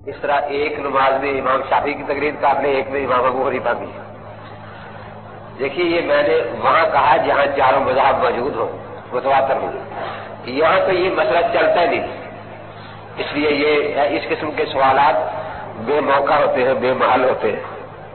اس طرح ایک نماز میں امام شافعی کی تقریر کر لے، ایک میں امام ابو حنیفہ کی۔ دیکھیے یہ میں نے وہاں کہا جہاں چاروں مذاہب موجود ہوں، متواتر ہوں، یہاں تو یہ مسئلہ چلتا ہی نہیں، اس لیے یہ اس قسم کے سوالات بے موقع ہوتے ہیں، بے محل ہوتے ہیں۔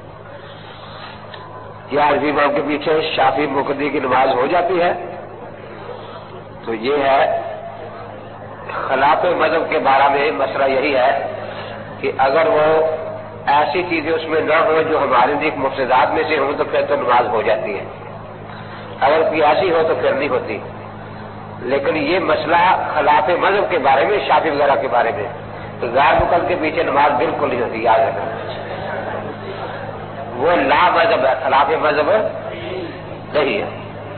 یا عربی امام کے پیچھے شافعی مقتدی کی نماز ہو جاتی ہے، تو یہ ہے خلاف مذہب کے بارے میں مسئلہ یہی ہے کہ اگر وہ ایسی چیزیں اس میں نہ ہوں جو ہمارے نزدیک مفسدات میں سے ہوں تو پھر تو نماز ہو جاتی ہے، اگر کوئی ایسی ہو تو پھر نہیں ہوتی۔ لیکن یہ مسئلہ خلاف مذہب کے بارے میں، شافعی وغیرہ کے بارے میں، تو غیر مقلد کے پیچھے نماز بالکل نہیں ہوتی، یاد رکھنا۔ وہ لا مذہب ہے، خلاف مذہب نہیں ہے۔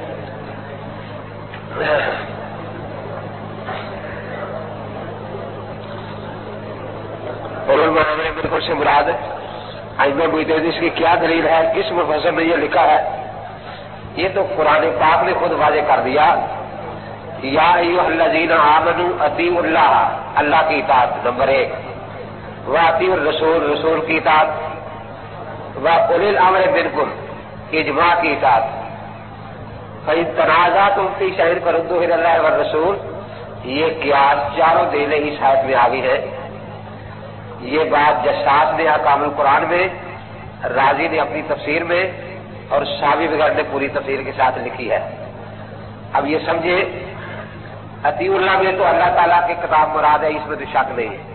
اور معاملے بالکل سے مراد ائمہ محدثین کی کیا دلیل ہے، کس مفسر نے یہ لکھا ہے؟ یہ تو قرآن پاک نے خود واضح کر دیا، یا ایھا الذین آمنوا اطیعوا اللہ، اللہ کی اطاعت نمبر 1، واطیعوا الرسول، رسول کی اطاعت، واولی الامر منکم، اجماع کی اطاعت، فإن تنازعتم فی شیء فردوہ الی اللہ والرسول۔ یہ قیاس چاروں دلیلیں اس آیت میں آ گئی ہیں۔ یہ بات جساس نے احکام القرآن میں، رازی نے اپنی تفسیر میں، اور شاوی وغیرہ نے پوری تفسیر کے ساتھ لکھی ہے۔ اب یہ سمجھے اطیع اللہ میں تو اللہ تعالیٰ کی کتاب مراد ہے، اس میں تو شک نہیں ہے،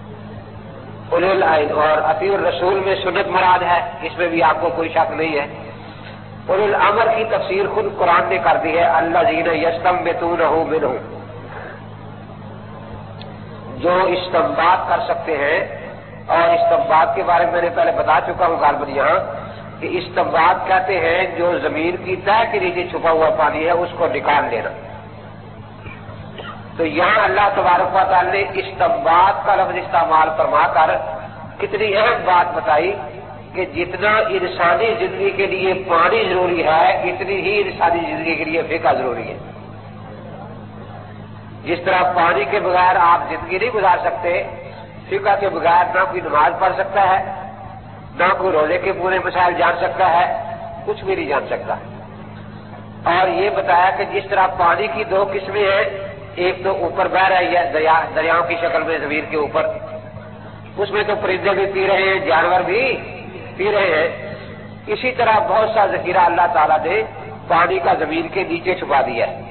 اور اطیع الرسول میں سنت مراد ہے، اس میں بھی آپ کو کوئی شک نہیں ہے۔ اولی الامر کی تفسیر خود قرآن نے کر دی ہے، الذین یستنبطونہ منہ، جو استنباط کر سکتے ہیں، اور استنباط کے بارے میں نے پہلے بتا چکا ہوں غالباً یہاں کہ استنباط کہتے ہیں جو زمین کی تہ کے نیچے چھپا ہوا پانی ہے اس کو نکال لینا۔ تو یہاں اللہ تبارک و تعالی نے استنباط کا لفظ استعمال فرما کر کتنی اہم بات بتائی کہ جتنا انسانی زندگی کے لیے پانی ضروری ہے اتنی ہی انسانی زندگی کے لیے فقہ ضروری ہے۔ جس طرح پانی کے بغیر آپ زندگی نہیں گزار سکتے، فقہ کے بغیر نہ کوئی نماز پڑھ سکتا ہے، نہ کوئی روزے کے پورے مسائل جان سکتا ہے، کچھ بھی نہیں جان سکتا۔ اور یہ بتایا کہ جس طرح پانی کی 2 قسمیں ہیں، ایک تو اوپر بہ رہی ہے دریاؤں کی شکل میں زمین کے اوپر، اس میں تو پرندے بھی پی رہے ہیں، جانور بھی پی رہے ہیں۔ اسی طرح بہت سا ذخیرہ اللہ تعالیٰ نے پانی کا زمین کے نیچے چھپا دیا ہے۔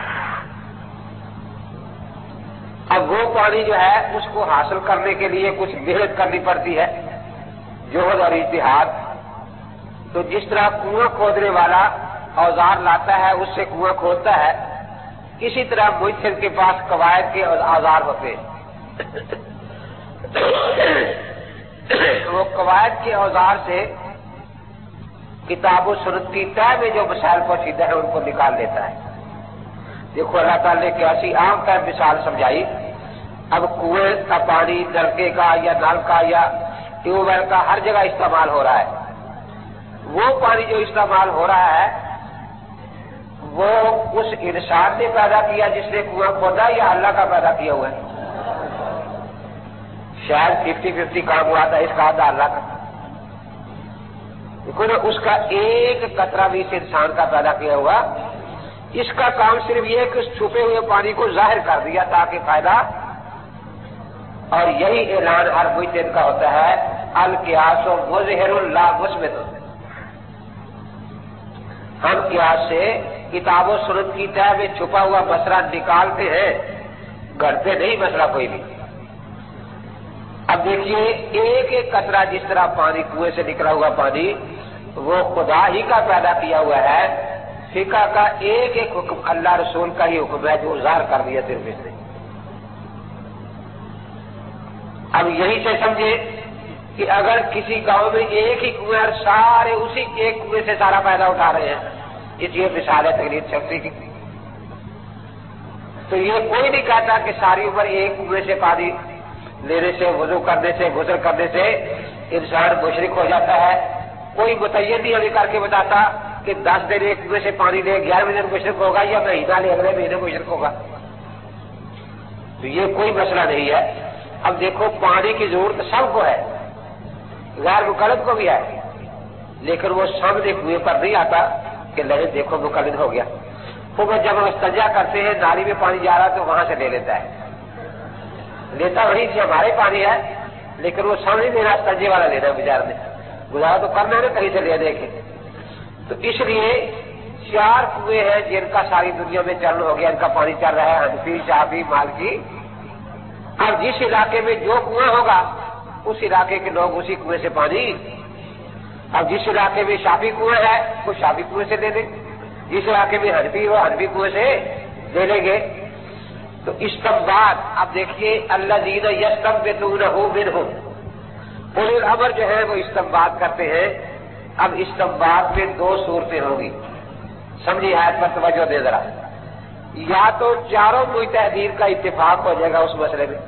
اب وہ پانی جو ہے اس کو حاصل کرنے کے لیے کچھ محنت کرنی پڑتی ہے، جوہد اور اجتہاد۔ تو جس طرح کنواں کھودنے والا اوزار لاتا ہے اس سے کنواں کھودتا ہے، اسی طرح مجتہد کے پاس قواعد کے اوزار ہوتے ہیں، وہ قواعد کے اوزار سے کتاب و سنت کی تہ میں جو مسائل پوشیدہ ہیں ان کو نکال لیتا ہے۔ دیکھو اللہ تعالیٰ نے کیسی عام طرح مثال سمجھائی۔ اب کنویں کا پانی نلکے کا یا نل کا یا ٹیوب ویل کا ہر جگہ استعمال ہو رہا ہے، وہ پانی جو استعمال ہو رہا ہے وہ اس انسان نے پیدا کیا جس نے کنواں کھودا یا اللہ کا پیدا کیا ہوا ہے؟ شاید 50-50 کام ہوا تھا، اس کا آدھا اللہ کا۔ دیکھو نا، اس کا ایک قطرہ بھی اس انسان کا پیدا کیا ہوا، اس کا کام صرف یہ کہ اس چھپے ہوئے پانی کو ظاہر کر دیا تاکہ فائدہ، اور یہی اعلان ہر مجتہد کا ہوتا ہے، القیاس مظہر لا مثبت۔ ہم قیاس سے کتاب و سنت کی تہ میں چھپا ہوا مسئلہ نکالتے ہیں، گھڑتے نہیں مسئلہ کوئی بھی۔ اب دیکھیے ایک ایک قطرہ جس طرح پانی کنویں سے نکلا ہوا پانی وہ خدا ہی کا پیدا کیا ہوا ہے، فقہ کا ایک ایک حکم اللہ رسول کا ہی حکم ہے جو ظاہر کر دیا صرف اس نے۔ اب یہی سے سمجھے کہ اگر کسی گاؤں میں ایک ہی کنویں اور سارے اسی ایک کنویں سے سارا فائدہ اٹھا رہے ہیں، یہ مثال ہے تقریر شخصی کی، تو یہ کوئی نہیں کہتا کہ ساری عمر ایک کنویں سے پانی لینے سے، وضو کرنے سے، غسل کرنے سے انسان مشرک ہو جاتا ہے۔ کوئی متعین نہیں ہمیں کر کے بتاتا کہ 10 دن ایک کنویں سے پانی لے 11ویں دن مشرک ہوگا یا مہینہ لے اگلے مہینے مشرک ہوگا، تو یہ کوئی مسئلہ نہیں ہے۔ اب دیکھو پانی کی ضرورت سب کو ہے، غیر مقلد کو بھی ہے، لیکن وہ سامنے کنویں پر نہیں آتا کہ لے دیکھو مقلد ہو گیا۔ وہ جب ہم استنجا کرتے ہیں نالی میں پانی جا رہا تو وہاں سے لے لیتا ہے، لیتا وہی سے ہمارے پانی ہے، لیکن وہ سامنے دینا استنجے والا لینا بازار میں، گزارا تو کرنا ہے نا کہیں سے لے دیکھے۔ تو اس لیے 4 کنویں ہیں جن کا ساری دنیا میں چلن ہو گیا، ان کا پانی چل رہا ہے، حنفی، شافعی، مالکی۔ اب جس علاقے میں جو کنواں ہوگا اس علاقے کے لوگ اسی کنویں سے پانی، اب جس علاقے میں شافعی کنواں ہے وہ شافعی کنویں سے لے لیں، جس علاقے میں حنفی ہو حنفی کنویں سے لے لیں گے۔ تو استنباط، اب دیکھیے الذین یستنبطونہ منہم، اولو الامر جو ہے وہ استنباط کرتے ہیں۔ اب استنباط میں 2 صورتیں ہوں گی، سمجھیے آیت پر توجہ دے ذرا۔ یا تو چاروں مجتہدین کا اتفاق ہو جائے گا اس مسئلے میں،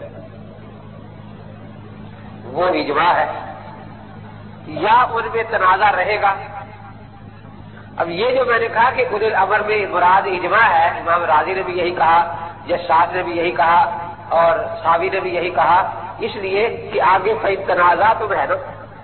وہ اجماع ہے، یا ان میں تنازع رہے گا۔ اب یہ جو میں نے کہا کہ اولو الامر میں مراد اجماع ہے، امام راضی نے بھی یہی کہا، جساس نے بھی یہی کہا، اور ساوی نے بھی یہی کہا، اس لیے کہ آگے فإن تنازع تم ہے نا،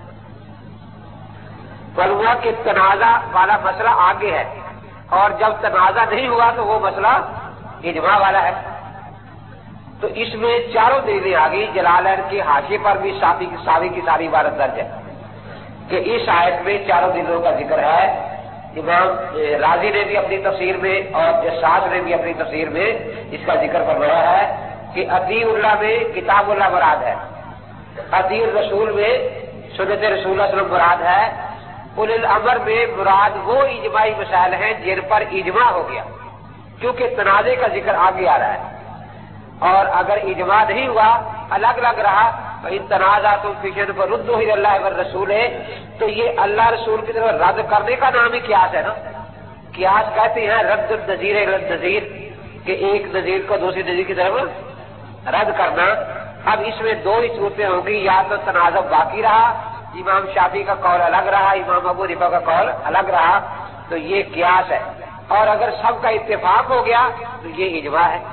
معلوم کہ تنازع والا مسئلہ آگے ہے، اور جب تنازع نہیں ہوا تو وہ مسئلہ اجماع والا ہے۔ تو اس میں چاروں دلیلیں آ گئی، جلالین کے حاشیے پر بھی ساوی کی ساری عبارت درج ہے کہ اس آیت میں چاروں دلیلوں کا ذکر ہے۔ امام راضی نے بھی اپنی تفسیر میں اور جساس نے بھی اپنی تفسیر میں اس کا ذکر فرمایا ہے کہ اطیع اللہ میں کتاب اللہ مراد ہے، اطیع الرسول میں سنت رسول اللہ صلی اللہ علیہ وسلم مراد ہے، اولو الامر میں مراد وہ اجماعی مسائل ہیں جن پر اجماع ہو گیا، کیونکہ تنازع کا ذکر آگے آ رہا ہے، اور اگر اجماع نہیں ہوا الگ الگ رہا فإن تنازعتم فی شیء فردوہ الی اللہ والرسول ہے، تو یہ اللہ رسول کی طرف رد کرنے کا نام ہی قیاس ہے نا۔ قیاس کہتے ہیں رد النظیر الی النظیر، کہ ایک نظیر کو دوسری نظیر کی طرف رد کرنا۔ اب اس میں 2 ہی صورتیں ہوں گی، یا تو تنازع باقی رہا، امام شافعی کا قول الگ رہا، امام ابو حنیفہ کا قول الگ رہا، تو یہ قیاس ہے، اور اگر سب کا اتفاق ہو گیا تو یہ اجماع ہے۔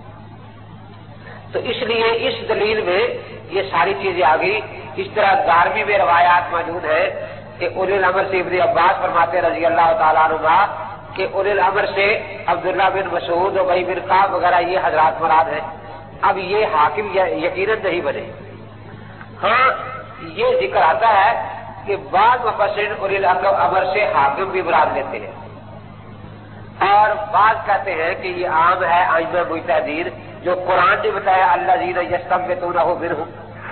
تو اس لیے اس دلیل میں یہ ساری چیزیں آ گئی۔ اس طرح 11ویں میں روایات موجود ہیں کہ اولو الامر سے ابن عباس فرماتے رضی اللہ تعالیٰ عنہ کہ اولو الامر سے عبداللہ بن مسعود اور ابی بن کعب وغیرہ یہ حضرات مراد ہیں۔ اب یہ حاکم یقیناً نہیں بنے۔ ہاں یہ ذکر آتا ہے کہ بعض مفسرین اولو الامر سے حاکم بھی مراد لیتے ہیں، اور بعض کہتے ہیں کہ یہ عام ہے ائمہ مجتہدین جو قرآن نے بتایا الذین یستنبطونہ منہم۔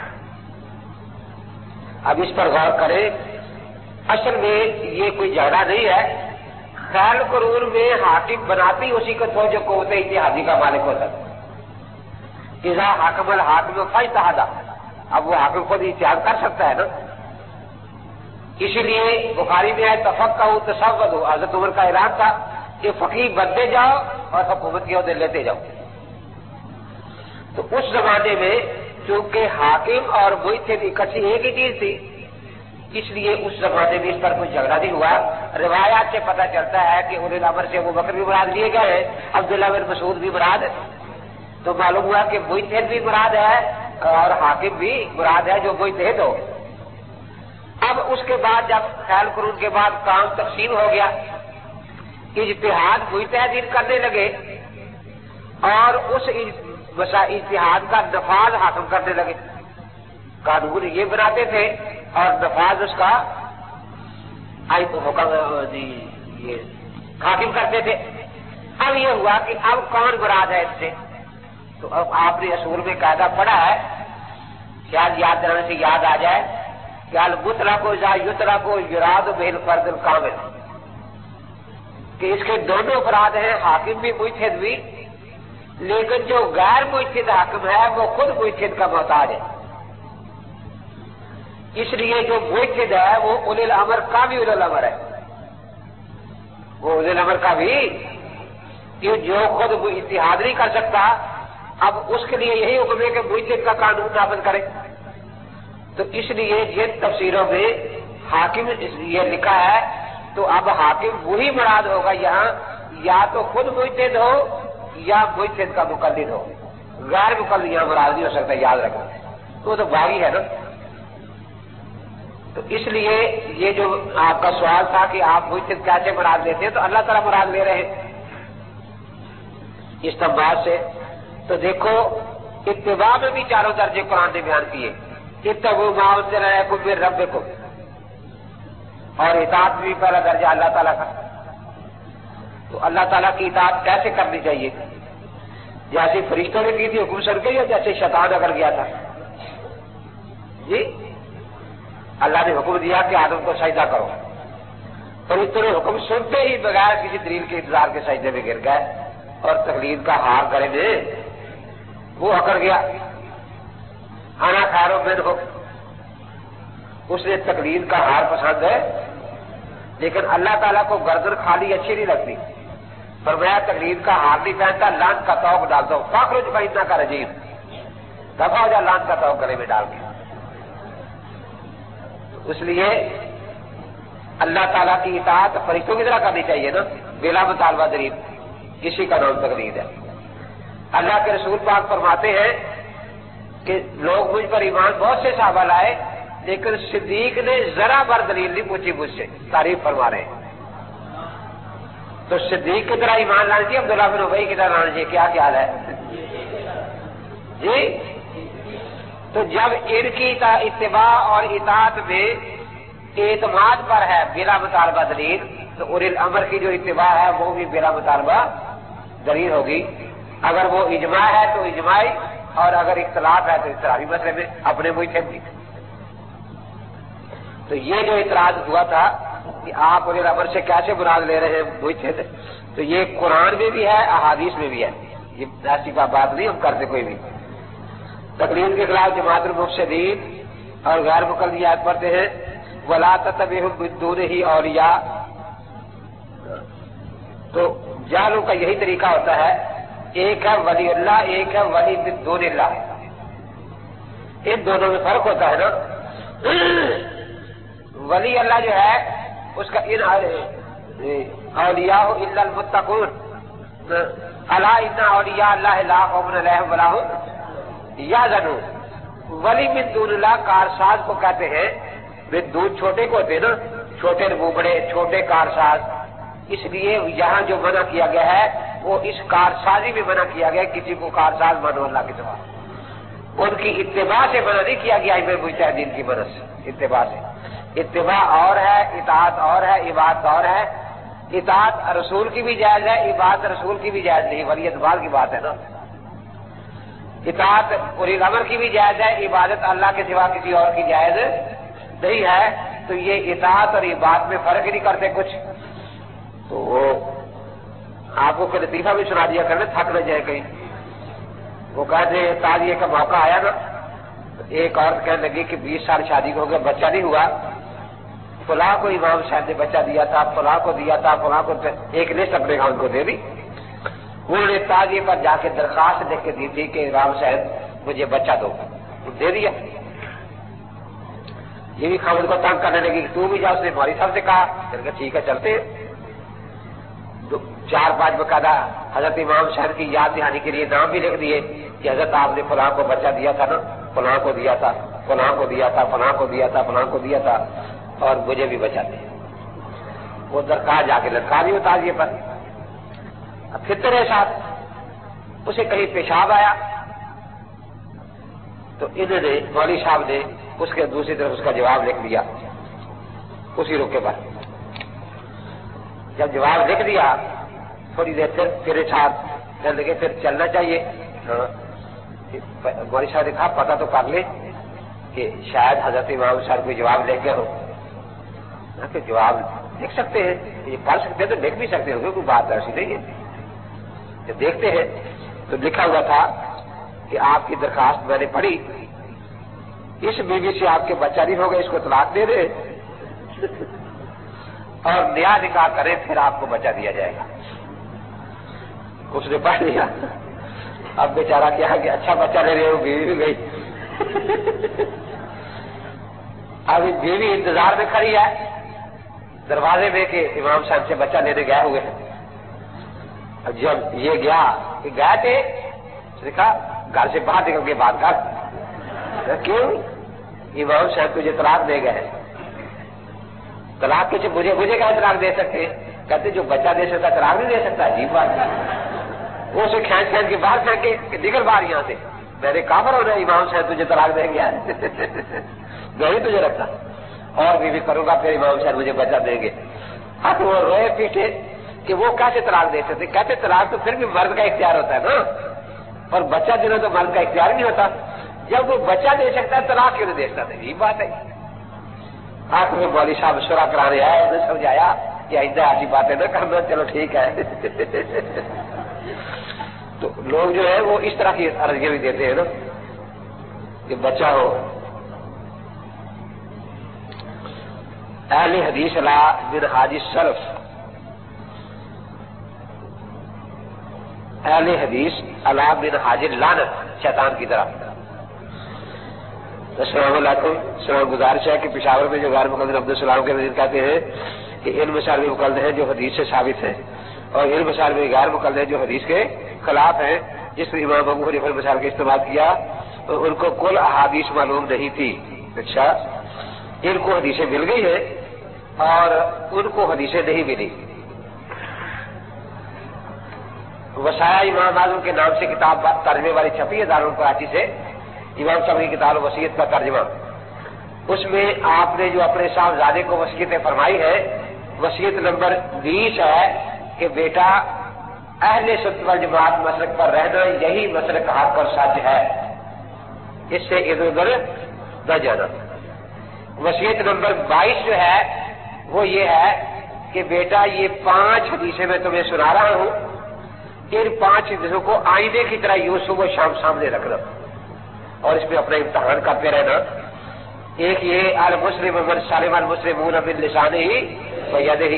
اب اس پر غور کریں، اصل میں یہ کوئی جھگڑا نہیں ہے، خیال قرون میں حاکم بناتی اسی کو تو جو قوت اتحادی کا مالک ہوتا ہے۔ اذا حکم الحاکم فاجتہد، اب وہ حاکم خود اتحاد کر سکتا ہے نا۔ اسی لیے بخاری میں ہے تفقہوا تصودوا، حضرت عمر کا اعلان تھا کہ فقیہ بنتے جاؤ اور حکومت کی عہدے لیتے جاؤ۔ تو اس زمانے میں چونکہ حاکم اور مجتہد اکٹھی ایک ہی چیز تھی، اس لیے اس زمانے میں اس پر کوئی جھگڑا نہیں ہوا۔ روایات سے پتہ چلتا ہے کہ اولو الامر سے ابو بکر بھی مراد لیے گئے ہیں، عبداللہ بن مسعود بھی مراد ہے، تو معلوم ہوا کہ مجتہد بھی مراد ہے اور حاکم بھی مراد ہے جو مجتہد ہو۔ اب اس کے بعد جب خیال قرون کے بعد کام تقسیم ہو گیا، اجتہاد مجتہدین کرنے لگے اور اس اجتہاد کا نفاذ حاکم کرنے لگے، قانون یہ بناتے تھے اور نفاذ اس کا یہ حاکم کرتے تھے۔ اب یہ ہوا کہ اب کون مراد ہے اس سے، تو اب آپ نے اصول میں قاعدہ پڑھا ہے، شاید یاد کرنے سے یاد آ جائے کہ المطلق اذا یطلق یراد به الفرد الکامل، کہ اس کے دونوں افراد ہیں، حاکم بھی مجتہد بھی، لیکن جو غیر مجتہد حاکم ہے وہ خود مجتہد کا محتاج ہے۔ اس لیے جو مجتہد ہے وہ اولو الامر کا بھی اولو الامر ہے، وہ اولو الامر کا بھی، کہ جو خود اتحاد نہیں کر سکتا، اب اس کے لیے یہی حکم ہے کہ مجتہد کا قانون نافذ کرے۔ تو اس لیے جن تفسیروں میں حاکم یہ لکھا ہے تو اب حاکم وہی مراد ہوگا یہاں، یا تو خود مجتہد ہو یا مجتہد کا مقلد ہو، غیر مقلد یہاں مراد نہیں ہو سکتا، یاد رکھنا۔ تو وہ تو باغی ہے نا. تو اس لیے یہ جو آپ کا سوال تھا کہ آپ مجتہد کیسے مراد لیتے ہیں، تو اللہ تعالیٰ مراد لے رہے ہیں استنباط سے. تو دیکھو اتباع میں بھی چاروں درجے قرآن نے بیان کیے. اتبعوا ما انزل الیکم من ربکم، اور اطاعت بھی پہلا درجہ اللہ تعالیٰ کا. تو اللہ تعالیٰ کی اطاعت کیسے کرنی چاہیے؟ جیسے فرشتوں نے کی تھی حکم سن کے، یا جیسے شیطان اگر گیا تھا؟ جی اللہ نے حکم دیا کہ آدم کو سجدہ کرو، فرشتوں نے حکم سنتے ہی بغیر کسی دلیل کے انتظار کے سجدے میں گر گئے، اور تقلید کا ہار گلے میں وہ اکڑ گیا. انا خیر منہ، اس نے تقلید کا ہار پسند ہے، لیکن اللہ تعالیٰ کو گردن خالی اچھی نہیں لگتی. فرمایا تقلید کا ہار نہیں پہنتا، لان کا توق ڈال دو، فاخرج فإنک کا رجیم، دفع ہو جا لان کا توق گلے میں ڈال کے. اس لیے اللہ تعالیٰ کی اطاعت فرشتوں کی طرح کرنی چاہیے نا، بلا مطالبہ دلیل. کسی کا نام تقلید ہے. اللہ کے رسول پاک فرماتے ہیں کہ لوگ مجھ پر ایمان بہت سے صحابہ لائے، لیکن صدیق نے ذرا بر دلیل نہیں پوچھی مجھ سے. تعریف فرما رہے ہیں. تو صدیق کی طرح ایمان لانا چاہیے، عبداللہ بن ابی کی طرح لانا چاہیے. کیا خیال ہے جی؟ تو جب ان کی اتباع اور اطاعت میں اعتماد پر ہے بلا مطالبہ دلیل، تو اولی الامر کی جو اتباع ہے وہ بھی بلا مطالبہ دلیل ہوگی. اگر وہ اجماع ہے تو اجماعی، اور اگر اختلاف ہے تو اختلافی مسئلے میں اپنے مجتہد بھی. تو یہ جو اعتراض ہوا تھا کہ آپ اولی الامر سے کیسے مراد لے رہے ہیں مجتہد، تو یہ قرآن میں بھی ہے، احادیث میں بھی ہے. یہ ایسی بات نہیں ہم کرتے کوئی بھی. تقلید کے خلاف جماعت المفسدین اور غیر مقلدیات پڑھتے ہیں. ولا تتبعوا من دونہ اولیاء، تو جہلوں کا یہی طریقہ ہوتا ہے. ایک ہے ولی اللہ، ایک ہے ولی من دون اللہ. ان دونوں میں فرق ہوتا ہے نا. ولی اللہ جو ہے اس کا ان اولیاء الا المتقون، الا ان اولیاء اللہ لا خوف علیہم ولا هم یحزنون. ولی من دون اللہ کارساز کو کہتے ہیں. دودھ چھوٹے کو ہوتے ہیں نا، چھوٹے بوبڑے، چھوٹے کارساز. اس لیے یہاں جو منع کیا گیا ہے وہ اس کارسازی میں منع کیا گیا. کسی کو کارساز مانو اللہ کے سوا. ان کی اتباع سے منع نہیں کیا گیا امام مجتہدین کی مدد سے. اتباع سے، اتباع اور ہے، اطاعت اور ہے، عبادت اور ہے. اطاعت رسول کی بھی جائز ہے، عبادت رسول کی بھی جائز نہیں. ولی اعتبار کی بات ہے نا. اطاعت اولی الامر کی بھی جائز ہے، عبادت اللہ کے سوا کسی اور کی جائز نہیں ہے. تو یہ اطاعت اور عبادت میں فرق ہی نہیں کرتے کچھ. تو وہ آپ کو کوئی لطیفہ بھی سنا دیا کرنا، تھک نہ جائے کہیں. وہ کہتے ہیں تعزیے کا موقع آیا نا، ایک عورت کہنے لگی کہ 20 سال شادی کو ہو گیا، بچہ نہیں ہوا. فلاں کو امام صاحب نے بچہ دیا تھا، فلاں کو دیا تھا، فلاں کو. ایک لسٹ اپنے گاؤں کو دے دی. انہوں نے تعزیے پر جا کے درخواست لکھ کے دی تھی کہ امام صاحب مجھے بچہ دو. دے دیا. یہ بھی خامد کو تنگ کرنے لگی کہ تو بھی جا. اس نے مولوی صاحب سے کہا. ٹھیک ہے چلتے. 4-5 باقاعدہ حضرت امام صاحب کی یاد دہانی کے لیے نام بھی لکھ دیے کہ حضرت آپ نے فلاں کو بچہ دیا تھا نا، فلاں کو دیا تھا، فلاں کو دیا تھا، فلاں کو دیا تھا، فلاں کو دیا تھا، اور مجھے بھی بچہ دیا. وہ درخواست جا کے لٹکا دی تعزیے پر. فطرے ساتھ اسے کہیں پیشاب آیا تو انہوں نے مولوی صاحب نے اس کے دوسری طرف اس کا جواب لکھ دیا اسی رکے پر. جب جواب لکھ دیا تھوڑی دیر پھر ساتھ کہنے لگے پھر چلنا چاہیے. مولوی صاحب نے کہا پتہ تو کر لے کہ شاید حضرت امام صاحب کوئی جواب لکھ گئے ہو. کہ جواب لکھ سکتے ہیں، یہ پڑھ سکتے ہیں تو لکھ بھی سکتے ہوں گے، کوئی بات ایسی نہیں ہے. جب دیکھتے ہیں تو لکھا ہوا تھا کہ آپ کی درخواست میں نے پڑھی، اس بیوی سے آپ کے بچہ نہیں ہوگا، اس کو طلاق دے دے اور نیا نکاح کرے، پھر آپ کو بچہ دیا جائے گا. اس نے پڑھ لیا. اب بیچارہ کیا کہ اچھا بچہ لے رہے ہو، بیوی بھی گئی. اب بیوی انتظار میں کھڑی ہے دروازے میں کہ امام صاحب سے بچہ لینے گئے ہوئے ہیں. جب یہ گیا کہ گئے تھے، دیکھا گھر سے باہر نکل کے بات کر. کیوں؟ امام صاحب تجھے طلاق دے گئے. طلاق کچھ مجھے کیا طلاق دے سکتے؟ کہتے جو بچہ دے سکتا طلاق نہیں دے سکتا. عجیب بات ہے. وہ اسے کھینچ کے باہر پھینک کے نکل باہر یہاں سے. میں نے کافر ہو رہا ہے امام صاحب تجھے طلاق دیں گے. میں ہی تجھے رکھتا اور بھی کروں گا پھر امام صاحب مجھے بچہ دیں گے. اب وہ روئے پیٹے کہ وہ کیسے طلاق دے سکتے؟ کہتے طلاق تو پھر بھی مرد کا اختیار ہوتا ہے نا, اور بچہ دینا تو مرد کا اختیار نہیں ہوتا. جب وہ بچہ دے سکتا ہے طلاق کیوں نہیں دے سکتا؟ یہ بات ہے. آخر میں مولوی صاحب مشورہ کرانے آئے, انہوں نے سمجھایا کہ ایسا ایسی باتیں نہ کرنا. چلو ٹھیک ہے. تو لوگ جو ہے وہ اس طرح کی عرضیاں بھی دیتے ہیں نا کہ بچہ ہو. اہل حدیث علی منہاج السلف, اہل حدیث علی منہاج اللعنت, شیطان کی طرف. السلام علیکم. سلام گزارش ہے کہ پشاور میں جو غیر مقلد عبدالسلام کے وزیر کہتے ہیں کہ ان مسائل میں مقلد ہیں جو حدیث سے ثابت ہیں, اور ان مسائل میں غیر مقلد ہیں جو حدیث کے خلاف ہیں. جس میں امام ابو حنیفہ نے مسائل کا استعمال کیا ان کو کل احادیث معلوم نہیں تھی. اچھا, ان کو حدیثیں مل گئی ہیں اور ان کو حدیثیں نہیں ملی. وصایا امام اعظم کے نام سے کتاب ترجمے والی چھپی ہے دارالعلوم کراچی سے, امام صاحب کی کتاب وصیت کا ترجمہ. اس میں آپ نے جو اپنے صاحبزادے کو وصیتیں فرمائی ہے, وصیت نمبر 20 ہے کہ بیٹا اہل سنت والجماعت مسلک پر رہنا یہی مسلک حق اور سچ ہے, اس سے ادھر ادھر نہ جانا. وصیت نمبر 22 جو ہے وہ یہ ہے کہ بیٹا یہ 5 حدیثیں میں تمہیں سنا رہا ہوں, ان 5 حدیثوں کو آئینے کی طرح یوں صبح و شام سامنے رکھنا اور اس میں اپنا امتحان کرتے رہنا. ایک یہ المسلم من سلم المسلمون من لسانہ ویدہ.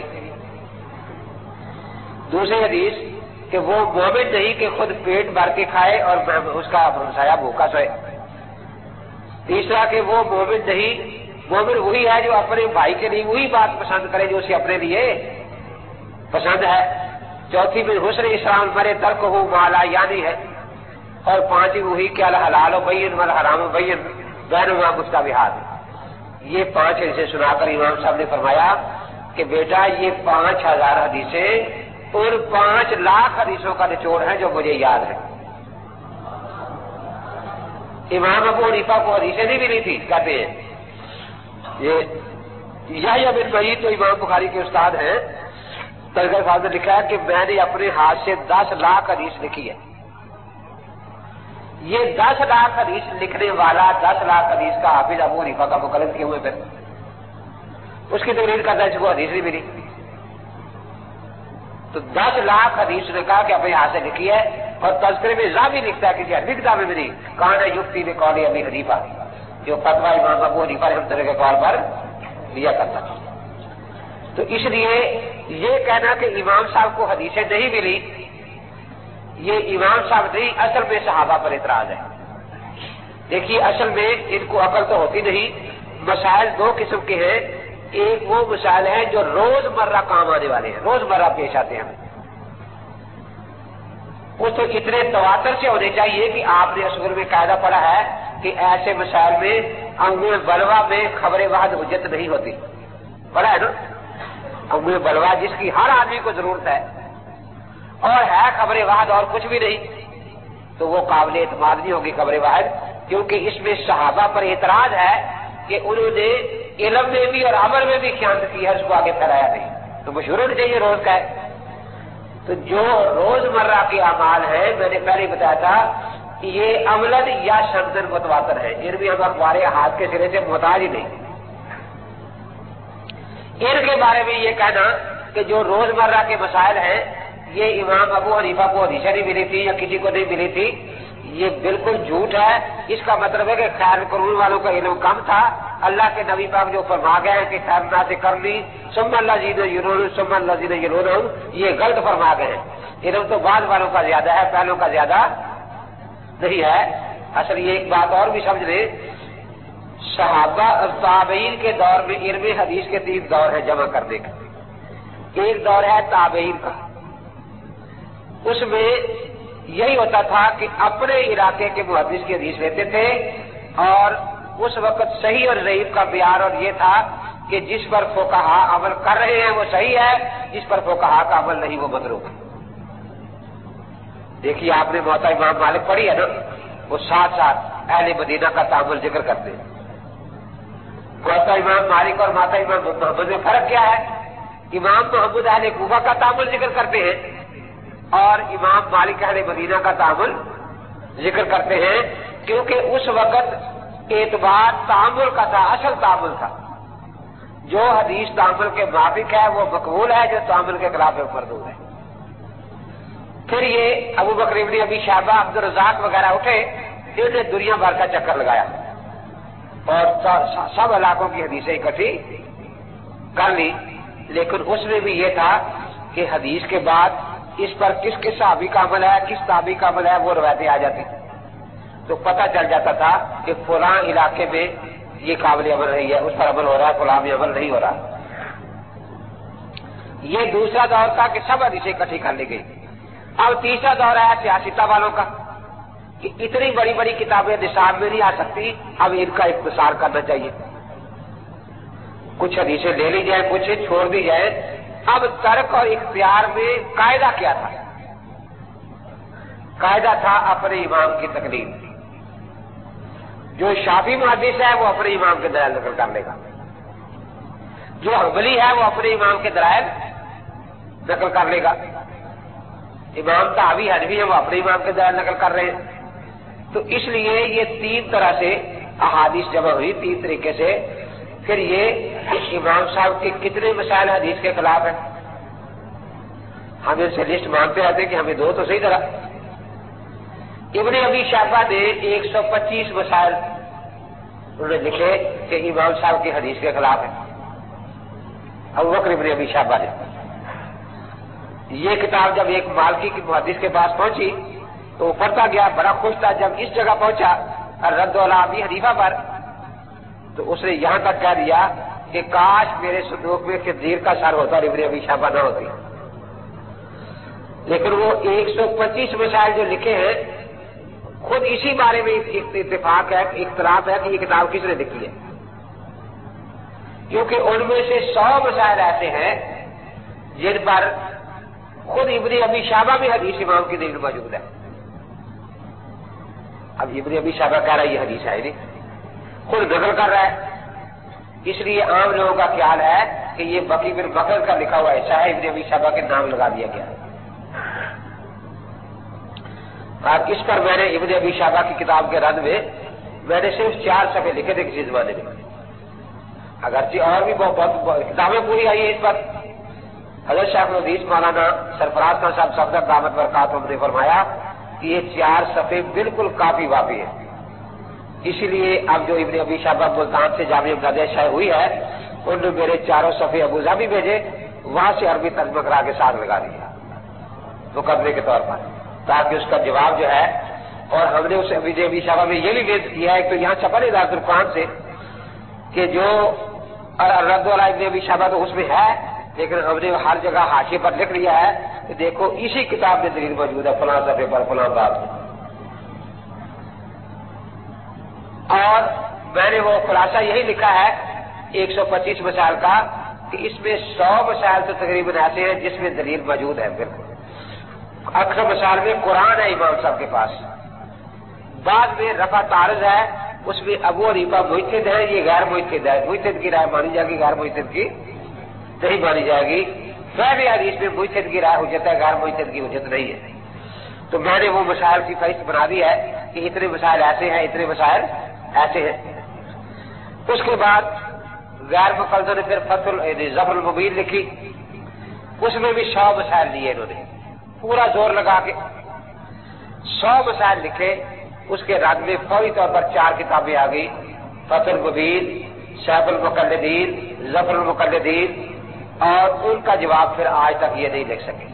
دوسری حدیث کہ وہ مومن نہیں کہ خود پیٹ بھر کے کھائے اور اس کا ہمسایہ بھوکا سوئے. تیسرا کہ وہ مومن نہیں, مومن وہی ہے جو اپنے بھائی کے لیے وہی بات پسند کرے جو اسے اپنے لیے پسند ہے. چوتھی میں حسن اسلام مرے ترک ہو مالا یعنی ہے. اور 5ویں وہی کہ الحلال بین والحرام بین بینہما مشتبہات. یہ 5 حدیثیں سنا کر امام صاحب نے فرمایا کہ بیٹا یہ 5000 حدیثیں اور 5 لاکھ حدیثوں کا نچوڑ ہے جو مجھے یاد ہے. امام ابو حنیفہ کو حدیثیں نہیں ملی تھی, کہتے ہیں یہ یحییٰ بن معین تو امام بخاری کے استاد ہیں, ترجمہ صاحب نے لکھا ہے کہ میں نے اپنے ہاتھ سے 10 لاکھ حدیث لکھی ہے. یہ 10 لاکھ حدیث لکھنے والا 10 لاکھ حدیث کا حافظ ابو حنیفہ کا مقلد کیے ہوئے پھر اس کی تقریر کرتا ہے اس کو حدیث نہیں ملی. تو 10 لاکھ حدیث نے کہا کہ اپنے ہاتھ سے لکھی ہے, اور تذکرے میں ذا بھی لکھتا ہے کسی عربی کتاب میں نہیں کہاں یفتی میں قول ابی حنیفہ, جو فتویٰ امام ابو حنیفہ رحمۃ اللہ کے قول پر لیا کرتا تھا. تو اس لیے یہ کہنا کہ امام صاحب کو حدیثیں نہیں ملی, یہ امام صاحب نہیں, اصل میں صحابہ پر اعتراض ہے. دیکھیے اصل میں ان کو عقل تو ہوتی نہیں. مسائل 2 قسم کے ہیں. ایک وہ مسائل ہیں جو روز مرہ کام آنے والے ہیں, روز مرہ پیش آتے ہیں. وہ تو اتنے تواتر سے ہونے چاہیے کہ آپ نے اصول میں قاعدہ پڑھا ہے کہ ایسے مسائل میں انگوئے بلوا میں خبر واحد حجت نہیں ہوتی. پڑھا ہے نا, انگوئے بلوا جس کی ہر آدمی کو ضرورت ہے اور ہے خبر واحد اور کچھ بھی نہیں, تو وہ قابل اعتماد نہیں ہوگی خبر واحد, کیونکہ اس میں صحابہ پر اعتراض ہے کہ انہوں نے علم میں بھی اور عمل میں بھی خیانت کی ہے, اس کو آگے پھیلایا نہیں. تو مشہور ہونا چاہیے روز کا ہے. تو جو روز مرہ کے اعمال ہیں, میں نے پہلے بتایا تھا کہ یہ عملاً یا سندن متواتر ہے, ان میں ہم ہمارے ہاتھ کے سرے سے محتاج ہی نہیں. ان کے بارے میں یہ کہنا کہ جو روز مرہ کے مسائل ہیں یہ امام ابو حنیفہ کو حدیثیں نہیں ملی تھی یا کسی کو نہیں ملی تھی, یہ بالکل جھوٹ ہے. اس کا مطلب ہے کہ خیر قرون والوں کا علم کم تھا. اللہ کے نبی پاک جو فرما گئے ہیں کہ خیر نا سے کر لی ثم الذین یلونہم ثم الذین یلونہم, یہ غلط فرما گئے ہیں. علم تو بعد والوں کا زیادہ ہے, پہلوں کا زیادہ نہیں ہے. اصل یہ ایک بات اور بھی سمجھ لیں, صحابہ تابعین کے دور میں علم حدیث کے 3 دور ہیں جمع کرنے کے. ایک دور ہے تابعین کا, اس میں یہی ہوتا تھا کہ اپنے علاقے کے محدث کی حدیث لیتے تھے اور اس وقت صحیح اور ضعیف کا بیان اور یہ تھا کہ جس پر فقہا عمل کر رہے ہیں وہ صحیح ہے، جس پر فقہا کا عمل نہیں وہ متروک ہے۔ دیکھیے آپ نے موطا امام مالک پڑھی ہے نا، وہ ساتھ ساتھ اہل مدینہ کا تعامل ذکر کرتے ہیں۔ موطا امام مالک اور موطا امام محمد میں فرق کیا ہے؟ امام محمد اہل کوفہ کا تعامل ذکر کرتے ہیں اور امام مالک اہل مدینہ کا تعامل ذکر کرتے ہیں، کیونکہ اس وقت اعتبار تعامل کا تھا، اصل تعامل تھا۔ جو حدیث تعامل کے موافق ہے وہ مقبول ہے، جو تعامل کے خلاف ہے مردود ہے۔ پھر یہ ابو بکر ابن ابی شیبہ، عبد الرزاق وغیرہ اٹھے، انہوں نے دنیا بھر کا چکر لگایا اور سب علاقوں کی حدیثیں اکٹھی کر لی، لیکن اس میں بھی یہ تھا کہ حدیث کے بعد اس پر کس کس صحابی کا عمل ہے، کس تابعی کا عمل ہے، وہ روایتیں آ جاتی، تو پتہ چل جاتا تھا کہ فلاں علاقے میں یہ قابل عمل نہیں ہے، اس پر عمل ہو رہا ہے، فلاں میں عمل نہیں ہو رہا۔ یہ دوسرا دور تھا کہ سب حدیثیں اکٹھی کر لی گئی۔ اب تیسرا دور ہے سیاستہ والوں کا کہ اتنی بڑی بڑی کتابیں نصاب میں نہیں آ سکتی، اب ان کا اختصار کرنا چاہیے، کچھ حدیثیں لے لی جائیں، کچھ چھوڑ دی جائیں۔ اب ترک اور اختیار میں قاعدہ کیا تھا؟ قاعدہ تھا اپنے امام کی تقلید۔ جو شافعی محدث ہے وہ اپنے امام کے دلائل نقل کر لے گا، جو حنبلی ہے وہ اپنے امام کے دلائل نقل کر لے گا، امام طحاوی حنفی ہے وہ اپنے امام کے دلائل نقل کر رہے ہیں۔ تو اس لیے یہ تین طرح سے احادیث جمع ہوئی، تین طریقے سے۔ پھر یہ امام صاحب کے کتنے مسائل حدیث کے خلاف ہیں، ہم ان سے لسٹ مانگتے رہتے کہ ہمیں دو تو صحیح طرح۔ ابن ابی شیبہ نے 125 مسائل انہوں نے لکھے کہ امام صاحب کی حدیث کے خلاف ہے، ابو بکر ابن ابی شیبہ نے۔ یہ کتاب جب ایک مالکی کی محدث کے پاس پہنچی تو وہ پڑھتا گیا، بڑا خوش تھا۔ جب اس جگہ پہنچا الرد علی ابی حنیفہ پر، تو اس نے یہاں تک کہہ دیا کہ کاش میرے صندوق میں خنزیر کا سر ہوتا اور ابن ابی شیبہ نہ ہوتی۔ لیکن وہ 125 مسائل جو لکھے ہیں، خود اسی بارے میں اتفاق ہے، اختلاف ہے کہ یہ کتاب کس نے لکھی ہے، کیونکہ ان میں سے 100 مسائل ایسے ہیں جن پر خود ابن ابی شیبہ بھی حدیث امام کی دلیل موجود ہے۔ اب ابن ابی شیبہ کہہ رہا ہے یہ حدیث ہے نہیں، خود نقل کر رہا ہے۔ اس لیے عام لوگوں کا خیال ہے کہ یہ بقی بن بکر کا لکھا ہوا ایسا ہے، ابن ابی شیبہ کے نام لگا دیا گیا۔ اور اس پر میں نے ابن ابی شیبہ کی کتاب کے رد میں نے صرف 4 صفحے لکھے تھے کسی زمانے میں، اگرچہ اور بھی بہت کتابیں پوری آئی ہیں اس پر۔ حضرت شیخ الحدیث مولانا سرفراز خان صاحب صفدر دامت برکاتہم نے فرمایا کہ یہ 4 صفحے بالکل کافی وافی ہے۔ اسی لیے اب جو ابن ابی شیبہ ملتان سے جامعہ امدادیہ شائع ہوئی ہے، انہوں نے میرے 4 صفحے ابوظہبی بھیجے، وہاں سے عربی ترجمہ کرا کے ساتھ لگا دیا مقدمے کے طور پر، تاکہ اس کا جواب جو ہے۔ اور ہم نے اس ابن ابی شیبہ میں یہ بھی بیان کیا ہے کہ یہاں چھپا نہیں دار القرآن سے کہ جو الرد علی ابن ابی شیبہ تو اس میں ہے، لیکن ہم نے ہر جگہ حاشیے پر لکھ لیا ہے کہ دیکھو اسی کتاب میں دلیل موجود ہے، فلاں صفحے پر فلاں بات۔ اور میں نے وہ خلاصہ یہی لکھا ہے 125 مسائل کا کہ اس میں 100 مسائل تو تقریباً ایسے ہیں جس میں دلیل موجود ہے بالکل۔ اکثر مسائل میں قرآن ہے امام صاحب کے پاس، بعد میں رفع تعارض ہے، اس میں ابو حنیفہ مجتہد ہے، یہ غیر مجتہد ہے، مجتہد کی رائے مانی جائے گی، غیر مجتہد کی نہیں مانی جائے گی۔ پہلے حدیث میں مجتہد کی رائے حجت ہے، غیر مجتہد کی حجت نہیں ہے۔ تو میں نے وہ مسائل کی فہرست بنا دی ہے کہ اتنے مسائل ایسے ہیں، اتنے مسائل ایسے ہیں۔ اس کے بعد غیر مقلدہ نے پھر ظفر المبین لکھی، اس میں بھی 100 مسائل لیے انہوں نے، پورا زور لگا کے 100 مسائل لکھے۔ اس کے رد میں فوری طور پر 4 کتابیں آ گئی، فتح المبین، شیخ المقلدین، ظفر المقلدین، اور ان کا جواب پھر آج تک یہ نہیں لکھ سکے۔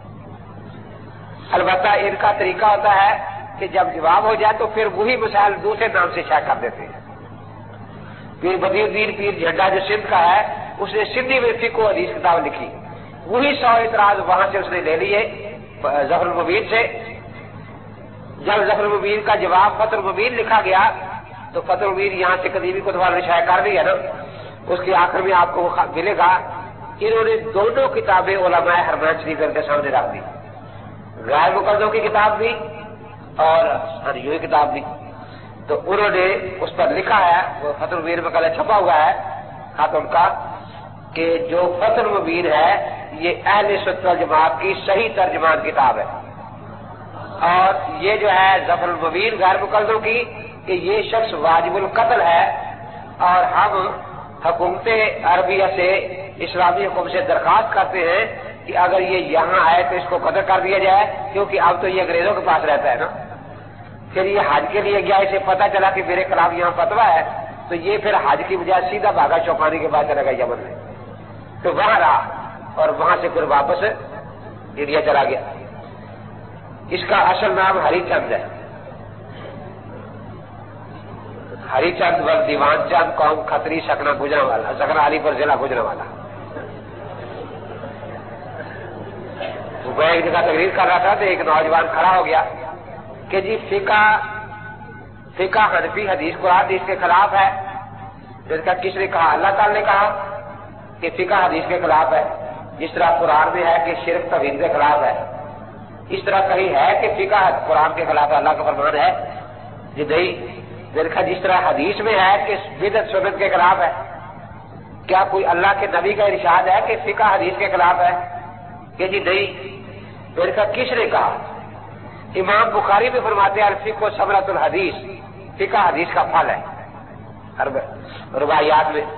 البتہ ان کا طریقہ ہوتا ہے کہ جب جواب ہو جائے تو پھر وہی مسائل دوسرے نام سے شائع کر دیتے ہیں۔ پیر بدی الدین پیر جھنڈا جو سندھ کا ہے، اس نے سندھی میں فقہ و حدیث کتاب لکھی، وہی 100 اعتراض وہاں سے اس نے لے لیے ظفر المبین سے۔ جب ظفر المبین کا جواب فتح المبین لکھا گیا تو فتح المبین یہاں سے قدیمی کتب والوں نے شائع کر دی ہے نا، اس کے آخر میں آپ کو ملے گا انہوں نے دونوں کتابیں علماء حرمین شریف کے سامنے رکھ دی، غیر مقدموں کی کتاب بھی اور ہریوں کی کتاب بھی. تو انہوں نے اس پر لکھا ہے، وہ فتح المبین میں کل چھپا ہوا ہے خط ان کا، کہ جو فتح المبین ہے یہ اہل سنت والجماعت کی صحیح ترجمان کتاب ہے، اور یہ جو ہے ظفر المبین غیر مقدموں کی کہ یہ شخص واجب القتل ہے، اور ہم حکومت عربیہ سے اسلامی حکومت سے درخواست کرتے ہیں کہ اگر یہ یہاں آئے تو اس کو قتل کر دیا جائے، کیونکہ اب تو یہ انگریزوں کے پاس رہتا ہے نا. پھر یہ حج کے لیے گیا، اسے پتہ چلا کہ میرے خلاف یہاں فتویٰ ہے، تو یہ پھر حج کی بجائے سیدھا بھاگا چوپانی کے بعد چلا گیا یمن میں، تو وہاں رہا اور وہاں سے پھر واپس انڈیا چلا گیا. اس کا اصل نام ہری چند ہے، ہری چند ول دیوان چند قوم کھتری سکنا گجرا والا، سکنا علی پر ضلع گجرا والا. میں ایک جگہ تقریر کر رہا تھا تو ایک نوجوان کھڑا ہو گیا کہ جی فقہ حنفی حدیث قرآن حدیث کے خلاف ہے. جس کا کس نے کہا؟ اللہ تعالی نے کہا کہ فقہ حدیث کے خلاف ہے، جس طرح قرآن میں ہے کہ شرک توحید کے خلاف ہے، اس طرح کہیں ہے کہ فقہ قرآن کے خلاف ہے، اللہ کا فرمان ہے جی نہیں. دیکھا جس طرح حدیث میں ہے کہ بدعت سنت کے خلاف ہے، کیا کوئی اللہ کے نبی کا ارشاد ہے کہ فقہ حدیث کے خلاف ہے؟ کہ جی نہیں. دیکھا کس نے کہا؟ امام بخاری بھی فرماتے ہیں الفقہ ثمرۃ الحدیث، فقہ حدیث کا پھل ہے روایات میں.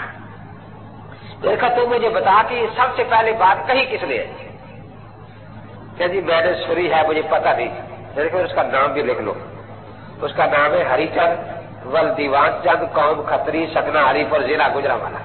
دیکھا تو مجھے بتا کہ سب سے پہلے بات کہی کس نے ہے؟ کہ جی میں نے سنی ہے، مجھے پتہ نہیں. دیکھو اس کا نام بھی لکھ لو، اس کا نام ہے ہری چند ول دیوان چند قوم کھتری سکنا علی پر ضلع گجرا والا.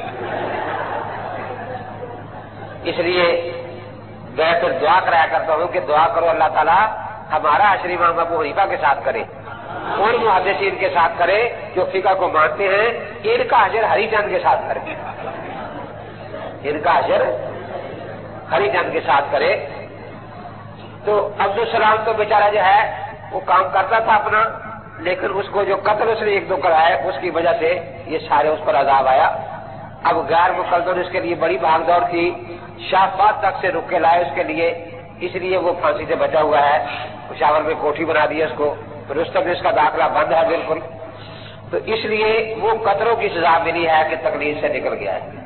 اس لیے میں پھر دعا کرایا کرتا ہوں کہ دعا کرو اللہ تعالیٰ ہمارا حشر امام ابو حنیفہ کے ساتھ کرے، اور محدثین کے ساتھ کرے جو فقہ کو مانتے ہیں، ان کا حشر ہری چند کے ساتھ کرے، ان کا حشر ہری چند کے ساتھ کرے. تو عبدالسلام تو بیچارہ جو ہے وہ کام کرتا تھا اپنا، لیکن اس کو جو قتل اس نے ایک دو کرایا اس کی وجہ سے یہ سارے اس پر عذاب آیا. اب غیر مقلد نے اس کے لیے بڑی بھاگ دوڑ کی، شافات تک سے رک کے لائے اس کے لیے، اس لیے وہ پھانسی سے بچا ہوا ہے. پشاور میں کوٹھی بنا دی اس کو، رستم میں اس کا داخلہ بند ہے بالکل. تو اس لیے وہ قتلوں کی سزا ملی ہے کہ تقلید سے نکل گیا ہے.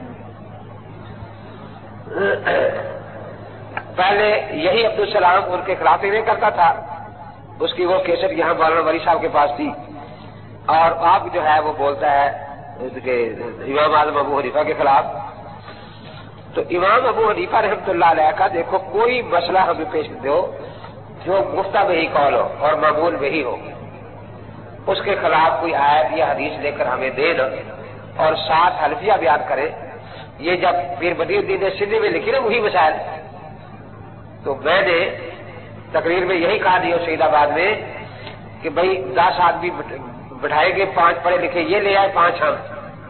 پہلے یہی عبدالسلام ان کے خلاف ہی نہیں کرتا تھا، اس کی وہ کیسٹ یہاں مولانا ولی صاحب کے پاس تھی، اور آپ جو ہے وہ بولتا ہے کہ امام اعظم ابو حنیفہ کے خلاف. تو امام ابو حنیفہ رحمۃ اللہ علیہ کا دیکھو کوئی مسئلہ ہمیں پیش دو جو مفتہ میں ہی قول ہو اور معمول میں ہی ہو، اس کے خلاف کوئی آیت یا حدیث لے کر ہمیں دے دو اور ساتھ حلفیہ بیان کرے. یہ جب پیر بدیر الدین سندھی میں لکھی نا وہی مسائل، تو میں نے تقریر میں یہی کہا دی سعید آباد میں کہ بھائی 10 آدمی بٹھائے گے، 5 پڑھے لکھے یہ لے آئے، 5 ہم.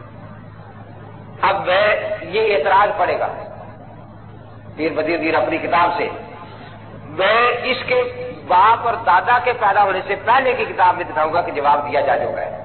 اب میں یہ اعتراض پڑے گا پیر بدیر الدین اپنی کتاب سے، میں اس کے باپ اور دادا کے پیدا ہونے سے پہلے کی کتاب میں دکھاؤں گا کہ جواب دیا جا چکا ہے.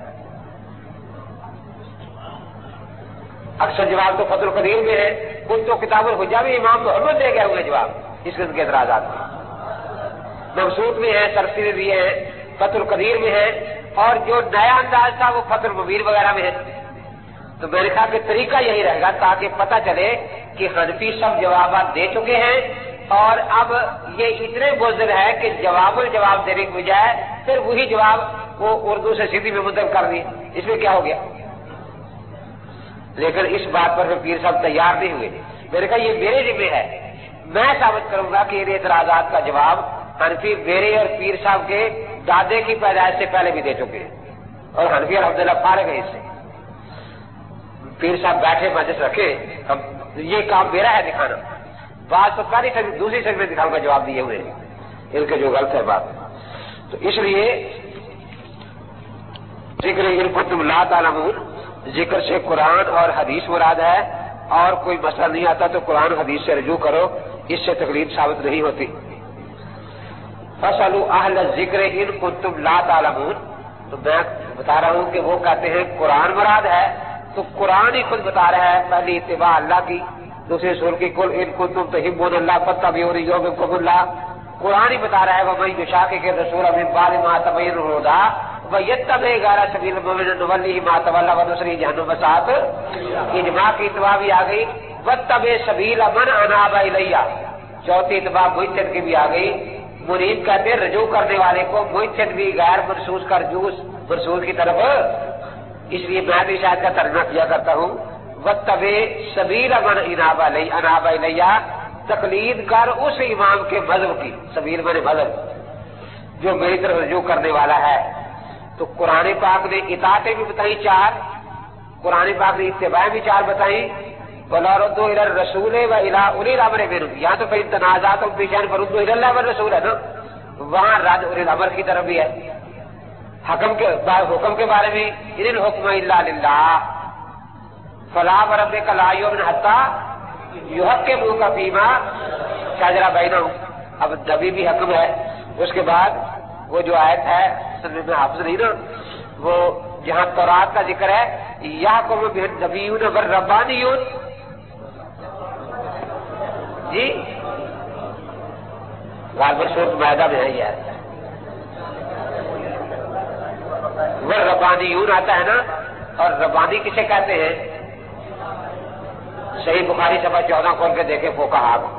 اکثر جواب تو فتح القدیر میں ہے، کچھ تو کتاب الحجہ میں امام محمد دے گئے ہوئے جواب اس قسم کے اعتراضات میں. مبسوط میں ہے، ترسی میں بھی ہے، فتح القدیر میں ہے، اور جو نیا انداز تھا وہ فتح المبین وغیرہ میں ہے. تو میرے خیال کہ طریقہ یہی رہے گا تاکہ پتہ چلے کہ حنفی سب جوابات دے چکے ہیں، اور اب یہ اتنے بزدل ہے کہ جواب دینے کی بجائے پھر وہی جواب وہ اردو سے سندھی میں منتقل کر دی. اس میں کیا ہو گیا؟ لیکن اس بات پر پیر صاحب تیار نہیں ہوئے. میرے کہا یہ میرے ذمہ ہے، میں ثابت کروں گا کہ ان اعتراضات کا جواب حنفی میرے اور پیر صاحب کے دادے کی پیدائش سے پہلے بھی دے چکے ہیں، اور حنفی الحمدللہ فارغ ہے اس سے. پیر صاحب بیٹھے مجلس رکھے، ہم یہ کام میرا ہے دکھانا، بات تو پہلی سب دوسری سب میں دکھاؤں گا جواب دیے ہوئے ان کے جو غلط ہے بات. تو اس لیے ذکر ان کنتم لا تعلمون، ذکر سے قرآن اور حدیث مراد ہے، اور کوئی مسئلہ نہیں آتا تو قرآن حدیث سے رجوع کرو، اس سے تقلید ثابت نہیں ہوتی. فاسألوا اہل الذکر ان کنتم لا تعلمون، تو میں بتا رہا ہوں کہ وہ کہتے ہیں قرآن مراد ہے، تو قرآن ہی خود بتا رہا ہے پہلی اتباع اللہ کی، دوسری سورۃ کی قل ان کنتم تحبون اللہ فاتبعونی یحببکم اللہ، قرآن ہی بتا رہا ہے وَمَن یُشَاقِقِ الرَّسُولَ مِن بَعْدِ مَا تَبَيَّنَ لَهُ الْهُدَىٰ وَيَتَّبِعْ غَيْرَ سَبِيلِ الْمُؤْمِنِينَ نُوَلِّهِ مَا تَوَلَّىٰ وَنُصْلِهِ جَهَنَّمَ وَسَاءَتْ اجماع کی اتباع بھی آ گئی، وَاتَّبِعْ سَبِيلَ مَنْ أَنَابَ إِلَيَّ، چوتھی اتباع محدث کی بھی آ گئی، منیب کہتے ہیں رجوع کرنے والے کو، محدث بھی غیر منسوخ کا رجوع منسوخ کی طرف، اس لیے میں بھی شاید کا ترجمہ کیا کرتا ہوں وَاتَّبِعْ سَبِيلَ مَنْ أَنَابَ إِلَيَّ، تقلید کر اس امام کے مذہب کی، سبیل میں مذہب جو میری طرف رجوع کرنے والا ہے۔ تو قرآن پاک نے اطاعتیں بھی بتائی 4، قرآن پاک نے اتباعیں بھی 4 بتائی، وَلَا رُدُّوا إِلَى الرَّسُولِ وَإِلَىٰ أُولِي الْأَمْرِ مِنْهُمْ، یہاں تو فَإِن تَنَازَعْتُمْ فِي شَيْءٍ فَرُدُّوهُ إِلَى اللَّهِ وَالرَّسُولِ ہے نا، وہاں رد اولی الامر کی طرف بھی ہے۔ حکم کے بارے میں اِنِ الْحُكْمُ إِلَّا لِلَّهِ فَلَا وَرَبِّكَ لَا يُؤْمِنُونَ حَتَّىٰ يُحَكِّمُوكَ فِيمَا شَجَرَ بَيْنَهُمْ، اب نبی بھی حکم ہے، اس کے بعد وہ جو آیت ہے میں حافظ نہیں نا، وہ جہاں تورات کا ذکر ہے یحکم بہ النبیون والربانیون، جی غالباً سورۃ مائدہ میں ہے یہ آیت، والربانیون آتا ہے نا، اور ربانی کسے کہتے ہیں؟ صحیح بخاری صفحہ 14 کھول کے دیکھیں فقہا کو،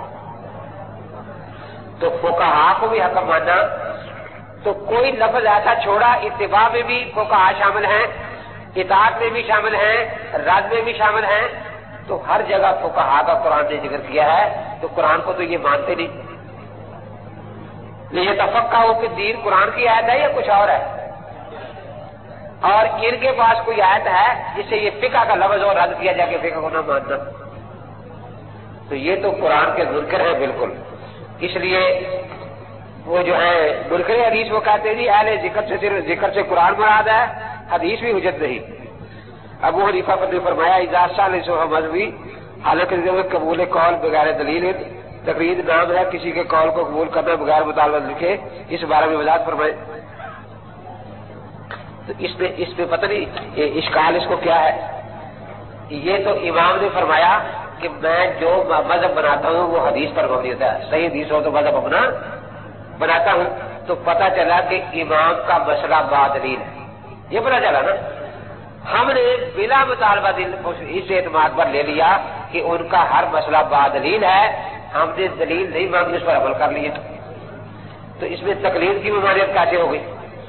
تو فقہا کو بھی حکم ماننا، تو کوئی لفظ ایسا چھوڑا، اتباع میں بھی فقہا شامل ہیں، اطاعت میں بھی شامل ہیں، رد میں بھی شامل ہیں، تو ہر جگہ فقہا کا قرآن نے ذکر کیا ہے، تو قرآن کو تو یہ مانتے نہیں۔ لیتفقہوا فی الدین قرآن کی آیت ہے یا کچھ اور ہے؟ اور ان کے پاس کوئی آیت ہے جس سے یہ فقہ کا لفظ اور رد کیا جائے کہ فقہ کو نہ ماننا، تو یہ تو قرآن کے منکر ہیں بالکل۔ اس لیے وہ جو ہے منکر حدیث وہ کہتے ہیں جی اہل ذکر سے قرآن مراد ہے، حدیث بھی حجت نہیں۔ ابو حنیفہ نے فرمایا اذا سالس مذہبی، حالانکہ قبول قول بغیر دلیل تقلید نام ہے کسی کے قول کو قبول کرنا بغیر مطالبہ لکھے، اس بارے میں وضاحت فرمائے۔ تو اس میں پتہ نہیں اشکال اس کو کیا ہے؟ یہ تو امام نے فرمایا کہ میں جو مذہب بناتا ہوں وہ حدیث پر مبنی ہوتا ہے، صحیح حدیث ہو تو مذہب اپنا بناتا ہوں، تو پتہ چلا کہ امام کا مسئلہ بادلیل ہے، یہ پتہ چلا نا۔ ہم نے بلا مطالبہ اس اعتماد پر لے لیا کہ ان کا ہر مسئلہ بادلیل ہے، ہم نے دلیل نہیں مانگی اس پر عمل کر لیا، تو اس میں تقلید کی ممانعت کیسے ہو گئی؟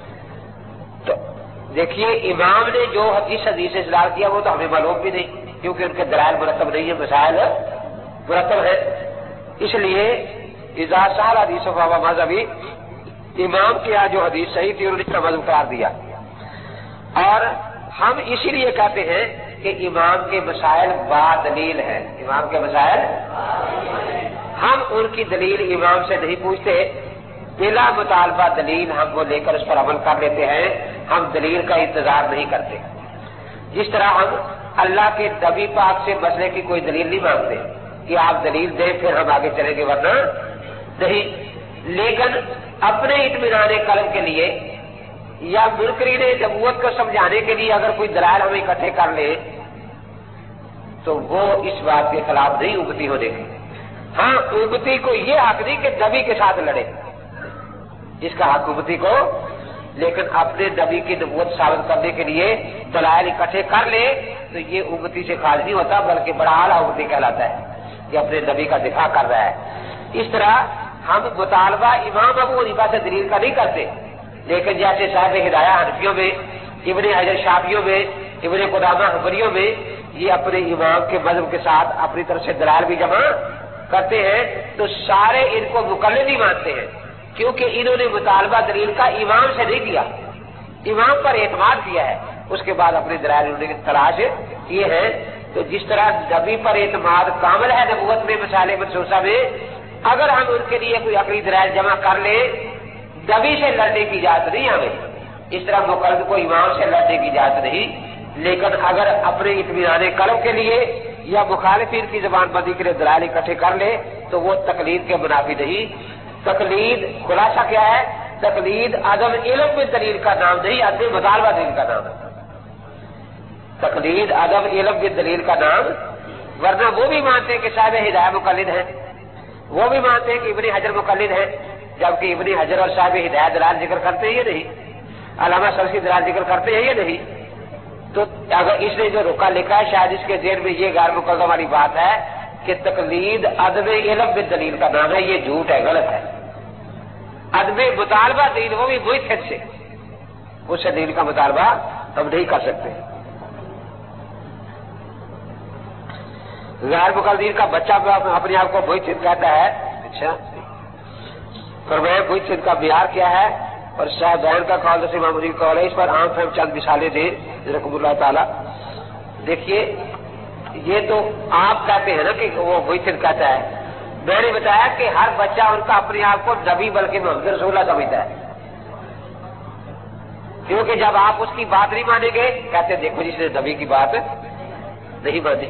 تو دیکھیے امام نے جو حدیث سے استدلال کیا وہ تو ہمیں معلوم بھی نہیں، کیونکہ ان کے دلائل مرتب نہیں ہے، مسائل مرتب ہے، اس لیے اذا سال حدیث فہو مذہبی، امام کے یہاں جو حدیث صحیح تھی انہوں نے اس کا مذہب قرار دیا، اور ہم اسی لیے کہتے ہیں کہ امام کے مسائل بادلیل ہیں، امام کے مسائل، ہم ان کی دلیل امام سے نہیں پوچھتے، بلا مطالبہ دلیل ہم وہ لے کر اس پر عمل کر لیتے ہیں، ہم دلیل کا انتظار نہیں کرتے۔ جس طرح ہم اللہ کے نبی پاک سے مسئلے کی کوئی دلیل نہیں مانگتے کہ آپ دلیل دیں پھر ہم آگے چلیں گے، ورنہ نہیں، لیکن اپنے اطمینان قلب کے لیے یا منکرین نبوت کو سمجھانے کے لیے اگر کوئی دلائل ہم اکٹھے کر لیں تو وہ اس بات کے خلاف نہیں امتی ہونے کی۔ ہاں امتی کو یہ حق نہیں کہ نبی کے ساتھ لڑے، اس کا حق امتی کو، لیکن اپنے نبی کی نبوت ثابت کرنے کے لیے دلائل اکٹھے کر لے تو یہ امتی سے خارج نہیں ہوتا، بلکہ بڑا اعلیٰ امتی کہلاتا ہے کہ اپنے نبی کا دفاع کر رہا ہے۔ اس طرح ہم مطالبہ امام ابو حنیفہ سے دلیل کا نہیں کرتے، لیکن جیسے صاحب ہدایہ حنفیوں میں، ابن حجر شافعیوں میں، ابن قدامہ حنبلیوں میں، یہ اپنے امام کے مذہب کے ساتھ اپنی طرف سے دلائل بھی جمع کرتے ہیں، تو سارے ان کو مقلد ہی مانتے ہیں، کیونکہ انہوں نے مطالبہ دلیل کا امام سے نہیں کیا، امام پر اعتماد کیا ہے، اس کے بعد اپنے دلائل انہوں نے تلاش کیے ہیں۔ تو جس طرح نبی پر اعتماد کامل ہے نبوت میں، مسائل منسوخہ میں، اگر ہم ان کے لیے کوئی عقلی دلائل جمع کر لیں، نبی سے لڑنے کی اجازت نہیں ہمیں، اس طرح مقلد کو امام سے لڑنے کی اجازت نہیں، لیکن اگر اپنے اطمینان قلب کے لیے یا مخالفین کی زبان بندی کے لیے دلائل اکٹھے کر لے تو وہ تقلید کے منافی نہیں۔ تقلید خلاصہ کیا ہے؟ تقلید عدم علم میں دلیل کا نام نہیں، عدم مطالبہ دلیل کا نام ہے۔ تقلید عدم علم کی دلیل کا نام، ورنہ وہ بھی مانتے ہیں کہ صاحب ہدایہ مقلد ہیں، وہ بھی مانتے ہیں کہ ابن حجر مقلد ہیں، جبکہ ابن حجر اور صاحب ہدایہ دلال ذکر کرتے ہیں یا نہیں، علامہ سلسی دلال ذکر کرتے ہیں یا نہیں؟ تو اگر اس نے جو رکا لکھا ہے شاید اس کے ذہن میں یہ غیر مقدم والی بات ہے کہ تقلید عدم علم میں دلیل کا نام ہے، یہ جھوٹ ہے، غلط ہے۔ عدم مطالبہ دلیل وہ بھی ملحد سے، اس سے دلیل کا مطالبہ ہم نہیں کر سکتے۔ غیر مقلدین کا بچہ اپنے آپ کو ملحد کہتا ہے، اچھا فرمایا ملحد کا معیار کیا ہے؟ اور صاحب بہن کا قول سے امام ابو قول ہے، اس پر عام فہم چند مثالیں دیں رحمۃ اللہ تعالی۔ دیکھیے یہ تو آپ کہتے ہیں نا کہ وہ ملحد کہتا ہے، میں نے بتایا کہ ہر بچہ ان کا اپنے آپ کو نبی بلکہ محمد رسول اللہ سمجھتا ہے، کیونکہ جب آپ اس کی بات نہیں مانیں گے کہتے دیکھو جس نے نبی کی بات نہیں مانی۔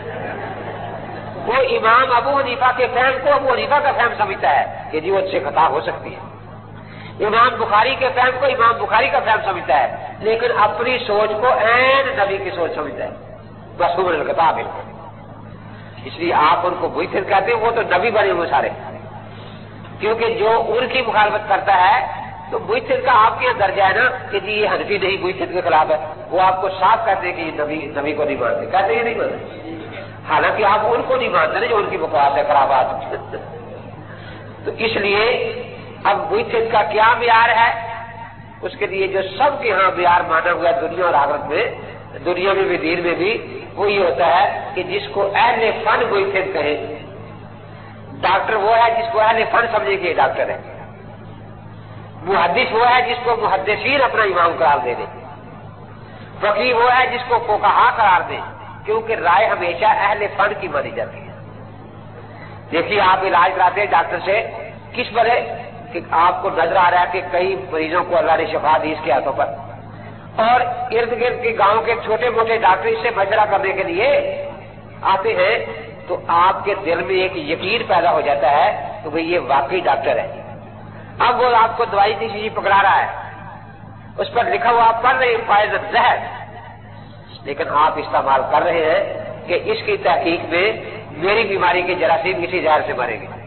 وہ امام ابو حنیفہ کے فہم کو ابو حنیفہ کا فہم سمجھتا ہے کہ جی وہ اس سے خطا ہو سکتی ہے، امام بخاری کے فہم کو امام بخاری کا فہم سمجھتا ہے، لیکن اپنی سوچ کو عین نبی کی سوچ سمجھتا ہے، بس عمر الکتاب بالکل۔ اس لیے آپ ان کو ملحد کہتے ہیں، وہ تو نبی بنے ہوئے سارے، کیونکہ جو ان کی مخالفت کرتا ہے تو ملحد کا آپ کے یہاں درجہ ہے نا کہ جی یہ حنفی نہیں ملحد کے خلاف ہے، وہ آپ کو صاف کہتے ہیں کہ یہ نبی کو نہیں مانتے، کہتے ہیں نہیں مانتے، حالانکہ آپ ان کو نہیں مانتے نا جو ان کی بکواس ہے خرابات۔ تو اس لیے اب ملحد کا کیا معیار ہے؟ اس کے لیے جو سب کے ہاں معیار مانا ہوا ہے دنیا اور آخرت میں، دنیا میں بھی دین میں بھی، وہ یہ ہوتا ہے کہ جس کو اہل فن ملحد کہے۔ ڈاکٹر وہ ہے جس کو اہل فن سمجھے کہ ڈاکٹر ہے، محدث وہ ہے جس کو محدثین اپنا امام قرار دے دے، فقیہ وہ ہے جس کو فقہا قرار دے، کیونکہ رائے ہمیشہ اہل فن کی مانی جاتی ہے۔ دیکھیے آپ علاج کراتے ہیں ڈاکٹر سے، کس پر ہے کہ آپ کو نظر آ رہا ہے کہ کئی مریضوں کو اللہ نے شفا دی اس کے ہاتھوں پر، اور ارد گرد کے گاؤں کے چھوٹے موٹے ڈاکٹر اس سے مشورہ کرنے کے لیے آتے ہیں، تو آپ کے دل میں ایک یقین پیدا ہو جاتا ہے کہ بھئی یہ واقعی ڈاکٹر ہے۔ اب وہ آپ کو دوائی کی چیز پکڑا رہا ہے، اس پر لکھا ہوا آپ پڑھ رہے ہیں فائز الزہر، لیکن آپ استعمال کر رہے ہیں کہ اس کی تحقیق میں میری بیماری کے جراثیم کسی زہر سے مریں گے۔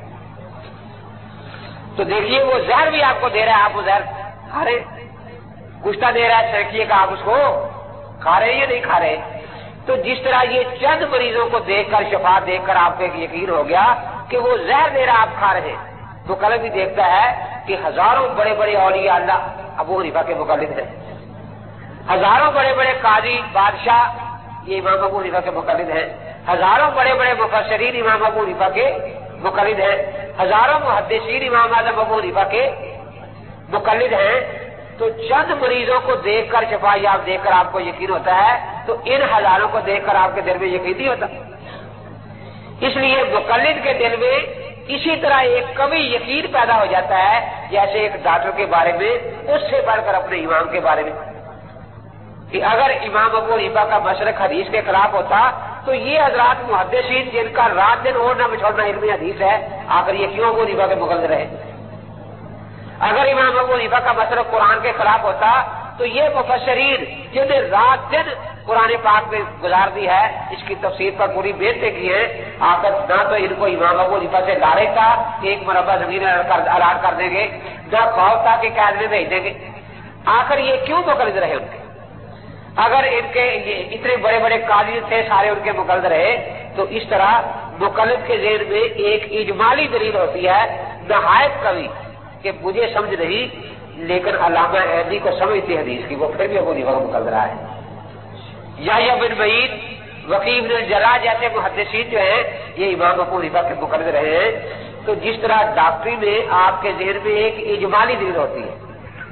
تو دیکھیے وہ زہر بھی آپ کو دے رہا ہے، آپ وہ زہر کھا رہے، گشتہ دے رہا ہے سرکیے کا، آپ اس کو کھا رہے یا نہیں کھا رہے؟ تو جس طرح یہ چند مریضوں کو دیکھ کر شفا دیکھ کر آپ کو ایک یقین ہو گیا کہ وہ زہر دے رہا آپ کھا رہے ہیں، تو کل بھی دیکھتا ہے کہ ہزاروں بڑے بڑے اولیاء اللہ ابو حنیفہ کے مقلد ہیں، ہزاروں بڑے بڑے قاضی بادشاہ یہ امام ابو حنیفہ کے مقلد ہیں، ہزاروں بڑے بڑے مفسرین امام ابو حنیفہ کے مقلد ہیں، ہزاروں محدثین امام اعظم ابو حنیفہ کے مقلد ہیں۔ تو چند مریضوں کو دیکھ کر شفا یاب دیکھ کر آپ کو یقین ہوتا ہے، تو ان ہزاروں کو دیکھ کر آپ کے دل میں یقین نہیں ہوتا۔ اس لیے مقلد کے دل میں اسی طرح ایک کمی یقین پیدا ہو جاتا ہے جیسے ایک ڈاکٹر کے بارے میں اس سے بڑھ کر اپنے امام کے بارے میں، کہ اگر امام ابو حنیفہ کا مسلک حدیث کے خلاف ہوتا تو یہ حضرات محدثین جن کا رات دن اوڑھنا بچھوڑنا علم حدیث ہے، آخر یہ کیوں ابو حنیفہ کے مقلد رہے؟ اگر امام ابو حنیفہ کا مسلک قرآن کے خلاف ہوتا تو یہ مفسرین جن نے رات دن قرآن پاک میں گزار دی ہے، اس کی تفسیر پر پوری محنتیں کی ہیں، آخر نہ تو ان کو امام ابو حنیفہ سے ڈارے تھا کہ ایک مربع زمین الاٹ کر دیں گے، نہ خوف تھا کہ قید میں بھیج دیں گے، آخر یہ کیوں مقلد رہے ان کے؟ اگر ان کے اتنے بڑے بڑے قاضی تھے سارے ان کے مقلد رہے، تو اس طرح مقلد کے ذہن میں ایک اجمالی دلیل ہوتی ہے نہایت قوی کہ مجھے سمجھ نہیں لیکن علامہ عینی کو سمجھتی حدیث کی، وہ پھر بھی ابو حنیفہ کو مقلد رہا ہے۔ یحییٰ بن معین، وکیع بن الجراح جیسے محدثین جو ہیں یہ امام ابو حنیفہ کے مقلد رہے ہیں۔ تو جس طرح ڈاکٹری میں آپ کے ذہن میں ایک اجمالی دلیل ہوتی ہے،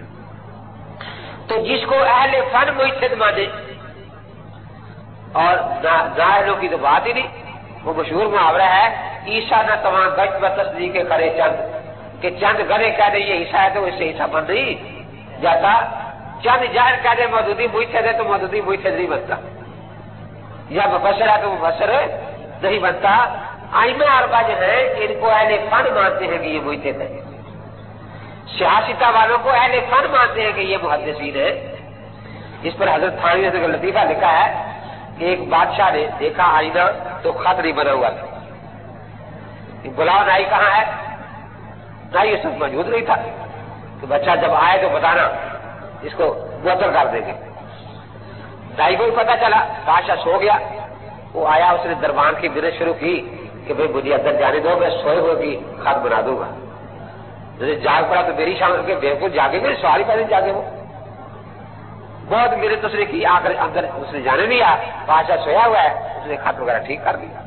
تو جس کو اہل فن ملحد مانے، اور ظاہروں کی تو بات ہی نہیں، وہ مشہور محاورہ ہے عیسیٰ نہ تمام گشت و تصدیق کرے چند، کہ چند گنے کہہ دے یہ عیسیٰ ہے تو اس سے عیسیٰ بن نہیں جاتا، چند جاہر کہہ دے مودودی ملحد ہے تو مودودی ملحد نہیں بنتا، یا مفسر ہے تو مفسر نہیں بنتا۔ ائمہ اربعہ جو ہیں ان کو اہل فن مانتے ہیں کہ یہ ملحد ہے، سیاستہ والوں کو اہل فن مانتے ہیں کہ یہ محدثین ہے. اس پر حضرت تھانوی نے لطیفہ لکھا ہے کہ ایک بادشاہ نے دیکھا آئینہ تو خط نہیں بنا ہوا تھا. بلاؤ نائی کہاں ہے؟ نائی اس وقت موجود نہیں تھا. تو بچہ جب آئے تو بتانا، اس کو معطل کر دیں گے. نائی کو بھی پتا چلا، بادشاہ سو گیا. وہ آیا، اس نے دربان کی بنت شروع کی کہ بھائی مجھے اندر جانے دو، میں سوئے ہوئے کی خط بنا دوں گا. جیسے جاگ پڑا تو میری شام کے بالکل جاگے گے، سواری پہلے جاگے. وہ بہت محنت اس نے کی، آخر اندر اس نے جانے دیا. بادشاہ سویا ہوا ہے، اس نے خط وغیرہ ٹھیک کر دیا.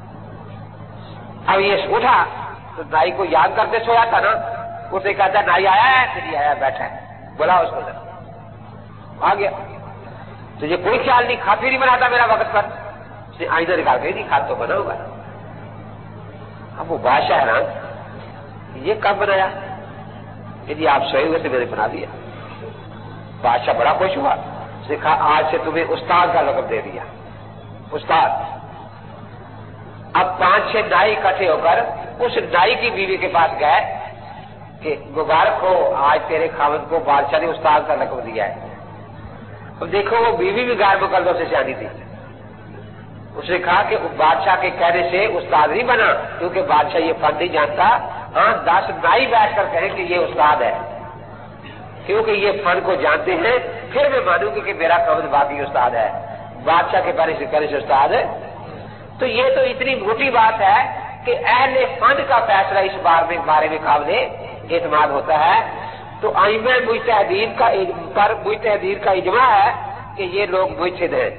اب یہ اٹھا تو نائی کو یاد کرتے سویا تھا نا، اسے کہتا نائی آیا ہے؟ نہیں آیا، بیٹھا ہے. بولا اس کو ذرا. آ گیا. تجھے کوئی خیال نہیں، خط بھی نہیں بناتا میرا وقت پر. اس نے آئینہ نکال کے نہیں، خط تو بنا ہوگا. اب وہ بادشاہ حیران، یہ کب بنایا؟ کہ جی آپ سوئے ہوئے سے میں نے بنا دیا. بادشاہ بڑا خوش ہوا. اس نے کہا آج سے تمہیں استاد کا لقب دے دیا، استاد. اب 5-6 نائی اکٹھے ہو کر اس نائی کی بیوی کے پاس گئے کہ مبارک ہو، آج تیرے خاوند کو بادشاہ نے استاد کا لقب دیا ہے. اب دیکھو وہ بیوی بھی غیر مقلدوں سے شادی تھی. اس نے کہا کہ بادشاہ کے کہنے سے استاد نہیں بنا، کیونکہ بادشاہ یہ فن نہیں جانتا. ہاں 10 نائی بیٹھ کر کہیں کہ یہ استاد ہے، کیونکہ یہ فن کو جانتے ہیں، پھر میں مانوں گی کہ میرا خاوند باقی استاد ہے. بادشاہ کے کہنے سے استاد ہے. تو یہ تو اتنی موٹی بات ہے کہ اہل فن کا فیصلہ اس بارے میں قابل اعتماد ہوتا ہے. تو ائمہ مجتہدین کا اجماع ہے کہ یہ لوگ مجتہد ہیں.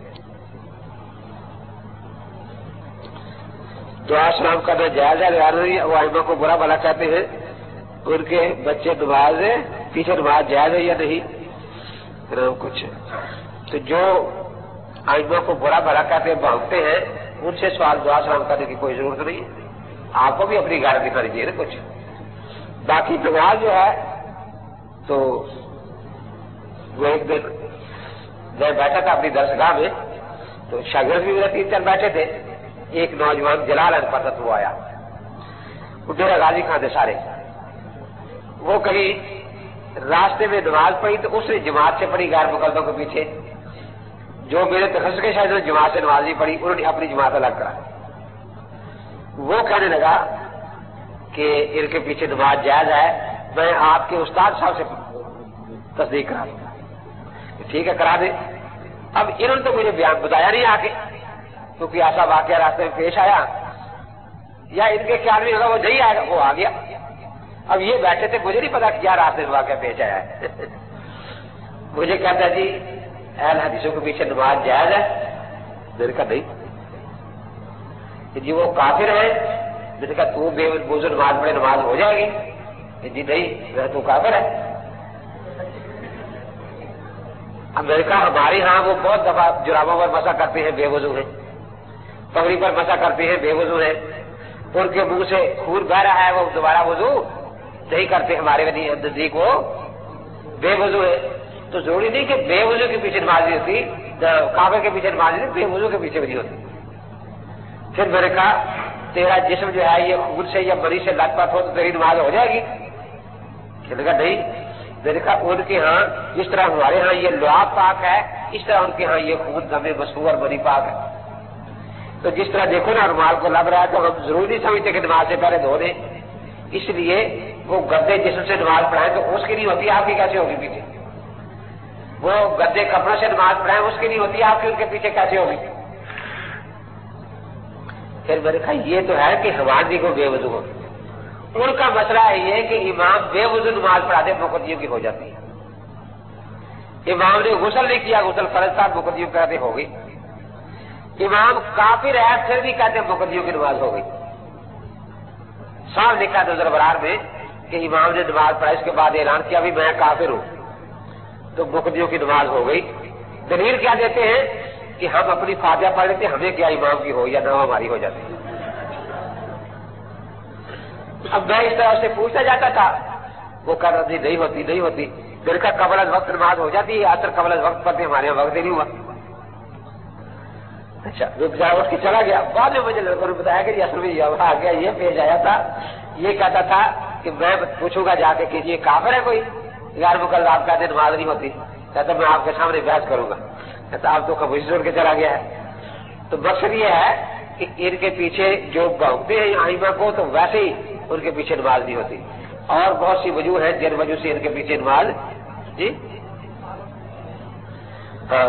دعا سلام کرنا جائز ہے، وہ ائمہ کو برا بھلا کہتے ہیں. ان کے بچے نماز پیچھے نماز جائز ہے یا نہیں؟ کچھ تو جو ائمہ کو برا بھلا کہتے ہیں، بھاگتے ہیں، ان سے سوال دعا سلام کرنے کی کوئی ضرورت نہیں ہے. آپ کو بھی اپنی گاڑی دکھانی چاہیے نا کچھ. باقی نماز جو ہے تو وہ ایک دن میں بیٹھا تھا اپنی درسگاہ میں، تو شاگرد بھی میرے 3-4 بیٹھے تھے. ایک نوجوان جلال پتت وہ آیا، وہ ڈیرا غازی خان تھے سارے. وہ کہیں راستے میں نماز پڑھی تو اس نے جماعت سے پڑھی غیر مقلدوں کے پیچھے. جو میرے تخصص کے شاید جماعت سے نماز نہیں پڑھی، انہوں نے اپنی جماعت الگ کرا. وہ کہنے لگا کہ ان کے پیچھے نماز جائز ہے، میں آپ کے استاد صاحب سے تصدیق کرا دوں گا. ٹھیک ہے کرا دیں. اب انہوں نے تو مجھے بیان بتایا نہیں آ کے، کیونکہ ایسا واقعہ راستے میں پیش آیا، یا ان کے خیال میں ہوگا وہ نہیں آئے گا، وہ آ گیا. اب یہ بیٹھے تھے، مجھے نہیں پتا کیا راستے میں واقعہ پیش آیا ہے. مجھے کہتا جی اہل حدیثوں کے پیچھے نماز جائز ہے؟ میں نے کہا نہیں. جی وہ کافر ہے؟ میں نے کہا تو بے وضو نماز پڑھے نماز ہو جائے گی؟ جی نہیں، تو کافر ہے. اب میں نے کہا ہمارے ہاں وہ بہت دفعہ جرابوں پر مسا کرتے ہیں، بے وضو ہیں. پگڑی پر مسا کرتے ہیں، بے وضو ہیں. ان کے منہ سے خون بہ رہا ہے، وہ دوبارہ وضو نہیں کرتے. ہمارے نزدیک وہ بے وضو ہے. تو ضروری نہیں کہ بے وضو کے پیچھے نماز نہیں ہوتی، کعبے کے پیچھے نماز نہیں، بے وضو کے پیچھے بھی نہیں ہوتی. پھر میں نے کہا تیرا جسم جو ہے یہ خون سے یا مری سے لت پت ہو تو تیری نماز ہو جائے گی؟ میں نے کہا نہیں. میں نے کہا ان کے ہاں جس طرح ہمارے ہاں یہ لعاب پاک ہے، اس طرح ان کے ہاں یہ خون دم مسفوح اور منی پاک ہے. تو جس طرح دیکھو نا رومال کو لگ رہا ہے تو ہم ضروری نہیں سمجھتے کہ نماز سے پہلے دھو دیں. اس لیے وہ گدے جسم سے نماز پڑھائیں تو اس کی نہیں ہوتی، آپ کی کیسے ہوگی پیچھے؟ وہ گدے کپڑوں سے نماز پڑھائیں، اس کی نہیں ہوتی، آپ کی ان کے پیچھے کیسے ہوگی؟ پھر میں نے کہا یہ تو ہے کہ ہماری کو بے وضو ہو. ان کا مسئلہ یہ ہے کہ امام بے وضو نماز پڑھاتے مقتدیوں کی ہو جاتی ہے. امام نے غسل نہیں کیا، غسل فرض تھا، مقتدیوں کہتے ہو گئی. امام کافر ہے پھر بھی کہتے ہیں مقتدیوں کی نماز ہو گئی. صاحب لکھا نظر برار میں کہ امام نے نماز پڑھائی، اس کے بعد اعلان کیا بھی میں کافر ہوں، تو مقتدیوں کی نماز ہو گئی. دلیل کیا دیتے ہیں کہ ہم اپنی فاتحہ پڑھ لیتے، ہمیں کیا امام کی ہو یا نہ ہماری ہو جاتی. اب میں اس طرح سے پوچھتا جاتا تھا، وہ کہہ رہا تھی نہیں ہوتی نہیں ہوتی. پھر کا قبل از وقت نماز ہو جاتی ہے، اثر قبل از وقت پڑھتے ہمارے یہاں وقت ہی نہیں ہوا. اچھا وہ بچارہ اٹھ کے چلا گیا. بعد میں مجھے لڑکوں نے بتایا کہ اصل میں آ گیا، یہ پیش آیا تھا. یہ کہتا تھا کہ میں پوچھوں گا جا کے کہ یہ کافر ہے کوئی غیر مقلد آپ کہتے نماز نہیں ہوتی، کہتا میں آپ کے سامنے بحث کروں گا، کہتا آپ تو خاموشی چھوڑ کے چلا گیا ہے۔ تو مقصد یہ ہے کہ ان کے پیچھے جو بھونکتے ہیں آئمہ کو تو ویسے ہی ان کے پیچھے نماز نہیں ہوتی، اور بہت سی وجوہ ہیں جن وجہ سے ان کے پیچھے نماز جی ہاں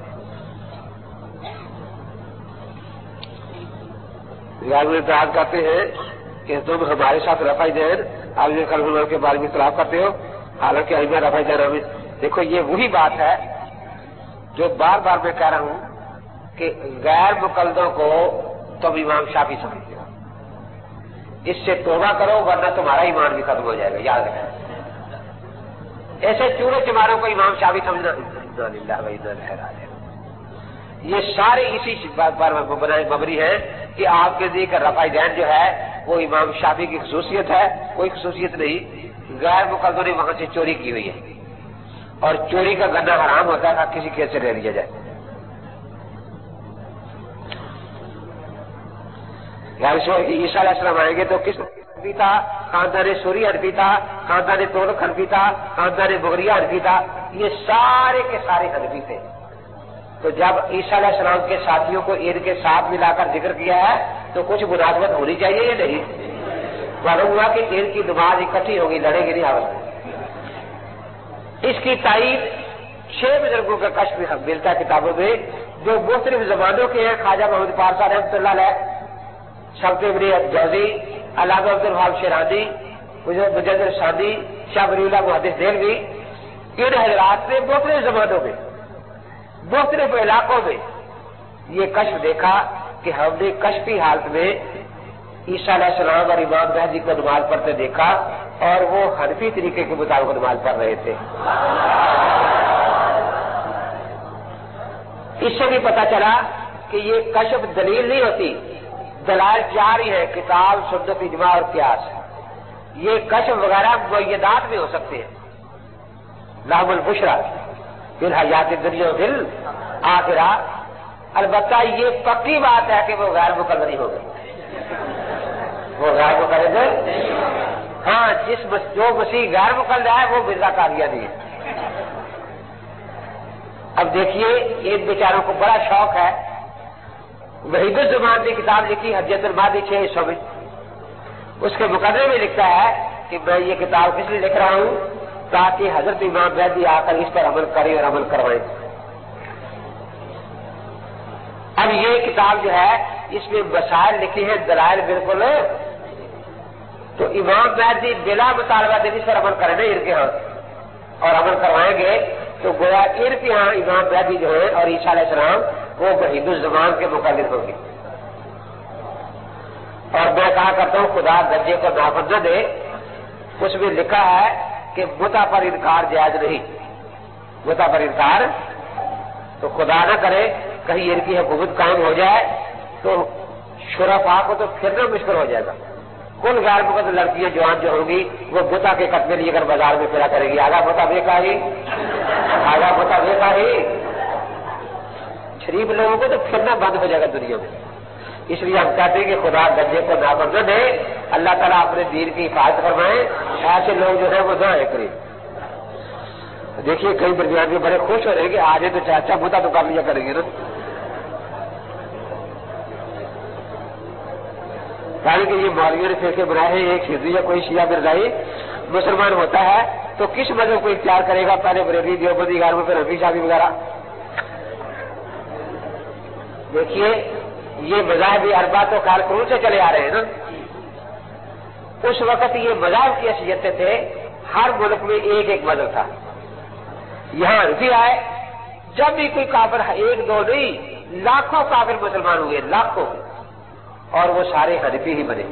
اتحاد کرتے ہیں کہ تم ہمارے ساتھ رفع دین آپ یہ کلمہ کے بارے میں اختلاف کرتے ہو، حالانکہ ائمہ رفع دین ہمیں دیکھو یہ وہی بات ہے جو بار بار میں کہہ رہا ہوں کہ غیر مقلدوں کو تم امام شافعی سمجھتے ہو، اس سے توبہ کرو ورنہ تمہارا ایمان بھی ختم ہو جائے گا، یاد رکھیں۔ ایسے چورے چماروں کو امام شافعی سمجھنا انا للہ و انا الیہ راجعون، یہ سارے اسی بات پر مبنی ہیں کہ آپ کے ذکر رفع دین جو ہے وہ امام شافعی کی خصوصیت ہے، کوئی خصوصیت نہیں۔ غیر مقلدوں نے وہاں سے چوری کی ہوئی ہے، اور چوری کا گنا حرام ہوتا ہے کسی کیس سے لے لیا جائے۔ عیسیٰ علیہ السلام آئیں گے تو کس حنفی تھا؟ خاندان سوری حنفی تھا، خاندان تغلق حنفی تھا، خاندان بغریہ حنفی تھا، یہ سارے کے سارے حنفی تھے۔ تو جب عیسیٰ علیہ السلام کے ساتھیوں کو ان کے ساتھ ملا کر ذکر کیا ہے تو کچھ مناسبت ہونی چاہیے یا نہیں؟ معلوم ہوا کہ ان کی نماز اکٹھی ہوگی، لڑے گی نہیں آپس میں۔ اس کی تائید 6 بزرگوں کا کشف ملتا ہے کتابوں میں جو مختلف زبانوں کے ہیں، خواجہ محمد پارسا رحمۃ اللہ علیہ، شمس ابن جوزی، علامہ عبد الوہاب شیرازی، مجدد ثانی، شاہ ولی اللہ محدث دہلوی، ان حضرات نے مختلف زبانوں میں مختلف علاقوں میں یہ کشف دیکھا کہ ہم نے کشفی حالت میں عیسیٰ علیہ السلام اور امام مہدی کو نماز پڑھتے دیکھا، اور وہ حنفی طریقے کے مطابق نماز پڑھ رہے تھے۔ اس سے بھی پتہ چلا کہ یہ کشف دلیل نہیں ہوتی، دلائل 4 ہی ہے، کتاب، سنت، اجماع اور قیاس۔ یہ کشف وغیرہ معینات میں ہو سکتے ہیں، لہم البشریٰ فی الحیات الدنیا فی الآخرہ، البتہ یہ پکی بات ہے کہ وہ غیر مقلد نہیں ہو گئے، وہ غیر مقلد ہاں، جو مسیح غیر مقلد ہے وہ مرزا قادیانی ہے۔ اب دیکھیے ان بیچاروں کو بڑا شوق ہے، وحید الزمان نے کتاب لکھی حجت المادی 6 حصوں میں، اس کے مقدمے میں لکھتا ہے کہ میں یہ کتاب کس لیے لکھ رہا ہوں تاکہ حضرت امام مہدی آ کر اس پر عمل کریں اور عمل کروائیں۔ اب یہ کتاب جو ہے اس میں مسائل لکھے ہیں، دلائل بالکل، تو امام مہدی بلا مطالبہ دین اس پر عمل کریں ان کے ہاں اور عمل کروائیں گے تو گویا ان کے ہاں امام مہدی جو ہے اور عیسیٰ علیہ السلام وہ وحید الزمان کے مقلد ہوں گے۔ اور میں کہا کرتا ہوں خدا درجے کو نافذ نہ دے، اس میں لکھا ہے کہ متع پر انکار جائز نہیں، متع پر انکار، تو خدا نہ کرے کہیں ان کی حکومت قائم ہو جائے تو شرفاء کو تو پھرنا مشکل ہو جائے گا۔ کل غیر مقلد لڑکیاں جوان جو ہوں گی وہ متع کے قدمے لیے کر بازار میں پھرا کرے گی، آگا متع بے کا ہی، آگا متع بے کا ہی، شریف لوگوں کو تو پھرنا بند ہو جائے گا دنیا میں۔ اس لیے ہم کہتے ہیں کہ خدا درجے کو نافذ نہ دے، اللہ تعالیٰ اپنے دین کی حفاظت فرمائے، ایسے لوگ جو ہے وہ نہ کریں۔ دیکھیے کئی درمیان میں بڑے خوش ہو رہے ہیں کہ آج تو چاچا متع تو کر لیا کریں گے نا، یعنی کہ یہ مولویوں نے فرقے بنائے ہیں، ایک ہندو یا کوئی شیعہ مرزائی مسلمان ہوتا ہے تو کس مذہب کو اختیار کرے گا؟ پہلے بریلوی، دیوبندی، پھر حنفی شافعی وغیرہ۔ دیکھیے یہ مذاہبی اربع تو کال قرون سے چلے آ رہے ہیں نا، اس وقت یہ مذاہب کی حیثیت تھے، ہر ملک میں ایک ایک مذہب تھا۔ یہاں حنفی آئے، جب بھی کوئی کافر، 1 2 نہیں، لاکھوں کافر مسلمان ہوئے، لاکھوں، اور وہ سارے حنفی ہی بنے۔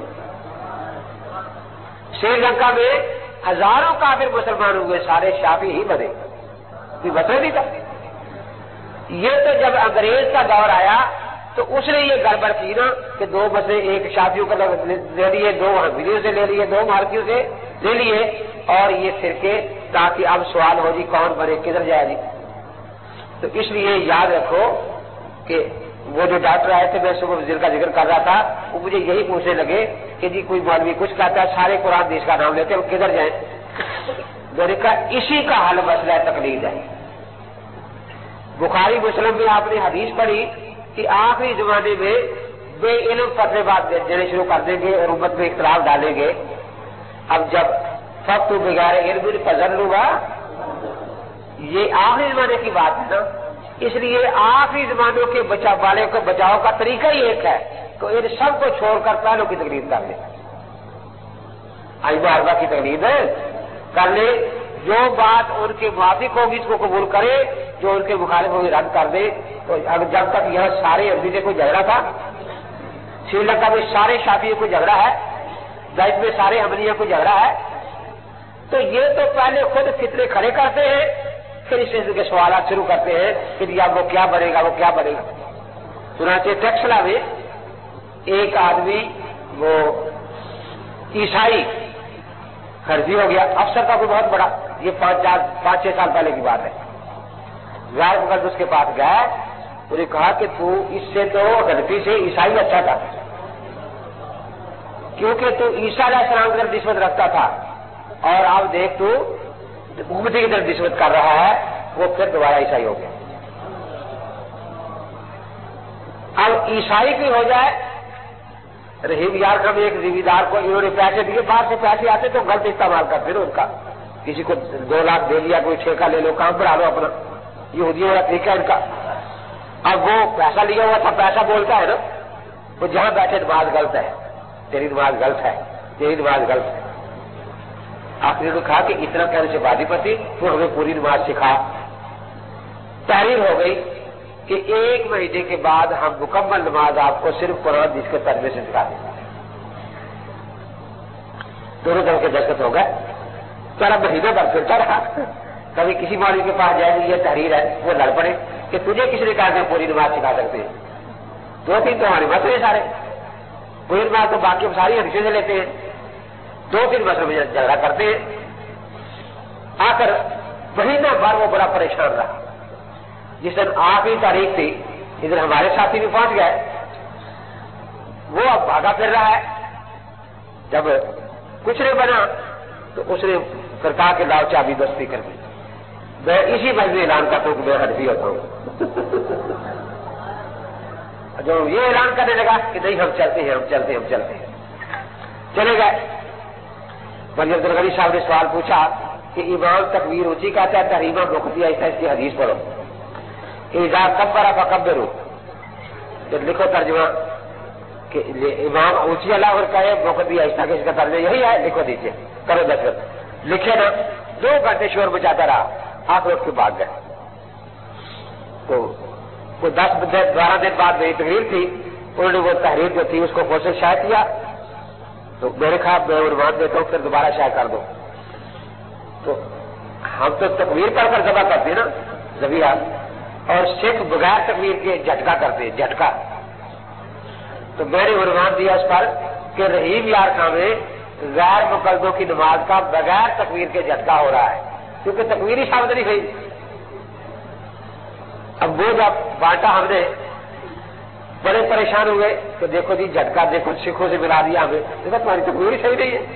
سری لنکا میں ہزاروں کافر مسلمان ہوئے، سارے شافعی ہی بنے، کوئی مسئلہ نہیں تھا۔ یہ تو جب انگریز کا دور آیا تو اس نے یہ گڑبڑ کی نا کہ 2 مسئلے، ایک شافعیوں کا لے لیے، 2 حنفیوں سے لے لیے، 2 مالکیوں سے لے لیے، اور یہ فرقے، تاکہ اب سوال ہو جی کون بنے، کدھر جائے جی۔ تو اس لیے یاد رکھو کہ وہ جو ڈاکٹر آئے تھے میں صبح ذکر کا ذکر کر رہا تھا وہ مجھے یہی پوچھنے لگے کہ جی کوئی مولوی کچھ کہتا ہے سارے قرآن حدیث کا نام لیتے ہیں کدھر جائیں؟ میں نے کہا اسی کا حل مسئلہ تقلید ہے. بخاری مسلم میں آپ نے حدیث پڑھی کہ آخری زمانے میں بے علم فتوے بات دینے شروع کر دیں گے اور امت میں اختلاف ڈالیں گے. اب جب فتو بغیر علم فضل ہوا یہ آخری زمانے کی بات ہے نا, اس لیے آخری زمانوں کے والے کو بچاؤ کا طریقہ ہی ایک ہے کہ ان سب کو چھوڑ کر پہلوں کی تقلید کر لیں. ائمہ اربعہ کی تقلید کر لے, جو بات ان کے موافق ہوگی اس کو قبول کرے, جو ان کے مخالف ہوگی رد کر دے. تو جب تک یہاں سارے عربی سے کوئی جھگڑا تھا, سری لنکا میں سارے شافعی کو جھگڑا ہے, دائت میں سارے حنبلیوں کو جھگڑا ہے, تو یہ تو پہلے خود فتنے کھڑے کرتے ہیں پھر اس کے سوالات شروع کرتے ہیں کہ اب وہ کیا بنے گا وہ کیا بنے گا. چنانچہ ٹیکسلا میں ایک آدمی وہ عیسائی حنفی ہو گیا, افسر کا کوئی بہت بڑا, یہ 5-6 سال پہلے کی بات ہے. غیر مقدس کے پاس گیا, انہوں نے کہا کہ تو اس سے تو حنفی سے عیسائی اچھا تھا کیونکہ تو عیسیٰ علیہ السلام کی طرف نسبت رکھتا تھا اور اب دیکھ تو امتی کی طرف نسبت کر رہا ہے, وہ پھر دوبارہ عیسائی ہو گیا. اب عیسائی کی ہو جائے, رحیم یار کا بھی ایک ذمہ دار کو انہوں نے پیسے دیے, باہر سے پیسے آتے تو غلط استعمال کرتے ان کا, کسی کو 2 لاکھ دے دیا, کوئی ٹھیکہ لے لو, کام بڑھا لو اپنا, یہودیوں والا طریقہ ان کا. اب وہ پیسہ لیا ہوا تھا, پیسہ بولتا ہے نا, وہ جہاں بیٹھے نماز غلط ہے, تیری نماز غلط ہے, تیری نماز غلط ہے. آپ نے تو کہا کہ اتنا کہنے سے بات ہی پڑتی, تو ہمیں پوری نماز سکھا. تحریر ہو گئی کہ 1 مہینے کے بعد ہم مکمل نماز آپ کو صرف قرآن جس کے ترجمے سے سکھا دیں. دونوں طرح کے دستخط ہو گئے. چلا مہینہ بھر پھرتا رہا, کبھی کسی مولوی کے پاس جائے یہ تحریر ہے, وہ لڑ پڑے کہ تجھے کس نے کہا کہ پوری نماز سکھا سکتے ہیں, 2-3 تو ہمارے مسئلے سارے, پوری نماز تو باقی ہم ساری حدیثیں سے لیتے ہیں, 2-3 مسئلے میں جھگڑا کرتے ہیں. آ کر مہینہ بھر وہ بڑا پریشان رہا. جس دن آخری تاریخ تھی, ادھر ہمارے ساتھی بھی پہنچ گئے, وہ اب بھاگا پھر رہا ہے. جب کچھ نہیں بنا تو اس نے پھر کہا کہ لاؤ چابی دستی کر دی, میں اسی وجہ اعلان کرتا ہوں کہ میں حنفی ہوتا ہوں. جو یہ اعلان کرنے لگا کہ نہیں ہم چلتے ہیں, ہم چلتے ہیں, ہم چلتے ہیں, چلے گئے. مولوی عبدالغنی صاحب نے سوال پوچھا کہ امام تکبیر اونچی کہتا ہے, تحریمہ موقفی ایسا, اس کی حدیث پڑھو. اذا کبر فکبروا, لکھو ترجمہ کہ امام اونچی اللہ اور کہے موقفی ایسا, کہ اس کا ترجمہ یہی ہے, لکھو دیجیے, کرو دستخط. لکھے نا, 2 گھنٹے شور بچاتا رہا, آخر اس کے بعد گئے. تو وہ 10-12 دن بعد میری تقریر تھی, انہوں نے وہ تحریر جو تھی اس کو کوشش شائع کیا, تو میرے خیال میں عنوان دیتا ہوں پھر دوبارہ شائع کر دو. تو ہم تو تکبیر پڑھ کر ذبح کرتے ہیں نا, ذبیحہ, اور سکھ بغیر تکبیر کے جھٹکا کرتے ہیں, جھٹکا. تو میں نے عنوان دیا اس پر کہ رحیم یار خان میں غیر مقلدوں کی نماز کا بغیر تکبیر کے جھٹکا ہو رہا ہے, کیونکہ تکبیر ہی ثابت نہیں ہوئی. اب وہ جب بانٹا ہم نے, بڑے پریشان ہوئے کہ دیکھو جی جھٹکا, دیکھو سکھوں سے ملا دیا ہمیں, دیکھو تمہاری تکبیر ہی صحیح نہیں ہے.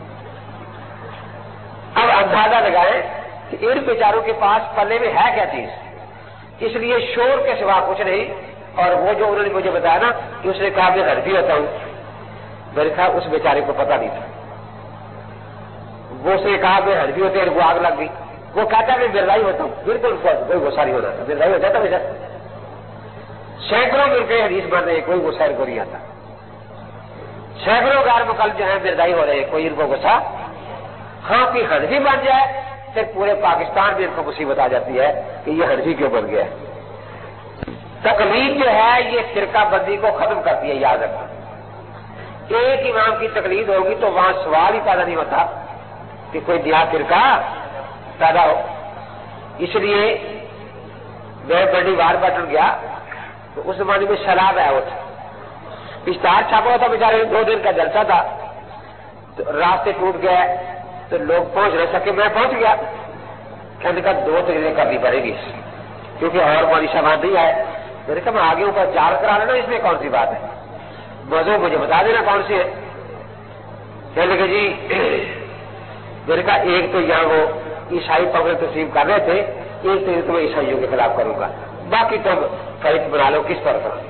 اب اندازہ لگائیں کہ ان بیچاروں کے پاس پلے میں ہے کیا چیز, اس لیے شور کے سوا کچھ نہیں. اور وہ جو انہوں نے مجھے بتایا نا کہ اس نے کہا میں حنفی ہوتا ہوں, میرے خیال اس بیچارے کو پتا نہیں تھا. وہ اس نے کہا میں حنفی ہوتے ہیں, وہ آگ لگ گئی. وہ کہتا ہے میں مرزائی ہوتا ہوں, بالکل کوئی غصہ نہیں ہوتا, مرزائی ہوتا تھا ویسا. سینکڑوں مل کے حدیث بن رہے ہیں, کوئی غصہ ان کو نہیں آتا. سینکڑوں غیر مقلد جو ہے مرزائی ہو رہے ہیں, کوئی ان کو غصہ. ہاں کہ حنفی بن جائے پھر پورے پاکستان میں ان کو مصیبت آ جاتی ہے کہ یہ حنفی کیوں بن گیا ہے. تقلید جو ہے یہ فرقہ بندی کو ختم کرتی ہے, یاد رکھنا. ایک امام کی تقلید ہوگی تو وہاں سوال ہی پیدا نہیں ہوتا کہ کوئی نیا فرقہ پیدا ہو. اس لیے میں بڑی بار بٹن گیا تو اس زمانے میں سیلاب ہے, وہ اشتہار چھاپا ہوا تھا, بیچارے 2 دن کا جلسہ تھا, تو راستے ٹوٹ گئے تو لوگ پہنچ نہ سکے. میں پہنچ گیا, کہنے کا 2 تقریریں کرنی پڑے گی کیونکہ اور مولوی صاحب نہیں آئے. میرے کہا میں آگے اوپر چار کرا لینا، اس میں کون سی بات ہے، موضوع مجھے بتا دینا کون سی ہے۔ کہنے لگے جی میرے کہا ایک تو یہاں وہ عیسائی پکڑ تسلیم کر رہے تھے، ایک تو میں عیسائیوں کے خلاف کروں گا، باقی تم فیصلہ بنا لو کس پر کرو۔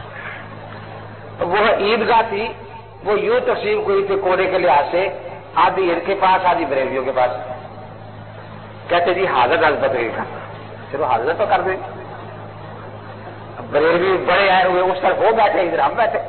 وہ عیدگاہ تھی، وہ یوں تقسیم ہوئی تھی کونے کے لحاظ سے، آدھی ان کے پاس آدھی بریلویوں کے پاس۔ کہتے جی حاضر نظر بدل کرنا، چلو حاضر تو کر دیں۔ بریلوی بڑے آئے ہوئے اس طرف وہ بیٹھے، ادھر ہم بیٹھے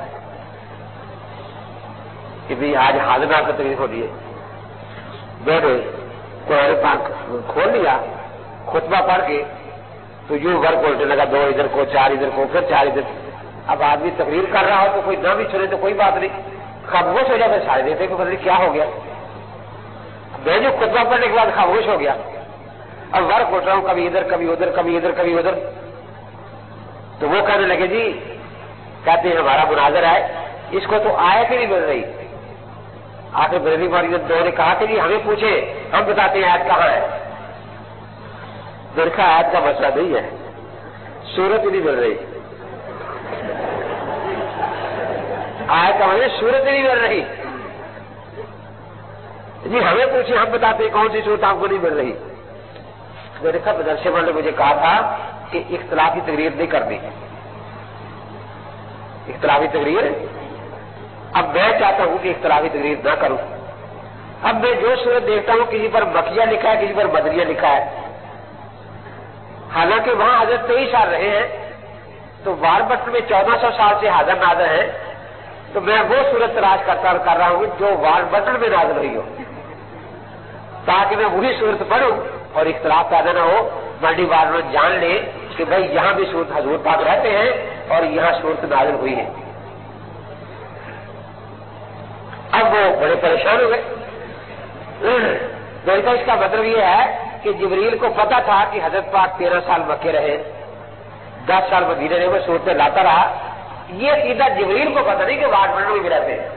کہ بھی آج حاضر نظر کا تقریر ہو رہی ہے۔ بیٹھے قرآن پاک کھول لیا، خطبہ پڑھ کے تو یوں گھر کھولنے لگا، دو ادھر کو، چار ادھر کو، پھر چار ادھر۔ اب آدمی تقریر کر رہا ہو تو کوئی نہ بھی سنے تو کوئی بات نہیں، خاموش ہو جائے پھر سارے دیتے کہ پتہ نہیں کیا ہو گیا۔ میں جو خطبہ پڑھنے کے بعد خاموش ہو گیا، اب ور کھول رہا ہوں، کبھی ادھر کبھی ادھر کبھی ادھر کبھی ادھر۔ تو وہ کہنے لگے جی کہتے ہیں ہمارا مناظر ہے، اس کو تو آیت ہی نہیں مل رہی۔ آخر بریلوی والی نے کہا کہ جی ہمیں پوچھے، ہم بتاتے ہیں آیت کہاں ہے۔ دیکھا آیت کا مسئلہ نہیں ہے، صورت ہی نہیں مل رہی، آیت کا مسئلہ صورت ہی نہیں مل رہی۔ جی ہمیں پوچھے، ہم بتاتے ہیں کون سی صورت آپ کو نہیں مل رہی۔ میرے ساتھ مدرسے والے نے مجھے کہا تھا کہ اختلافی تقریر نہیں کرنی، اختلافی تقریر۔ اب میں چاہتا ہوں کہ اختلافی تقریر نہ کروں۔ اب میں جو صورت دیکھتا ہوں کسی پر مکیہ لکھا ہے، کسی پر مدنیہ لکھا ہے، حالانکہ وہاں حضرت 23 سال رہے ہیں تو واربٹن میں 1400 سال سے حاضر نازل ہے، تو میں وہ صورت تلاش کر رہا ہوں جو واربٹن میں نازل ہوئی ہو، تاکہ میں وہی صورت پڑھوں اور اختلاف پیدا نہ ہو۔ منڈی والوں جان لے کہ بھائی یہاں بھی صورت حضور پاک رہتے ہیں اور یہاں صورت نازل ہوئی ہے۔ اب وہ بڑے پریشان ہو گئے۔ تو اس کا مطلب یہ ہے کہ جبریل کو پتا تھا کہ حضرت پاک 13 سال مکے رہے، 10 سال مدینے رہے، وہ صورتیں لاتا رہا۔ یہ سیدھا جبریل کو پتا نہیں کہ وارڈ بننے میں بھی رہتے ہیں۔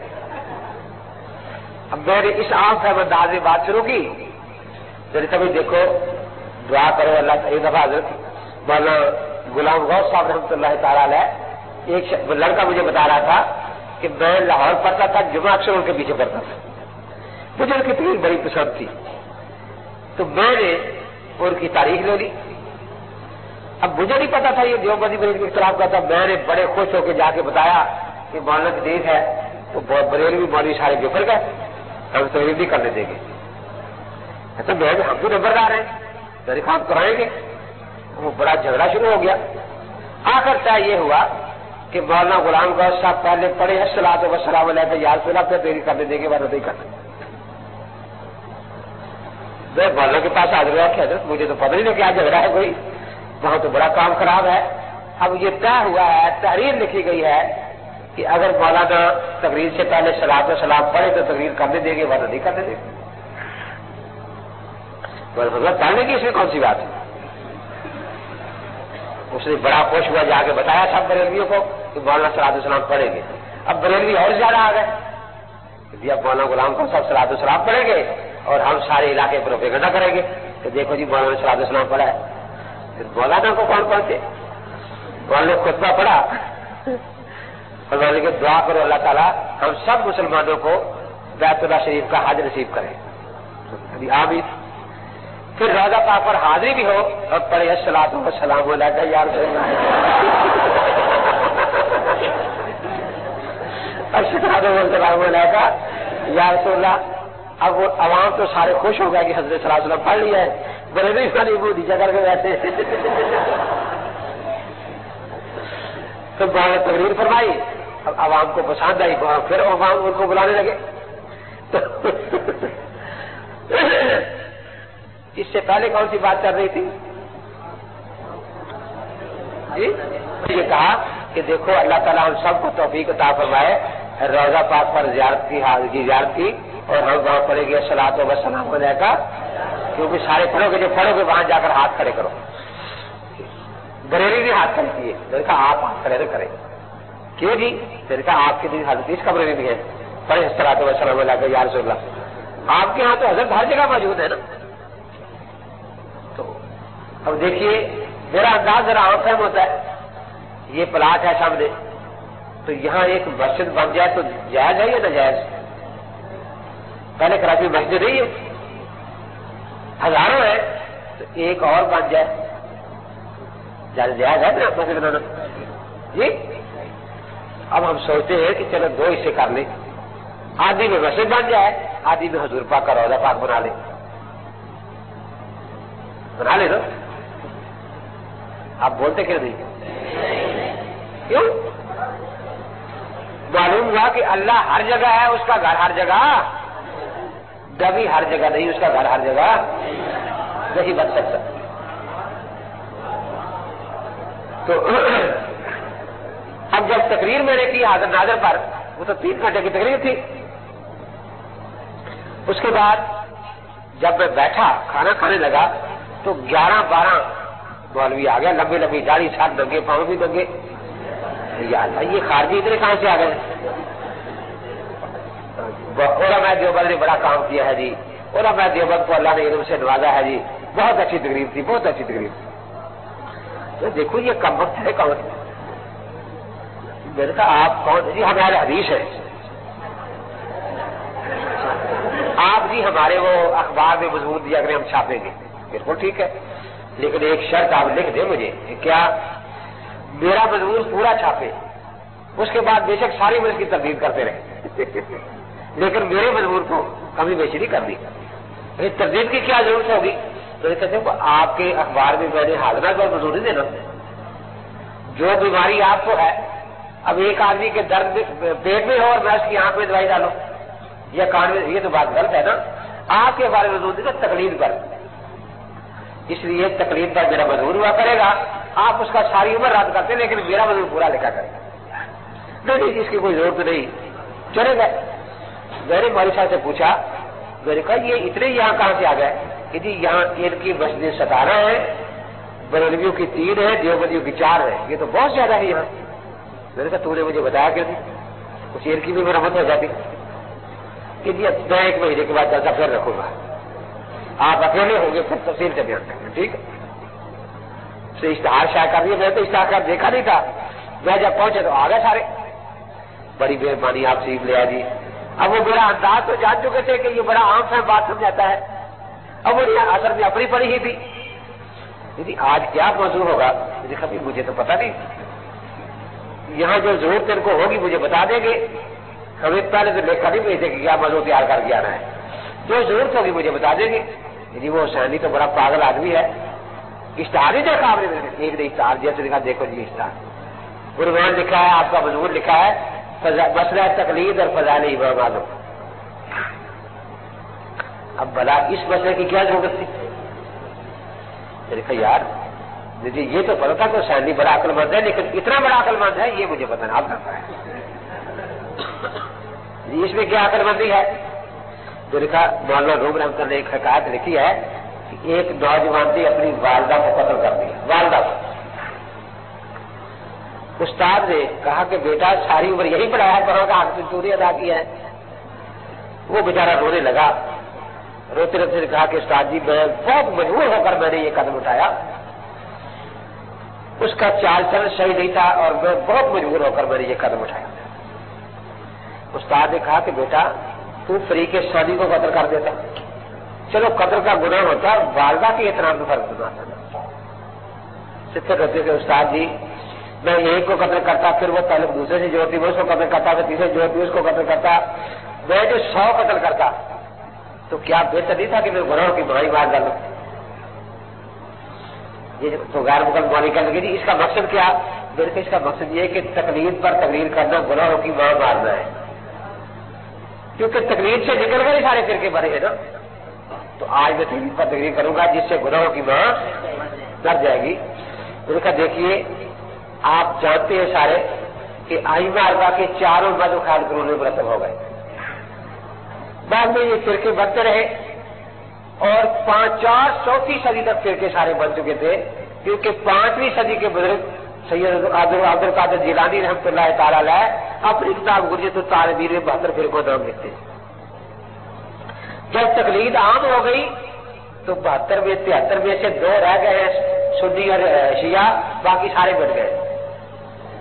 اب میں نے اس عام فہم انداز میں بات شروع کی، میرے کبھی دیکھو دعا کرو اللہ سے۔ ایک دفعہ حضرت مولانا غلام غوث صاحب رحمۃ اللہ تعالی علیہ، ایک لڑکا مجھے بتا رہا تھا کہ میں لاہور پڑھتا تھا، جمعہ اکثر ان کے پیچھے پڑھتا تھا، مجھے ان کی تقریر بڑی پسند تھی، تو میں نے ان کی تاریخ لے لی۔ اب مجھے نہیں پتا تھا یہ دیوبندی بریلوی کے اختلاف کا تھا، میں نے بڑے خوش ہو کے جا کے بتایا کہ مولانا جدید ہے، تو بریلوی مولوی سارے بفر گئے، ہم تقریر بھی کرنے دیں گے۔ تو میں ہم بھی نمبردار ہیں، میرے کام کرائیں گے۔ وہ بڑا جھگڑا شروع ہو گیا۔ آخر طے یہ ہوا کہ مولانا غلام غوث صاحب پہلے پڑھے الصلاۃ والسلام علیہ یا رسول اللہ، پھر تقریر کرنے دیں گے، ورنہ نہیں کرتے۔ میں مولانا کے پاس حاضر ہوا کہ حضرت مجھے تو پتہ نہیں کیا جھگڑا ہے کوئی، وہاں تو بڑا کام خراب ہے۔ اب یہ طے ہوا ہے، تحریر لکھی گئی ہے کہ اگر مولانا تقریر سے پہلے صلاۃ و سلام پڑھے تو تقریر کرنے دیں گے، ورنہ نہیں کرنے دیں گے۔ پڑھنے کی اس میں کون سی بات ہے؟ اس نے بڑا خوش ہوا، جا کے بتایا سب بریلویوں کو کہ مولانا صلاۃ و سلام پڑھیں گے۔ اب بریلوی اور زیادہ آ گئے کہ اب مولانا غلام کو سب صلاۃ و سلام پڑھیں گے اور ہم سارے علاقے پر پروپیگنڈا کریں گے کہ دیکھو جی مولانا صلاۃ و سلام پڑھا ہے۔ پھر مولانا کو کون پڑھتے؟ مولانا نے خطبہ پڑھا اور مولانا کہ دعا کرو اللہ تعالیٰ ہم سب مسلمانوں کو بیت اللہ شریف کا حج نصیب کرے۔ آمین۔ پھر روضہ پاک پر حاضری بھی ہو اور پڑھے الصلاۃ والسلام علیہ یا رسول اللہ، الصلاۃ والسلام علیہ یا رسول اللہ۔ اب وہ عوام تو سارے خوش ہو گئے کہ حضرت صلی اللہ علیہ وسلم پڑھ لیا ہے، بریلوی والی وہ نیچے کر کے بیٹھے۔ تو مولانا تقریر فرمائی، اب عوام کو پسند آئی، پھر عوام ان کو بلانے لگے۔ اس سے پہلے کون سی بات کر رہی تھی جی؟ یہ کہا کہ دیکھو اللہ تعالیٰ ہم سب کو توفیق عطا فرمائے، روضہ پاک پر زیارت کی اور ہم وہاں پڑھیں گے الصلاۃ والسلام علیہ کا، کیونکہ سارے پڑھو گے، جو پڑھو گے وہاں جا کر ہاتھ کھڑے کرو۔ بریلی بھی ہاتھ کھڑے کیے، میں نے کہا آپ ہاتھ کھڑے نہ کریں۔ کیوں جی؟ میں نے کہا آپ کے دن حضرت اس کمرے میں بھی ہے، پڑھے الصلاۃ والسلام علیہ کا یا رسول اللہ۔ آپ کے یہاں تو حضرت ہر جگہ موجود ہے نا۔ تو اب دیکھیے میرا انداز ذرا عام فہم ہوتا ہے، یہ پلاٹ ہے سامنے، تو یہاں ایک مسجد بن جائے تو جائز ہے یا ناجائز؟ پہلے کراچی میں مسجد نہیں ہے، ہزاروں ہے، تو ایک اور بن جائے، جائز ہے نا مسجد بنانا؟ جی اب ہم سوچتے ہیں کہ چلو دو حصے کر لیں، آدھی میں مسجد بن جائے، آدھی میں حضور پاک کا روضہ پاک بنا لیں نا؟ آپ بولتے کیوں نہیں؟ کیوں؟ معلوم ہوا کہ اللہ ہر جگہ ہے، اس کا گھر ہر جگہ ڈبی ہر جگہ نہیں، اس کا گھر ہر جگہ نہیں بن سکتا۔ تو اب جب تقریر میں نے کی حاضر ناظر پر، وہ تو 3 گھنٹے کی تقریر تھی، اس کے بعد جب میں بیٹھا کھانا کھانے لگا تو 11-12 مولوی آ گیا، لمبی لمبی داڑھی، ساتھ ننگے پاؤں بھی ننگے۔ یا اللہ، یہ خارجی اتنے کہاں سے آ گئے؟ علماء دیوبند نے بڑا کام کیا ہے جی، علماء دیوبند کو اللہ نے علم سے نوازا ہے جی، بہت اچھی تقریر تھی، بہت اچھی تقریر تھی۔ تو دیکھو یہ کم وقت ہے، کون؟ میں نے کہا آپ کون؟ جی ہمارے حدیث ہے۔ آپ جی ہمارے وہ اخبار میں مضمون دیا کریں، ہم چھاپیں گے۔ بالکل ٹھیک ہے، لیکن ایک شرط آپ لکھ دیں مجھے، کیا؟ میرا مضمون پورا چھاپے، اس کے بعد بے شک ساری مجھ کی تردید کرتے رہے لیکن میرے مضمون کو کمی بیشی نہیں کرنی۔ تردید کی کیا ضرورت ہوگی؟ تو یہ کہتے ہیں آپ کے اخبار میں میں نے حاضرہ کو مضمون نہیں دینا، جو بیماری آپ کو ہے، اب ایک آدمی کے درد پیٹ میں ہو اور میں اس کی آنکھ میں دوائی ڈالوں یا کان میں، یہ تو بات غلط ہے نا۔ آپ کے بارے میں مضمون دینا تقلید پر، اس لیے تقلید پر میرا مضمون ہوا کرے گا، آپ اس کا ساری عمر رد کرتے، لیکن میرا مضمون پورا لکھا کرے گا۔ نہیں، اس کی کوئی ضرورت نہیں، چلے گئے۔ میں نے مولوی صاحب سے پوچھا، میں نے کہا یہ اتنے یہاں کہاں سے آ گئے؟ کہ جی یہاں ان کی مسجدیں 17 ہیں، بریلویوں کی 3 ہیں، دیوبندیوں کی 4 ہیں، یہ تو بہت زیادہ ہے یہاں۔ میں نے کہا تو نے مجھے بتایا کیوں نہیں؟ کچھ ان کی بھی مرمت ہو جاتی کہ جی میں 1 مہینے کے بعد جلسہ پھر رکھوں گا، آپ اکیلے ہوں گے، پھر تفصیل سے بیان کریں گے، ٹھیک ہے؟ تو اشتہار شائع کر دیا، میں تو اشتہار دیکھا نہیں تھا، میں جب پہنچے تو آ گئے سارے، بڑی مہربانی آپ سیکھ لیا جی۔ اب وہ میرا انداز تو جان چکے تھے کہ یہ بڑا عام فہم بات سمجھاتا ہے، اب وہ اثر میں اپنی پڑی ہی تھی۔ جی آج کیا موضوع ہوگا؟ کبھی مجھے تو پتا نہیں، یہاں جو ضرورت ان کو ہوگی مجھے بتا دیں گے، ہمیں پہلے تو لکھا نہیں بھیجے کہ کیا موضوع تیار کر کے آنا ہے، جو ضرورت ہوگی مجھے بتا دیں گے۔ جی وہ حسینی تو بڑا پاگل آدمی ہے، اشتہار ہی دیکھا آپ نے؟ ایک نے اشتہار جیسے لکھا، دیکھو جی اشتہار عنوان لکھا ہے، آپ کا مضمون لکھا ہے، مسئلہ تقلید اور فضائل امام اعظم۔ اب بھلا اس مسئلے کی کیا ضرورت تھی؟ میں نے کہا یار جی یہ تو پتا تھا کہ حسینی بڑا عقل مند ہے، لیکن اتنا بڑا عقل مند ہے یہ مجھے پتا نہیں کرتا ہے جی، اس میں کیا عقل مندی ہے؟ جو لکھا مولانا روم رحمۃ اللہ نے ایک حکایت لکھی ہے کہ ایک نوجوان نے اپنی والدہ کو قتل کر دیا، والدہ کو۔ استاد نے کہا کہ بیٹا ساری عمر یہی پڑھایا ہے، پڑھو کا حق تو نے ادا کیا ہے۔ وہ بیچارہ رونے لگا، روتے روتے نے کہا کہ استاد جی میں بہت مجبور ہو کر میں نے یہ قدم اٹھایا، اس کا چال چلن صحیح نہیں تھا اور میں بہت مجبور ہو کر میں نے یہ قدم اٹھایا۔ استاد نے کہا کہ بیٹا تو فریق ثانی کو قتل کر دیتا، چلو قتل کا گناہ ہوتا، والدہ کے احترام میں فرق گناہ تھا۔ پھر کہتے کہ استاد جی میں ایک کو قتل کرتا، پھر وہ پہلے دوسرے سے جوڑتی، میں اس کو قتل کرتا، پھر تیسرے سے جوڑتی، اس کو قتل کرتا، میں جو 100 قتل کرتا تو کیا بہتر نہیں تھا کہ میں گناہوں کی بڑائی مار ڈالوں؟ یہ تو غیر مقدم مانی کرنے کے لیے اس کا مقصد کیا؟ میرے کو اس کا مقصد یہ ہے کہ تقلید پر تقریر کرنا گناہوں کی ماں مارنا ہے، کیونکہ تقلید سے نکل کر ہی سارے فرقے بنے ہیں نا۔ تو آج میں تقلید پر تقریر کروں گا جس سے گناہوں کی ماں ڈر جائے گی۔ میں نے کہا دیکھیے آپ جانتے ہیں سارے کہ ائمہ اربعہ کے چاروں مذہب خیال قرون میں مرتب ہو گئے، بعد میں یہ فرقے بنتے رہے اور 4 صدی تک فرقے سارے بن چکے تھے، کیونکہ 5ویں صدی کے بزرگ سید عبد القادر جیلانی رحمۃ اللہ تعالی علیہ اپنی کتاب غنیۃ الطالبین میں 72 فرقوں نام لکھتے ہیں۔ جب تقلید عام ہو گئی تو 72 میں 73 میں سے 2 رہ گئے ہیں، سنی اور شیعہ، باقی سارے بٹ گئے۔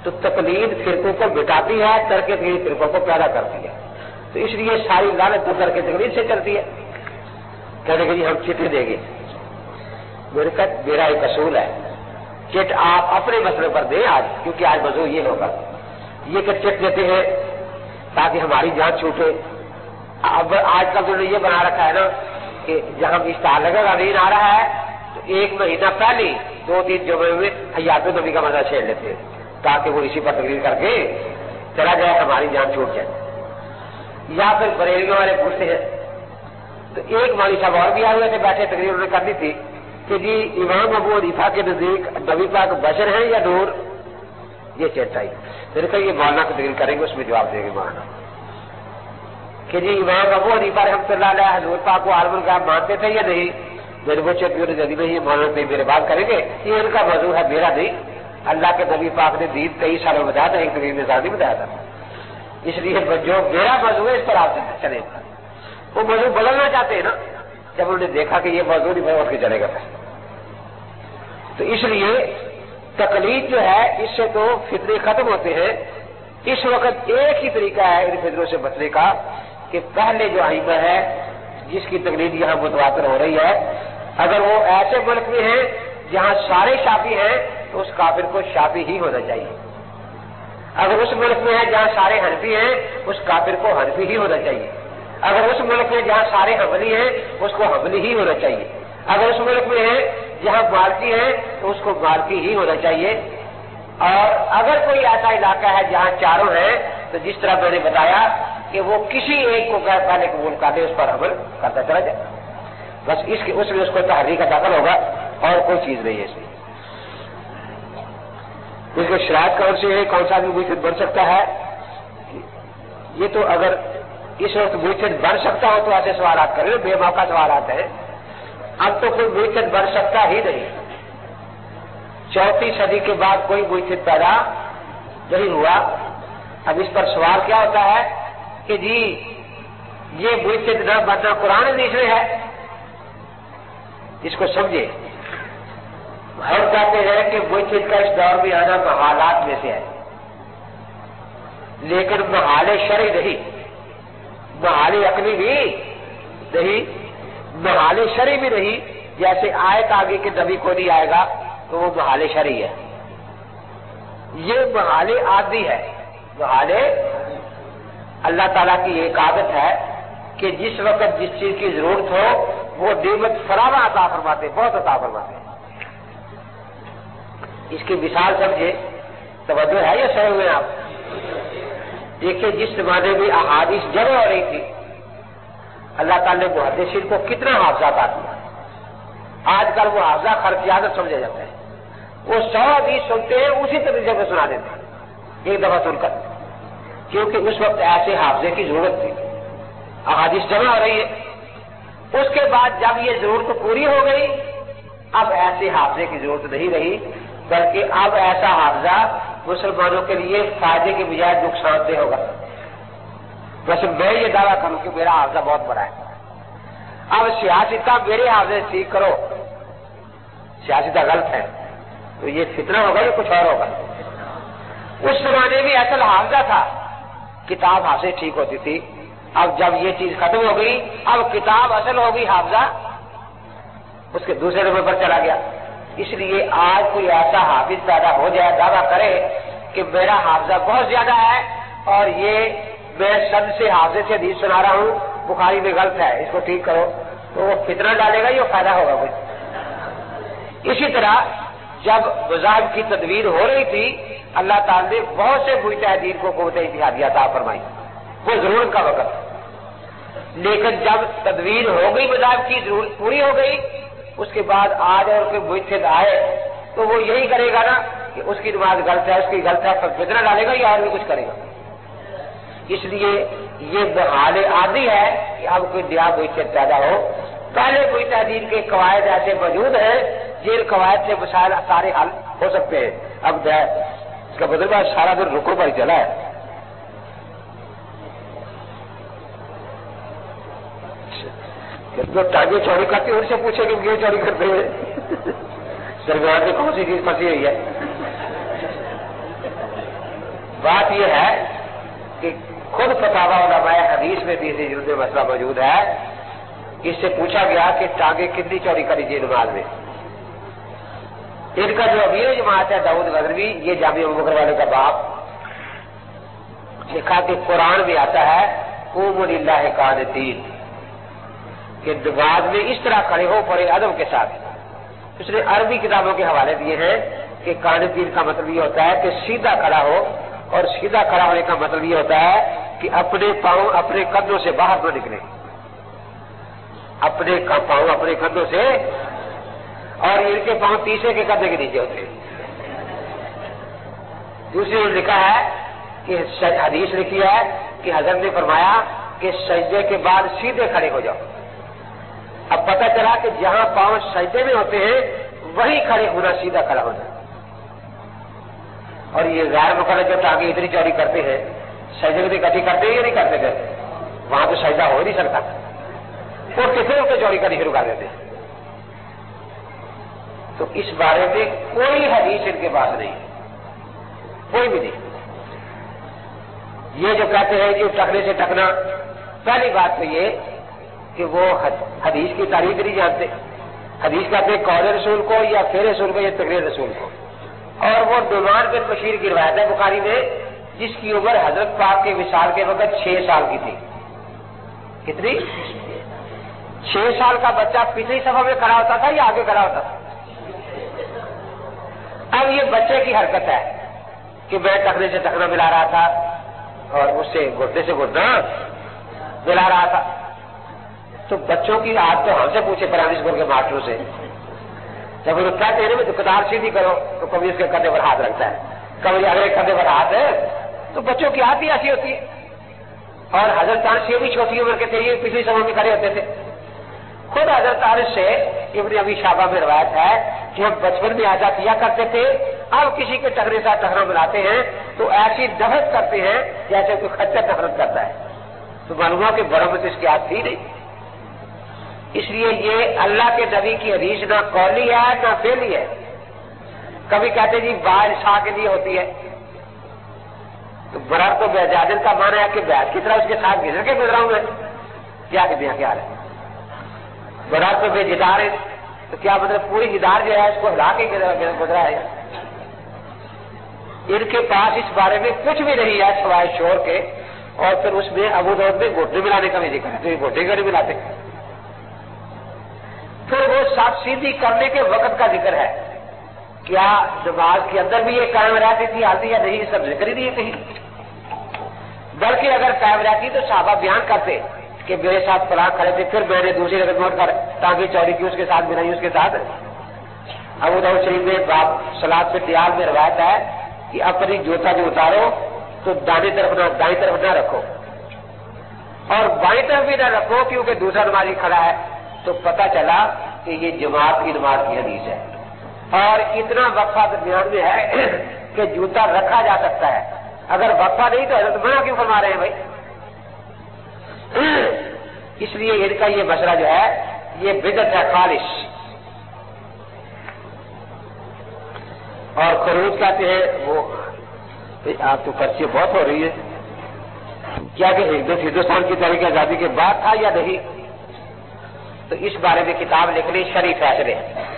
تو تقلید فرقوں کو مٹاتی ہے، ترک تقلید فرقوں کو پیدا کرتی ہے. تو اس لیے ساری لعنت تو ترک تقلید سے چلتی ہے. کہنے کہ جی ہم چٹ دیں گے. میرے کہا میرا ایک اصول ہے، چٹ آپ اپنے مسئلے پر دیں آج، کیونکہ آج موضوع یہ ہوگا. یہ کہ چٹ دیتے ہیں تاکہ ہماری جان چھوٹے. اب آج کل تو نے یہ بنا رکھا ہے نا کہ جہاں اشتہار لگے گا دین آ رہا ہے تو ایک مہینہ پہلے 2-3 جمعے میں حیات نبی کا مزہ چھیڑ لیتے ہیں تاکہ وہ اسی پر تقریر کر کے چلا جائے، ہماری جان چھوٹ جائے. یا پھر بریلیوں والے پوچھتے ہیں. تو ایک مولوی صاحب اور بھی آئے ہوئے تھے، بیٹھے تقریر انہوں نے کرنی تھی کہ جی امام ابو حنیفہ کے نزدیک نبی پاک بشر ہیں یا نور. یہ چیٹ آئی. میں نے کہا یہ مولانا کی تقریر کریں گے، اس میں جواب دیں گے مولانا کہ جی امام ابو حنیفہ رحمۃ اللہ علیہ حضور پاک کو عالم الغیب مانتے تھے یا نہیں. میرے وہ چیٹ جدید میں یہ مولانا نہیں میرے بات کریں گے، یہ ان کا موضوع ہے، میرا نہیں. اللہ کے نبی پاک نے دین 23 سال میں بتایا تھا، ایک تقریر میں نہیں بتایا تھا. اس لیے جو میرا موضوع ہے اس پر آپ چلے گا. وہ موضوع بدلنا چاہتے ہیں نا، جب انہوں نے دیکھا کہ یہ موضوع نہیں بدل کے چلے گا. تو اس لیے تقلید جو ہے اس سے تو فتنے ختم ہوتے ہیں. اس وقت ایک ہی طریقہ ہے ان فتنوں سے بچنے کا کہ پہلے جو ائمہ ہے جس کی تقلید یہاں متواتر ہو رہی ہے، اگر وہ ایسے ملک میں ہیں جہاں سارے شافعی ہیں تو اس کافر کو شافعی ہی ہونا چاہیے. اگر اس ملک میں ہے جہاں سارے حنفی ہیں اس کافر کو حنفی ہی ہونا چاہیے. اگر اس ملک میں جہاں سارے حنبلی ہیں اس کو حنبلی ہی ہونا چاہیے. اگر اس ملک میں ہے جہاں مالکی ہے تو اس کو مالکی ہی ہونا چاہیے. اور اگر کوئی ایسا علاقہ ہے جہاں چاروں ہیں تو جس طرح میں نے بتایا کہ وہ کسی ایک کو پہلے قبول کر دے، اس پر عمل کرتا چلا جائے. بس اس میں اس کو تحریک کا داخل ہوگا اور کوئی چیز نہیں ہے. اس کے شرائط کون سے ہے، کون سا بھی مرشد بن سکتا ہے. یہ تو اگر اس وقت مرشد بن سکتا ہو تو ایسے سوالات کریں، بے موقع سوالات ہیں. اب تو کوئی مرشد بن سکتا ہی نہیں. 4 صدی کے بعد کوئی مرشد پیدا نہیں ہوا. اب اس پر سوال کیا ہوتا ہے کہ جی یہ مرشد نہ بننا قرآن حدیث میں ہے. اس کو سمجھے. ہم کہتے ہیں کہ مرشد کا اس دور میں آنا محالات میں سے ہے، لیکن محال شرعی نہیں، محال عقلی بھی نہیں، محال شرعی بھی نہیں. جیسے آیت آگے کہ نبی کو نہیں آئے گا تو وہ محال شرعی ہے. یہ محال عادی ہے. محال اللہ تعالیٰ کی ایک عادت ہے کہ جس وقت جس چیز کی ضرورت ہو وہ نعمت فراوان عطا فرماتے، بہت عطا فرماتے. اس کی مثال سمجھے. توجہ ہے یا سہے ہوئے آپ؟ دیکھیں جس زمانے میں احادیث جمع ہو رہی تھی اللہ تعالیٰ نے محدثین کو کتنا حافظہ عطا کیا. آج کل وہ حافظہ خرفیات سمجھا جاتا ہے. وہ 100 حدیث سنتے ہیں اسی طریقے میں سنا دیتے ہیں ایک دفعہ سن کر، کیونکہ اس وقت ایسے حافظے کی ضرورت تھی. احادیث جمع ہو رہی ہے. اس کے بعد جب یہ ضرورت پوری ہو گئی اب ایسے حافظے کی ضرورت نہیں رہی، بلکہ اب ایسا حافظہ مسلمانوں کے لیے فائدے کے بجائے نقصان دہ ہوگا. بس میں یہ دعویٰ کروں کہ میرا حافظہ بہت بڑا ہے. اب سیاستہ میرے حافظے ٹھیک کرو، سیاستہ غلط ہے تو یہ فتنہ ہوگا یا کچھ اور ہوگا. اس زمانے میں اصل حافظہ تھا، کتاب حافظے ٹھیک ہوتی تھی. اب جب یہ چیز ختم ہو گئی اب کتاب اصل ہو گئی، حافظہ اس کے دوسرے نمبر پر چلا گیا. اس لیے آج کوئی ایسا حافظ پیدا ہو جائے دعویٰ کرے کہ میرا حافظہ بہت زیادہ ہے اور یہ میں سند سے حافظے سے حدیث سنا رہا ہوں، بخاری میں غلط ہے اس کو ٹھیک کرو، تو وہ فتنہ ڈالے گا، یہ فائدہ ہوگا کچھ. اسی طرح جب مذاہب کی تدویر ہو رہی تھی اللہ تعالیٰ نے بہت سے مجتہدین کو قوت اجتہادیہ عطا فرمائی، وہ ضرورت کا وقت. لیکن جب تدویر ہو گئی مذاہب کی ضرورت پوری ہو گئی اس کے بعد آج اور کوئی مجتہد آئے تو وہ یہی کرے گا نا کہ اس کی نماز غلط ہے، اس کی غلط ہے، پر فتنہ ڈالے گا یا اور بھی کچھ کرے گا. اس لیے یہ محال عادی ہے کہ اب کوئی نیا مجتہد پیدا ہو. پہلے مجتہدین کے قواعد ایسے موجود ہیں جن قواعد سے مسائل سارے حل ہو سکتے ہیں. اب اس کا بدل بات سارا دن رکو پر چلا ہے. جو ٹانگیں چوڑی کرتے ہیں ان سے پوچھے کہ کیوں چوڑی کرتے ہیں، درمیان میں کون سی چیز پھنسی ہوئی ہے. بات یہ ہے کہ خود فتاوا علماء حدیث میں بھی اسی جلد مسئلہ موجود ہے. اس سے پوچھا گیا کہ ٹانگیں کتنی چوڑی کری جی نماز میں. ان کا جو امیر جماعت ہے داؤد غزنوی، یہ جامع ابوبکر والے کا باپ، لکھا کہ قرآن میں آتا ہے قوموا للہ قانتین، کہ نماز میں اس طرح کھڑے ہو بڑے ادب کے ساتھ. اس نے عربی کتابوں کے حوالے دیے ہیں کہ قانتین کا مطلب یہ ہوتا ہے کہ سیدھا کھڑا ہو، اور سیدھا کھڑا ہونے کا مطلب یہ ہوتا ہے کہ اپنے پاؤں اپنے کندھوں سے باہر نہ نکلے، اپنے پاؤں اپنے کندھوں سے، اور ان کے پاؤں تیسرے کے کندھے کے نیچے ہوتے ہیں. دوسری نے لکھا ہے کہ حدیث لکھی ہے کہ حضرت نے فرمایا کہ سجدے کے بعد سیدھے کھڑے ہو جاؤ. اب پتہ چلا کہ جہاں پاؤں سجدے میں ہوتے ہیں وہیں کھڑے ہونا سیدھا کھڑا ہونا. اور یہ غیر مقرر جو ٹانگیں اتنی چوڑی کرتے ہیں، سجدے میں اکٹھی کرتے ہیں یا نہیں کرتے؟ وہاں تو سجدہ ہو ہی نہیں سکتا، اور کتنے کو چوڑی کرنی شروع کر دیتے. تو اس بارے میں کوئی حدیث ان کے پاس نہیں، کوئی بھی نہیں. یہ جو کہتے ہیں کہ ٹکنے سے ٹکنا، پہلی بات تو یہ کہ وہ حدیث کی تعریف نہیں جانتے. حدیث کہتے ہیں قول رسول کو یا فعل رسول کو یا تقریر رسول کو. اور وہ نعمان بن بشیر کی روایت ہے بخاری میں، جس کی عمر حضرت پاک کے وصال کے وقت 6 سال کی تھی. کتنی؟ 6 سال کا بچہ پچھلی صفحہ میں کھڑا ہوتا تھا یا آگے کھڑا ہوتا تھا؟ اب یہ بچے کی حرکت ہے کہ میں ٹکنے سے ٹکنا ملا رہا تھا اور اس سے گھٹنے سے گھٹنا ملا رہا تھا. تو بچوں کی آج تو ہم سے پوچھے پرائمری اسکول کے ماسٹروں سے، جب وہ کہتے ہیں تو قطار سیدھی کرو تو کبھی اس کے کندھے پر ہاتھ رکھتا ہے، کبھی اگلے کندھے پر ہاتھ ہے. تو بچوں کی عادت بھی ایسی ہوتی ہے. اور حضرت انس یہ بھی چھوٹی عمر کے تھے، یہ پچھلی سبوں میں کھڑے ہوتے تھے. خود حضرت انس سے ابن ابی شعبہ میں روایت ہے کہ ہم بچپن میں ایسا کیا کرتے تھے، اب کسی کے ٹکنے سے ٹکنا ملاتے ہیں تو ایسی نفرت کرتے ہیں جیسے کوئی خچر نفرت کرتا ہے. تو معلوم ہوا کہ برمت اس کی عادت تھی نہیں. اس لیے یہ اللہ کے نبی کی حدیث نہ قولی ہے نہ فعلی ہے. کبھی کہتے جی بادشاہ کے لیے ہوتی ہے، تو برر تو بیجادل کا مانا ہے کہ بیج کی طرح اس کے ساتھ گزر کے گزرا ہوں میں. کیا کہتے ہیں، کیا ہے برر تو بے جدار ہے، تو کیا مطلب پوری جدار جو ہے اس کو ہلا کے گزرا ہے؟ ان کے پاس اس بارے میں کچھ بھی نہیں ہے سوائے شور کے. اور پھر اس میں ابو داؤد میں گھٹنے ملانے کا بھی ذکر ہے، تو یہ گھٹنے کا نہیں ملاتے. پھر وہ ساتھ سیدھی کرنے کے وقت کا ذکر ہے. کیا نماز کے اندر بھی یہ قائم رہتی تھی آتی یا نہیں، سب ذکر ہی نہیں ہے کہیں. بلکہ اگر قائم رہتی تو صحابہ بیان کرتے کہ میرے ساتھ فلاں کھڑے تھے، پھر میں نے دوسری رکعت نوٹ کر ٹانگیں چوڑی کی اس کے ساتھ ملائی اس کے ساتھ. ابو داؤد شریف میں باب صلاۃ فی الدیال میں روایت ہے کہ اپنی جوتا جو اتارو تو دائیں طرف نہ رکھو اور بائیں طرف بھی نہ رکھو، کیونکہ دوسرا نمازی کھڑا ہے. تو پتہ چلا کہ یہ جماعت کی نماز کی حدیث ہے. اور اتنا وقفہ درمیان میں ہے کہ جوتا رکھا جا سکتا ہے. اگر وقفہ نہیں تو حضرت منع کیوں فرما رہے ہیں بھائی؟ اس لیے ان کا یہ مسئلہ جو ہے یہ بدعت ہے خالص. اور خروج کہتے ہیں وہ آپ تو خرچی بہت ہو رہی ہے، کیا کہ ہندوستان کی تحریک آزادی کے بعد تھا یا نہیں؟ تو اس بارے میں کتاب لکھ لی شریف فیصلے.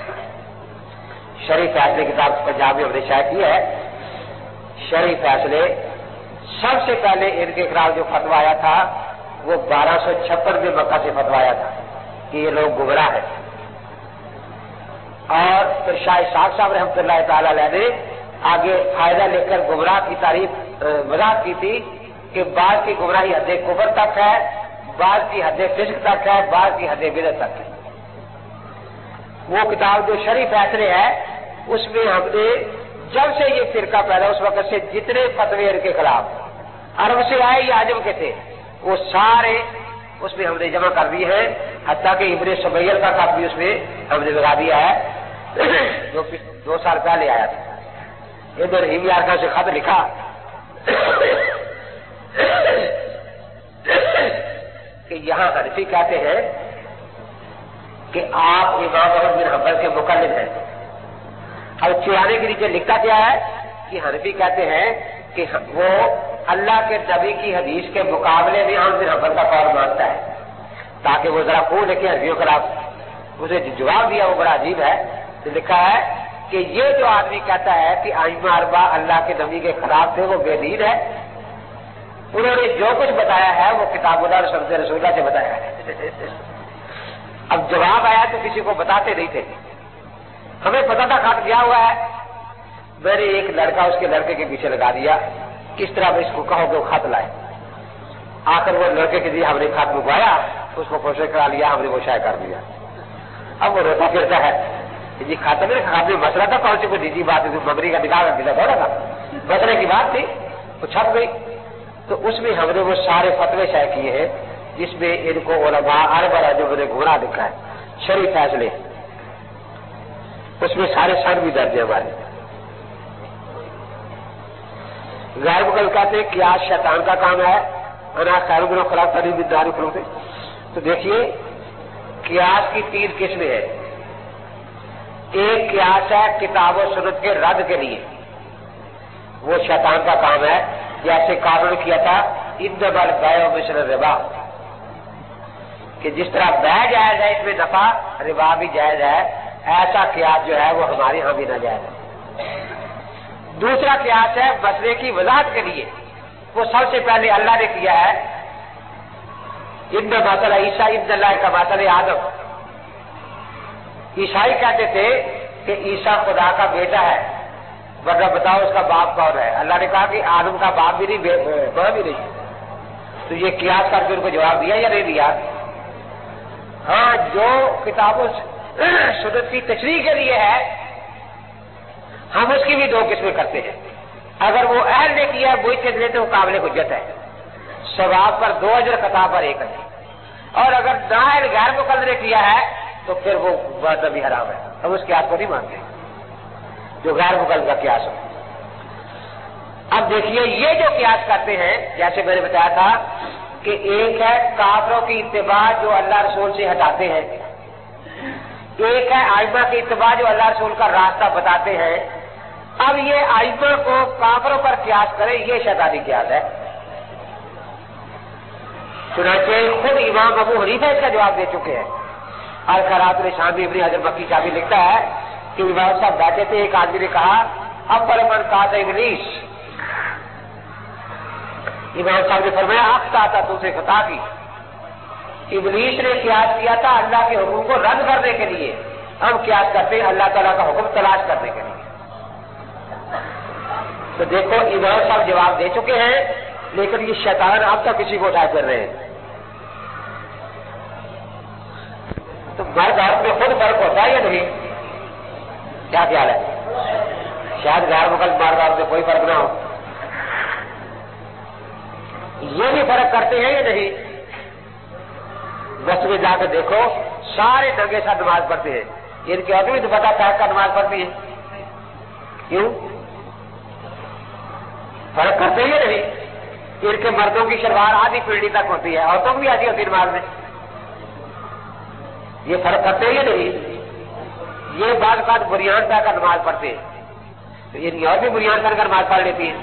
شریف فیصلے کتاب پنجاب میں ہم نے شائع کی ہے. شریف فیصلے سب سے پہلے ان کے خلاف جو فتویٰ آیا تھا وہ 1256 میں مکہ سے فتویٰ آیا تھا کہ یہ لوگ گمراہ ہیں. اور پھر شاہ اسحاق صاحب رحمۃ اللہ تعالی علیہ نے آگے فائدہ لے کر گمراہ کی تعریف وضاحت کی تھی کہ بعض کی گمراہی حد کفر تک ہے، بعض کی حد فسق تک ہے، بعض کی حد بدعت تک ہے. وہ کتاب جو شریف فیصلے ہے اس میں ہم نے جب سے یہ فرقہ پیدا اس وقت سے جتنے فتوے ان کے خلاف عرب سے آئے یا عجم کے تھے وہ سارے اس میں ہم نے جمع کر دیے ہیں. حتیٰ کہ ابن سمیل کا خط بھی اس میں ہم نے لگا دیا ہے جو 2 سال پہلے آیا تھا. ادھر رحیم یار کا سے خط لکھا کہ یہاں حنفی کہتے ہیں کہ آپ امام احمد بن حنبل کے مقلد ہیں. اور چرانے کے نیچے لکھتا کیا ہے کہ حنفی کہتے ہیں کہ وہ اللہ کے نبی کی حدیث کے مقابلے میں عام بن حنبل کا قول مانتا ہے تاکہ وہ ذرا پوچھ لکھے حنفیوں کے خلاف. اسے جواب دیا وہ بڑا عجیب ہے. تو لکھا ہے کہ یہ جو آدمی کہتا ہے کہ ائمہ اربعہ اللہ کے نبی کے خلاف تھے وہ بے دین ہے. انہوں نے جو کچھ بتایا ہے وہ کتاب اللہ اور سنت رسول اللہ سے بتایا ہے. اب جواب آیا تو کسی کو بتاتے نہیں تھے. ہمیں پتا تھا خط گیا ہوا ہے. میں نے ایک لڑکا اس کے لڑکے کے پیچھے لگا دیا کس طرح میں اس کو کہو کہ وہ خط لائے. آخر وہ لڑکے کے لیے ہم نے خط منگوایا, اس کو پروسیس کرا لیا, ہم نے وہ شائع کر دیا. اب وہ روتا پھرتا ہے جی خط میں مسئلہ تھا کون سی کوئی نجی بات ہے, مبری کا نکاح کا تھوڑا تھا, مسئلے کی بات تھی وہ چھپ گئی. تو اس میں ہم نے وہ سارے فتوے شائع کیے ہیں جس میں ان کو علماء اربعہ جو میں نے گمراہ لکھا ہے شرعی فیصلے, اس میں سارے سن بھی درج ہے ہمارے. غیر مقل کہتے ہیں قیاس شیطان کا کام ہے, انا خیر من خلاف تری من دار خلوت. تو دیکھیے قیاس کی 3 قسمیں ہیں. ایک قیاس ہے کتاب و سنت کے رد کے لیے, وہ شیطان کا کام ہے. جیسے قانون کیا تھا انما البیع مثل الربا, کہ جس طرح بیع جائز ہے اس میں نفع, ربا بھی جائز ہے, ایسا قیاس جو ہے وہ ہمارے ہاں بھی ناجائز ہے. دوسرا قیاس ہے مسئلے کی وضاحت کے لیے, وہ سب سے پہلے اللہ نے کیا ہے. ان مثل عیسیٰ ابن اللہ کا مثل آدم. عیسائی کہتے تھے کہ عیسیٰ خدا کا بیٹا ہے, ورنہ بتاؤ اس کا باپ کون ہے. اللہ نے کہا کہ آدم کا باپ بھی نہیں ماں بھی نہیں. تو یہ قیاس کر کے ان کو جواب دیا یا نہیں دیا؟ ہاں, جو کتابوں سنت کی تشریح کے لیے ہے ہم اس کی بھی 2 قسمیں کرتے ہیں. اگر وہ اہل نے کیا ہے وہی چیز لیتے وہ قابل حجت ہے, ثواب پر 2 اجر, خطا پر 1 اجر. اور اگر نااہل غیر مقلد نے کیا ہے تو پھر وہ بات بھی حرام ہے. ہم اس قیاس کو نہیں مانتے جو غیر مقلد کا قیاس ہو. اب دیکھیے یہ جو قیاس کرتے ہیں جیسے میں نے بتایا تھا کہ ایک ہے کافروں کی اتباع جو اللہ رسول سے ہٹاتے ہیں, ایک ہے ائمہ کی اتباع جو اللہ رسول کا راستہ بتاتے ہیں. اب یہ ائمہ کو کافروں پر قیاس کرے یہ شیطانی قیاس ہے. چنانچہ خود امام ابو حنیفہ اس کا جواب دے چکے ہیں. الخیرات الشامی ابن حجر مکی شامی لکھتا ہے کہ امام صاحب بیٹھے تھے, ایک آدمی نے کہا اول من قاس ابلیس. امام صاحب نے فرمایا اخطا تھا, تم سے خطا کی. ابلیس نے قیاس کیا تھا اللہ کے حکم کو رد کرنے کے لیے, ہم قیاس کرتے ہیں اللہ تعالیٰ کا حکم تلاش کرنے کے لیے. تو دیکھو امام صاحب جواب دے چکے ہیں لیکن یہ شیطان اب تک کسی کو اٹھائے کر رہے ہیں. تو مرد عورت میں خود فرق ہوتا ہے یا نہیں؟ کیا خیال ہے؟ شاید غیر مقلد مرد عورت میں کوئی فرق نہ ہو. یہ بھی فرق کرتے ہیں یا نہیں؟ بس میں جا کے دیکھو سارے ننگے ساتھ نماز پڑھتے ہیں. ان کی عورتیں بھی تو پتا پہن کر نماز پڑھتی ہے. کیوں فرق کرتے ہیں یا نہیں؟ ان کے مردوں کی شلوار آدھی پیڑھی تک ہوتی ہے, عورتوں کی بھی آدھی ہوتی ہے نماز میں. یہ فرق کرتے ہیں یا نہیں؟ یہ بعض بات بنیاد پہ کر نماز پڑھتے ہیں تو یہ اور بھی بنیاد کر نماز پڑھ لیتی ہے.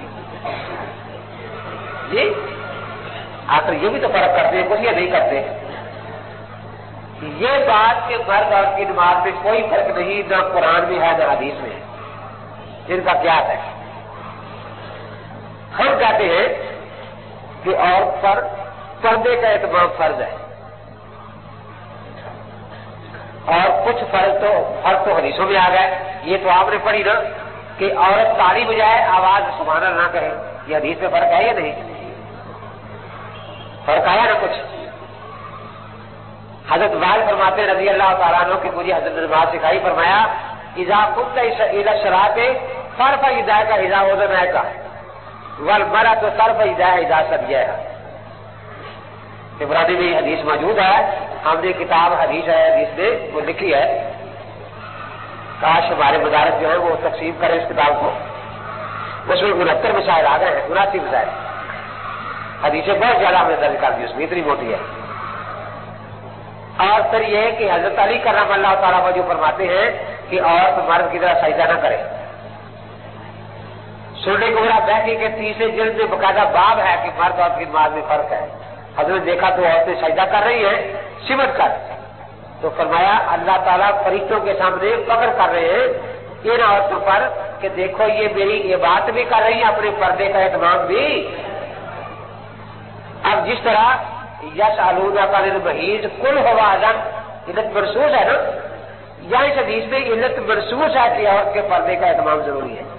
جی آخر یہ بھی تو فرق کرتے ہیں, کچھ یہ نہیں کرتے. یہ بات کہ مرد اور کی نماز میں کوئی فرق نہیں, نہ قرآن میں ہے نہ حدیث میں, جن کا کیا ہے. ہم کہتے ہیں کہ عورت پر پردے کا اہتمام فرض ہے, اور کچھ فرق تو حدیثوں میں آ گئے. یہ تو آپ نے پڑھی نا کہ عورت تالی بجائے آواز سبحان اللہ نہ کہے. یہ حدیث میں فرق ہے یا نہیں؟ فرق آیا نا کچھ. حضرت وائل فرماتے ہیں رضی اللہ تعالیٰ عنہ کہ مجھے حضرت نے بات سکھائی, فرمایا اذا قمت الى الصلاۃ فارفع یدیک اذا اذنیک والمرأۃ ترفع یدیہا اذا ثدیہا. عبرانی میں حدیث موجود ہے, ہم نے کتاب حدیث ہے حدیث نے وہ لکھی ہے. کاش ہمارے مدارس جو ہے وہ تقسیم کریں اس کتاب کو. اس میں 69 مسائل آ گئے ہیں, 79 مسائل. حدیثیں بہت زیادہ ہم نے درج کر دی, اس میں اتنی موٹی ہے. اور پھر یہ کہ حضرت علی کرم اللہ تعالیٰ جو فرماتے ہیں کہ عورت مرد کی طرح سجدہ نہ کرے, सुनने को मिला बैकी के तीसरे जल्द में बकायदा बाब है कि मर्द और की नमाज में फर्क है। हजरत देखा तो औरतें सजदा कर रही हैं सिमट कर, तो फरमाया अल्लाह ताला फरिश्तों के सामने फख्र कर रहे हैं इन औरतों पर कि देखो ये मेरी इबादत भी कर रही है, अपने पर्दे का एहतमाम भी। अब जिस तरह यश आलूदा का महीज कुल हवा अजन इल्लत महसूस है ना, यहाँ इस हदीस में इल्लत महसूस है कि औरत के पर्दे का एहतमाम जरूरी है।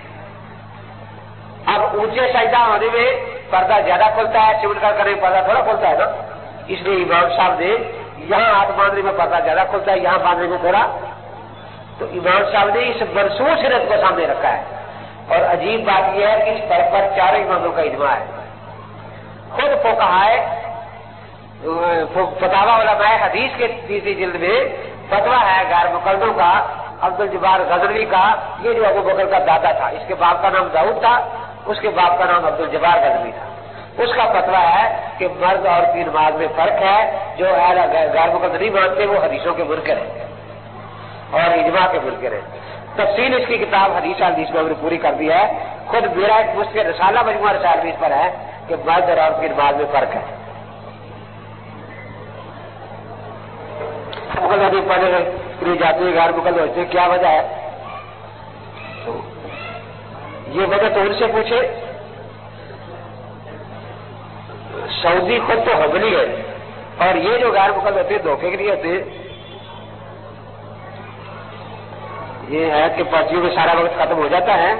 अब ऊंचे सजदा होने में पर्दा ज्यादा खुलता है, सिमट कर करने में पर्दा थोड़ा खुलता है ना, इसलिए इमाम साहब ने यहाँ हाथ बांधने में पर्दा ज्यादा खुलता है, यहाँ बांधने में थोड़ा, तो इमाम साहब ने इस मनसूस हिरत को सामने रखा है। और अजीब बात यह है कि इस तरफ पर चारों इमामों का इजमा है। खुद फुकहाए फतावा उलमाए हदीस के तीसरी जिल्द में फतवा है गैर मुकल्लदों का, अब्दुल जब्बार गजनवी का, ये जो अबू बकर का दादा था, इसके बाप का नाम दाऊद था, उसके बाप का नाम अब्दुल जब्बार गजनवी था। उसका फतवा है कि मर्द और की नमाज में फर्क है। जो गैर मुकल्लद नहीं मानते वो हदीसों के मुनकर हैं और इजमा के मुनकर हैं। तफसील इसकी किताब हदीस में हमने पूरी कर दी है। खुद मेरा एक मुश्किल रसाला मजमुआ रसाल इस पर है कि मर्द और औरत की नमाज में फर्क है। मुकल्लद पढ़ने जाते हैं, गैर मुकल्लद होते क्या वजह है? तो ये वजह तो उनसे पूछे। सऊदी खुद तो हबली है और ये जो गैर मुकल्लद होते हैं धोखे के लिए होते हैं। ये है कि पर्चियों में सारा वक्त खत्म हो जाता है।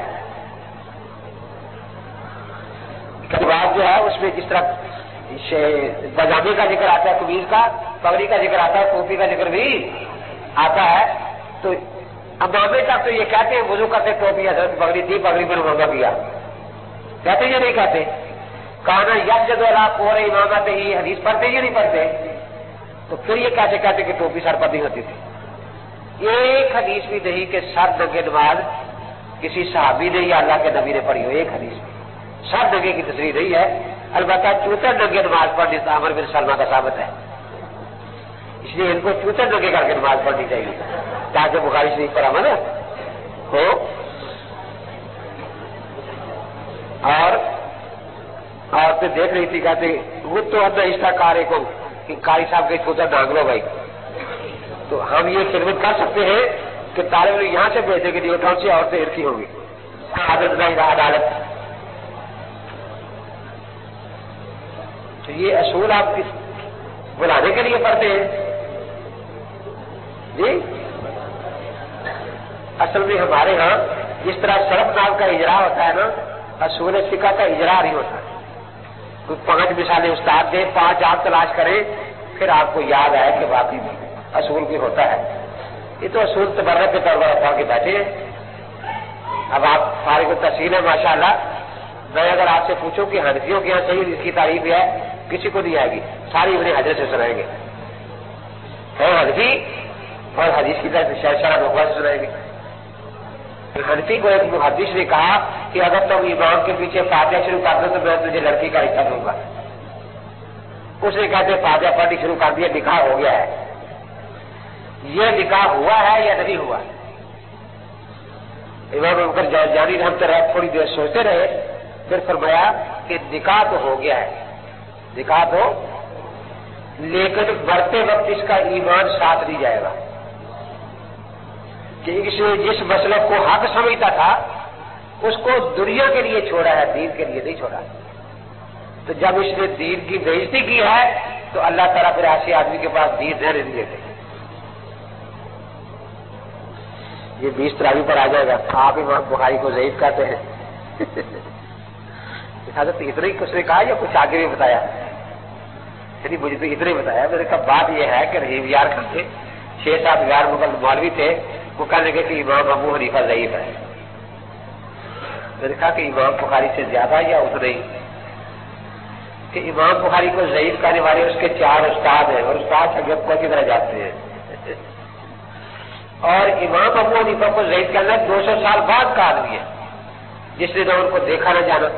बात जो है उसमें जिस तरह पजामे का जिक्र आता है, कमीज का, पगड़ी का जिक्र आता है, टोपी का जिक्र भी आता है, तो अमामे तक तो ये कहते हैं वुजू करते टोपी हजरत पगड़ी थी, पगड़ी पर उन्होंने किया, कहते ये नहीं कहते। काना यज्ञ कोरे इमामत ही हदीस पढ़ते ये नहीं पढ़ते, तो फिर ये कैसे कहते कि टोपी सर पर नहीं होती थी। एक हदीस भी नहीं कि सर नंगे नमाज किसी सहाबी ने या अल्लाह के नबी ने पढ़ी हो, एक हदीस में सर नंगे की तस्वीर नहीं है। अलबत्ता चूतर नंगे नमाज पढ़नी अमर बिन सलमा का साबित है, इसलिए इनको चूतर नंगे करके नमाज पढ़नी चाहिए ताकि बुखारी शरीफ पर अमल हो। और औरतें देख रही थी, कहते वो तो अंदर हिस्सा कार्य को कि कारी साहब के चूतर डांग लो भाई, तो हम ये खिदमत कर सकते हैं कि तालिब यहाँ से भेजे कि कौन सी औरतें इरकी होंगी अदालत। तो ये असूल आप बुलाने के लिए पढ़ते हैं जी। असल में हमारे यहाँ जिस तरह शरफ नाम का इजरा होता है ना, असूल फिका का इजरा नहीं होता। तो 5 मिसालें उस्ताद दे, 5 आप तलाश करें, फिर आपको याद आए कि वाकई में असूल भी होता है। ये तो असूल तबर्रक के तौर पर अपना के बैठे हैं। अब आप सारे को तफसील है माशाअल्लाह। मैं अगर आपसे पूछूं कि हनफियों के यहाँ सही इसकी तारीफ है, किसी को नहीं आएगी, सारी इब्ने हजर से सुनाएंगे। है हनफी और हदीस की तरफ शरह नोखा से सुनाएंगे। हनफी को एक मुहद्दिस ने कहा कि अगर तुम इमाम के पीछे फातिहा शुरू कर दो तो मैं तुझे लड़की का रिश्ता दूंगा। उसने कहते फातिहा पढ़नी शुरू कर दिया, निकाह हो गया है। ये निकाह हुआ है या नहीं हुआ? इमाम अबूबकर जानी रहमतुल्लाह थोड़ी देर सोचते रहे, फिर फरमाया कि निकाह तो हो गया है, निकाह तो, लेकिन बढ़ते वक्त इसका ईमान साथ नहीं जाएगा कि इसने जिस मसलब को हक समझता था उसको दुनिया के लिए छोड़ा है, दीन के लिए नहीं छोड़ा। तो जब इसने दीन की बेइज्जती की है तो अल्लाह ताला फिर ऐसे आदमी के पास दीन रहने नहीं देते। ये 20 तरावी पर आ जाएगा। आप इमाम बुखारी को ज़ईफ कहते हैं। तो इतना ही उसने कहा या कुछ आगे भी बताया? यदि मुझे तो इतना ही बताया। मेरे का बात यह है कि रहीम यार करते 6-7 गैर मुकल्लद मौलवी थे, वो कहने लगे कि इमाम अबू हनीफा ज़ईफ है। मैंने कहा कि इमाम बुखारी से ज्यादा या उतना ही? कि इमाम बुखारी को ज़ईफ कहने वाले उसके 4 उस्ताद हैं और उस्ताद शगिर्द की तरह जाते हैं। और इमाम अबू हनीफा को ज़ईफ कहना 200 साल बाद का आदमी है जिसने न उनको देखा न जाना।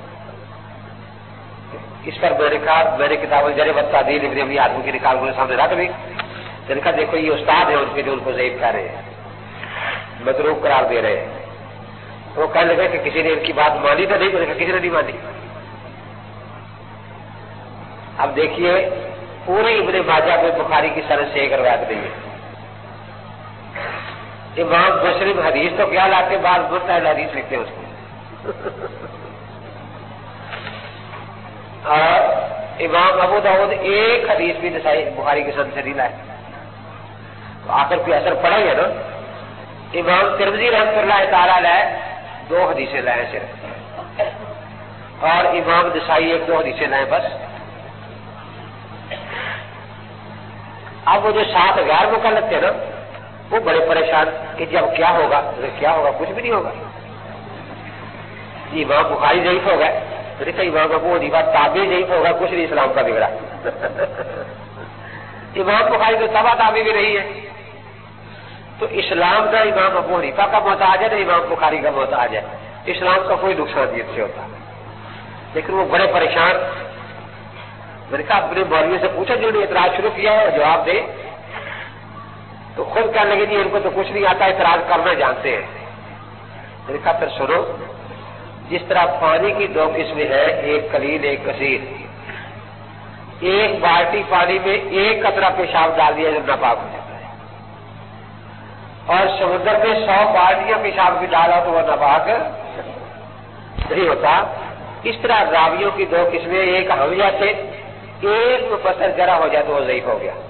इस पर मैंने कहा, मैंने किताब जरे बत्तादील इब्न अबी आदमी की निकाल मेरे सामने रख दी। मैंने कहा देखो ये उस्ताद है उनके जो उनको ज़ईफ कह रहे हैं, मतरूक करार दे रहे हैं। وہ کہنے لگے کہ کسی نے ان کی بات مانی تو نہیں، کسی نے نہیں مانی۔ اب دیکھیے پورے ابن ماجہ میں بخاری کی سند سے ایک روایت نہیں ہے۔ امام مسلم حدیث تو کیا لاتے، بعض مجتہد حدیث لکھتے ہیں اس کو، اور امام ابو داؤد ایک حدیث بھی نسائی بخاری کی سند سے نہیں لائے، تو آخر کوئی اثر پڑا ہی ہے نا۔ امام ترمذی رحمۃ اللہ تعالی علیہ 2 حدیثیں لائے صرف، اور امام نسائی 1-2 حدیثیں لائے بس۔ اب وہ جو 7 غیر مکلف تھے نا، وہ بڑے پریشان کہ جب کیا ہوگا، کیا ہوگا، کچھ بھی نہیں ہوگا۔ امام بخاری ضعیف ہو گئے، تو امام ابو حنیفہ تابعی ضعیف ہوگا، کچھ نہیں اسلام کا بگڑا۔ امام بخاری تو تبع تابعی بھی رہی ہے، تو اسلام کا امام ابو حنیفہ کا محتاج ہے نہ امام بخاری کا محتاج ہے، اسلام کا کوئی نقصان نہیں اس سے ہوتا۔ لیکن وہ بڑے پریشان، میں نے کہا اپنے مولوی سے پوچھا جنہوں نے اعتراض شروع کیا ہے جواب دے، تو خود کہنے لگے جی ان کو تو کچھ نہیں آتا، اعتراض کرنا جانتے ہیں۔ میں نے کہا پھر سنو، جس طرح پانی کی 2 قسمیں ہیں، ایک قلیل ایک کثیر، ایک بالٹی پانی میں 1 قطرہ پیشاب ڈال دیا جو ناپاک ہو جاتا ہے، اور سمندر میں 100 بالٹیاں پیشاب کی ڈالا تو وہ ناپاک نہیں ہوتا۔ اس طرح راویوں کی 2 قسمیں، ایک حویہ سے، ایک مفسر جرح ہو جائے تو وہ ضعیف ہو گیا،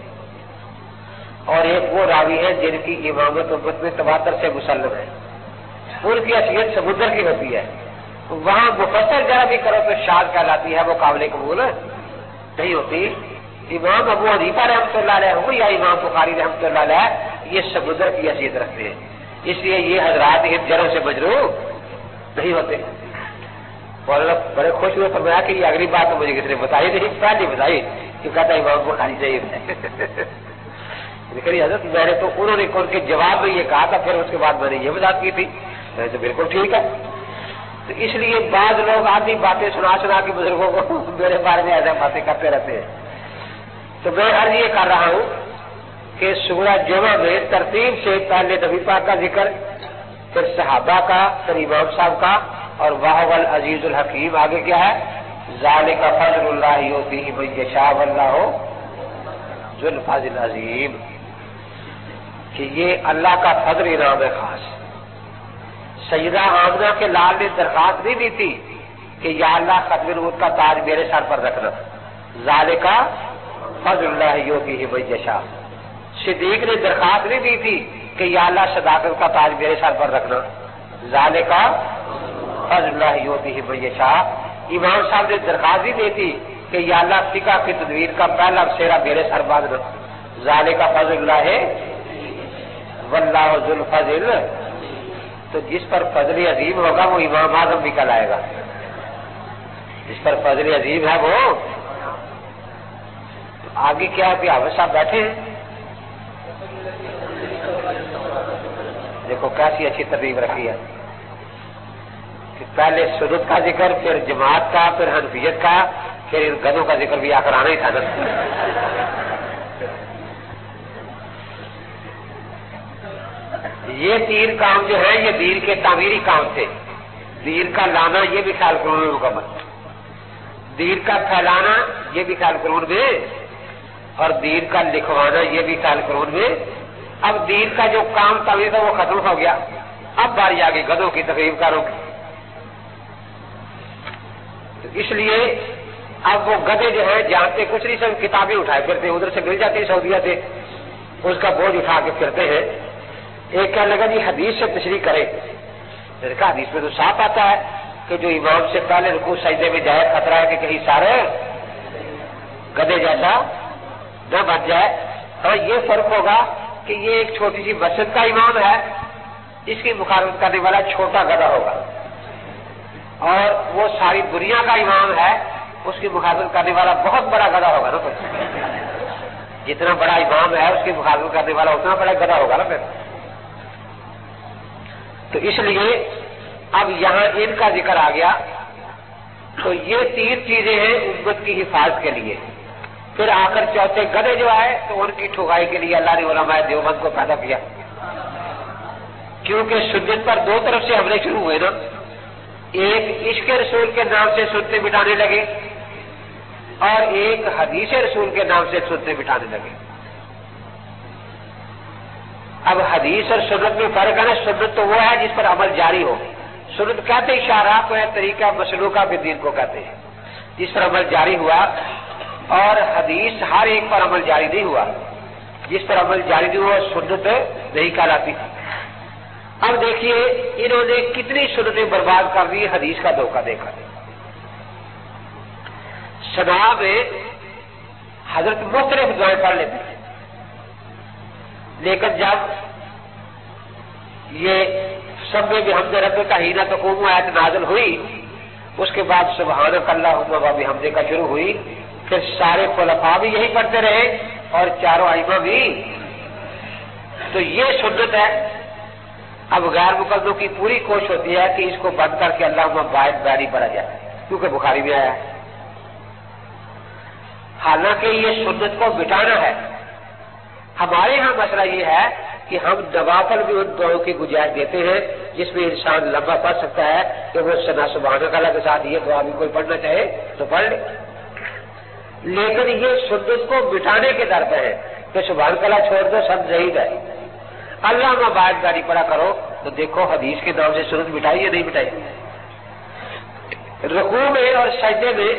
اور ایک وہ راوی ہے جن کی امامت امت میں تواتر سے مسلم ہے، ان کی حیثیت سمندر کی ہوتی ہے، وہاں مفسر جرح بھی کرو تو شاذ کہلاتی ہے، وہ قابل قبول نہیں ہوتی۔ امام ابو حنیفہ رحمۃ اللہ علیہ ہو یا امام بخاری رحمۃ اللہ علیہ، یہ سمندر کی حیثیت رکھتے ہیں، اس لیے یہ حضرات ان جرح سے مجروح نہیں ہوتے۔ مولانا بڑے خوش ہوئے، فرمایا کہ یہ اگلی بات تو مجھے کسی نے بتائی نہیں، پہلے بتائی کہ کہتا امام بخاری ضعیف ہے۔ لیکن حضرت میں نے تو انہوں نے ان کے جواب میں یہ کہا تھا، پھر اس کے بعد میں نے یہ وضاحت کی تھی، میں تو بالکل ٹھیک ہے۔ تو اس لیے بعض لوگ آدھی باتیں سنا کے بزرگوں کو میرے بارے میں ایسا باتیں کرتے رہتے ہیں۔ تو میں عرض یہ کر رہا ہوں کہ سورہ جمعہ میں ترتیب سے پہلے نبی پاک کا ذکر، پھر صحابہ کا، پھر امام صاحب کا، اور وَهُوَ الْعَزِيزُ الْحَكِيمُ، آگے کیا ہے؟ ذَلِكَ فَضْلُ اللَّهِ يُؤْتِيهِ مَن يَشَاءُ وَاللَّهُ ذُو الْفَضْلِ الْعَظِيمِ، کہ یہ اللہ کا فضل انعام ہے خاص۔ سیدہ آمنہ کے لال نے درخواست نہیں دی تھی کہ یا اللہ ختم نبوت کا تاج میرے سر پر رکھنا، ذَلِكَ فضل اللَّهِ يُؤْتِيهِ مَن يَشَاءُ۔ صدیق نے درخواست نہیں دی تھی کہ یا اللہ صداقت کا تاج میرے سر پر رکھنا، ذَلِكَ فضل اللہ یؤتیہ من یشاء۔ امام صاحب نے درخواست دی تھی کہ یا اللہ فقہ کی تدوین کا پہلا سیرا میرے سر باندھنا، ذالک فضل اللہ واللہ ذو الفضل۔ تو جس پر فضل عظیم ہوگا وہ امام اعظم بھی کہلائے گا، جس پر فضل عظیم ہے وہ۔ آگے کیا ہے کہ حافظ صاحب بیٹھے ہیں، دیکھو کیسی اچھی ترتیب رکھی ہے، پہلے سنت کا ذکر، پھر جماعت کا، پھر حنفیت کا، پھر ان گدوں کا ذکر بھی آخر آنا ہی تھا نا۔ یہ 3 کام جو ہیں یہ دین کے تعمیری کام تھے۔ دین کا لانا یہ بھی خیال قرون میں مکمل، دین کا پھیلانا یہ بھی خیال قرون میں، اور دین کا لکھوانا یہ بھی خیال قرون میں۔ اب دین کا جو کام تعمیر تھا وہ ختم ہو گیا، اب باری آ گئی گدوں کی، تقریب کاروں کی۔ اس لیے اب وہ گدے جو ہیں جانتے کچھ نہیں، سب کتابیں اٹھائے پھرتے، ادھر سے مل جاتی سعودیہ سے، اس کا بوجھ اٹھا کے پھرتے ہیں۔ ایک کہنے لگا جی حدیث سے تشریح کرے، میں نے کہا حدیث میں تو صاف آتا ہے کہ جو امام سے پہلے رکوع سجدے میں جائے خطرہ ہے کہ کہیں سارے گدے جیسا نہ بن جائے۔ ہاں یہ فرق ہوگا کہ یہ ایک چھوٹی سی مسجد کا امام ہے، اس کی مخالفت کرنے والا چھوٹا گدھا ہوگا، اور وہ ساری دنیا کا امام ہے، اس کی مخالفت کرنے والا بہت بڑا گدھا ہوگا نا۔ جتنا بڑا امام ہے اس کی مخالفت کرنے والا اتنا بڑا گدھا ہوگا نا پھر۔ تو اس لیے اب یہاں ان کا ذکر آ گیا، تو یہ 3 چیزیں ہیں امت کی حفاظت کے لیے۔ پھر آ کر چوتھے گدھے جو آئے تو ان کی ٹھگائی کے لیے اللہ نے علماء دیوبند کو پیدا کیا، کیونکہ سنت پر دو طرف سے حملے شروع ہوئے نا، ایک عشق رسول کے نام سے سنتیں مٹانے لگے اور ایک حدیث رسول کے نام سے سنتیں مٹانے لگے۔ اب حدیث اور سنت میں فرق ہے نا، سنت تو وہ ہے جس پر عمل جاری ہو، سنت کہتے اشارہ کو ہے، طریقہ مسلوکہ کے دین کو کہتے ہیں جس پر عمل جاری ہوا، اور حدیث ہر ایک پر عمل جاری نہیں ہوا، جس پر عمل جاری نہیں ہوا سنت نہیں کہلاتی۔ اب دیکھیے انہوں نے کتنی سنتیں برباد کر دی، حدیث کا دھوکہ دیکھا۔ سنا میں حضرت مختلف دعائیں پڑھ لیتے ہیں، لیکن جب یہ سب میں بحمد رب کا حین تقوم آیت نازل ہوئی، اس کے بعد سبحانک اللہم و بحمدہ کا شروع ہوئی، پھر سارے خلفاء بھی یہی پڑھتے رہے اور چاروں ائمہ بھی۔ تو یہ سنت ہے۔ اب غیر مقلدوں کی پوری کوشش ہوتی ہے کہ اس کو بند کر کے اللہم باعث بیانی پڑھا جائے، کیونکہ بخاری میں آیا ہے۔ حالانکہ یہ سنت کو مٹانا ہے۔ ہمارے ہاں مسئلہ یہ ہے کہ ہم نوافل بھی ان دعاؤں کی گنجائش دیتے ہیں جس میں انسان لمبا پڑھ سکتا ہے کہ وہ ثنا سبحانک اللہ کے ساتھ یہ دعا بھی کوئی پڑھنا چاہے تو پڑھ لے، لیکن یہ سنت کو مٹانے کے در پہ ہے کہ سبحانک اللہ چھوڑ دو، سب ضعیف ہے، اللہ میں باعث بیانی پڑھا کرو۔ تو دیکھو حدیث کے نام سے سنت مٹائی یا نہیں مٹائی؟ رکوع میں اور سجدے میں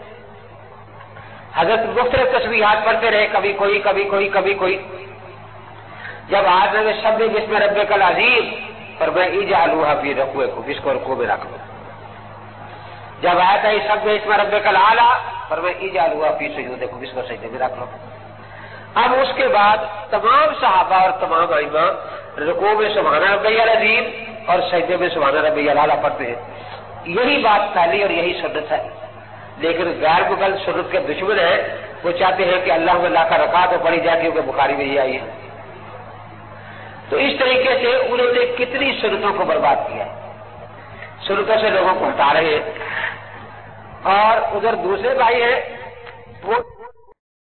حضرت مختلف تسبیحات پڑھتے رہے، کبھی کوئی کبھی کوئی کبھی کوئی۔ جب آج میں سب نے بسم ربک العظیم پر میں اجعلوها فی رکوعکم، اس کو رکوع میں رکھ لو۔ جب آیا تھا سب نے بسم ربک الاعلی پر میں اجعلوها فی سجودکم، اس کو سجدے میں رکھ لو۔ اب اس کے بعد تمام صحابہ اور تمام ائمہ رکوع میں سبحان ربی العظیم اور سجدے میں سبحان ربی الاعلی پڑھتے ہیں۔ یہی بات پہلی اور یہی سنت ہے، لیکن غیر مقلد سنت کے دشمن ہیں، وہ چاہتے ہیں کہ اللہ میں لا کر رکھا تو پڑھی جائے کیونکہ بخاری میں یہ آئی ہے۔ تو اس طریقے سے انہوں نے کتنی سنتوں کو برباد کیا، سنتوں سے لوگوں کو ہٹا رہے ہیں۔ اور ادھر دوسرے بھائی ہیں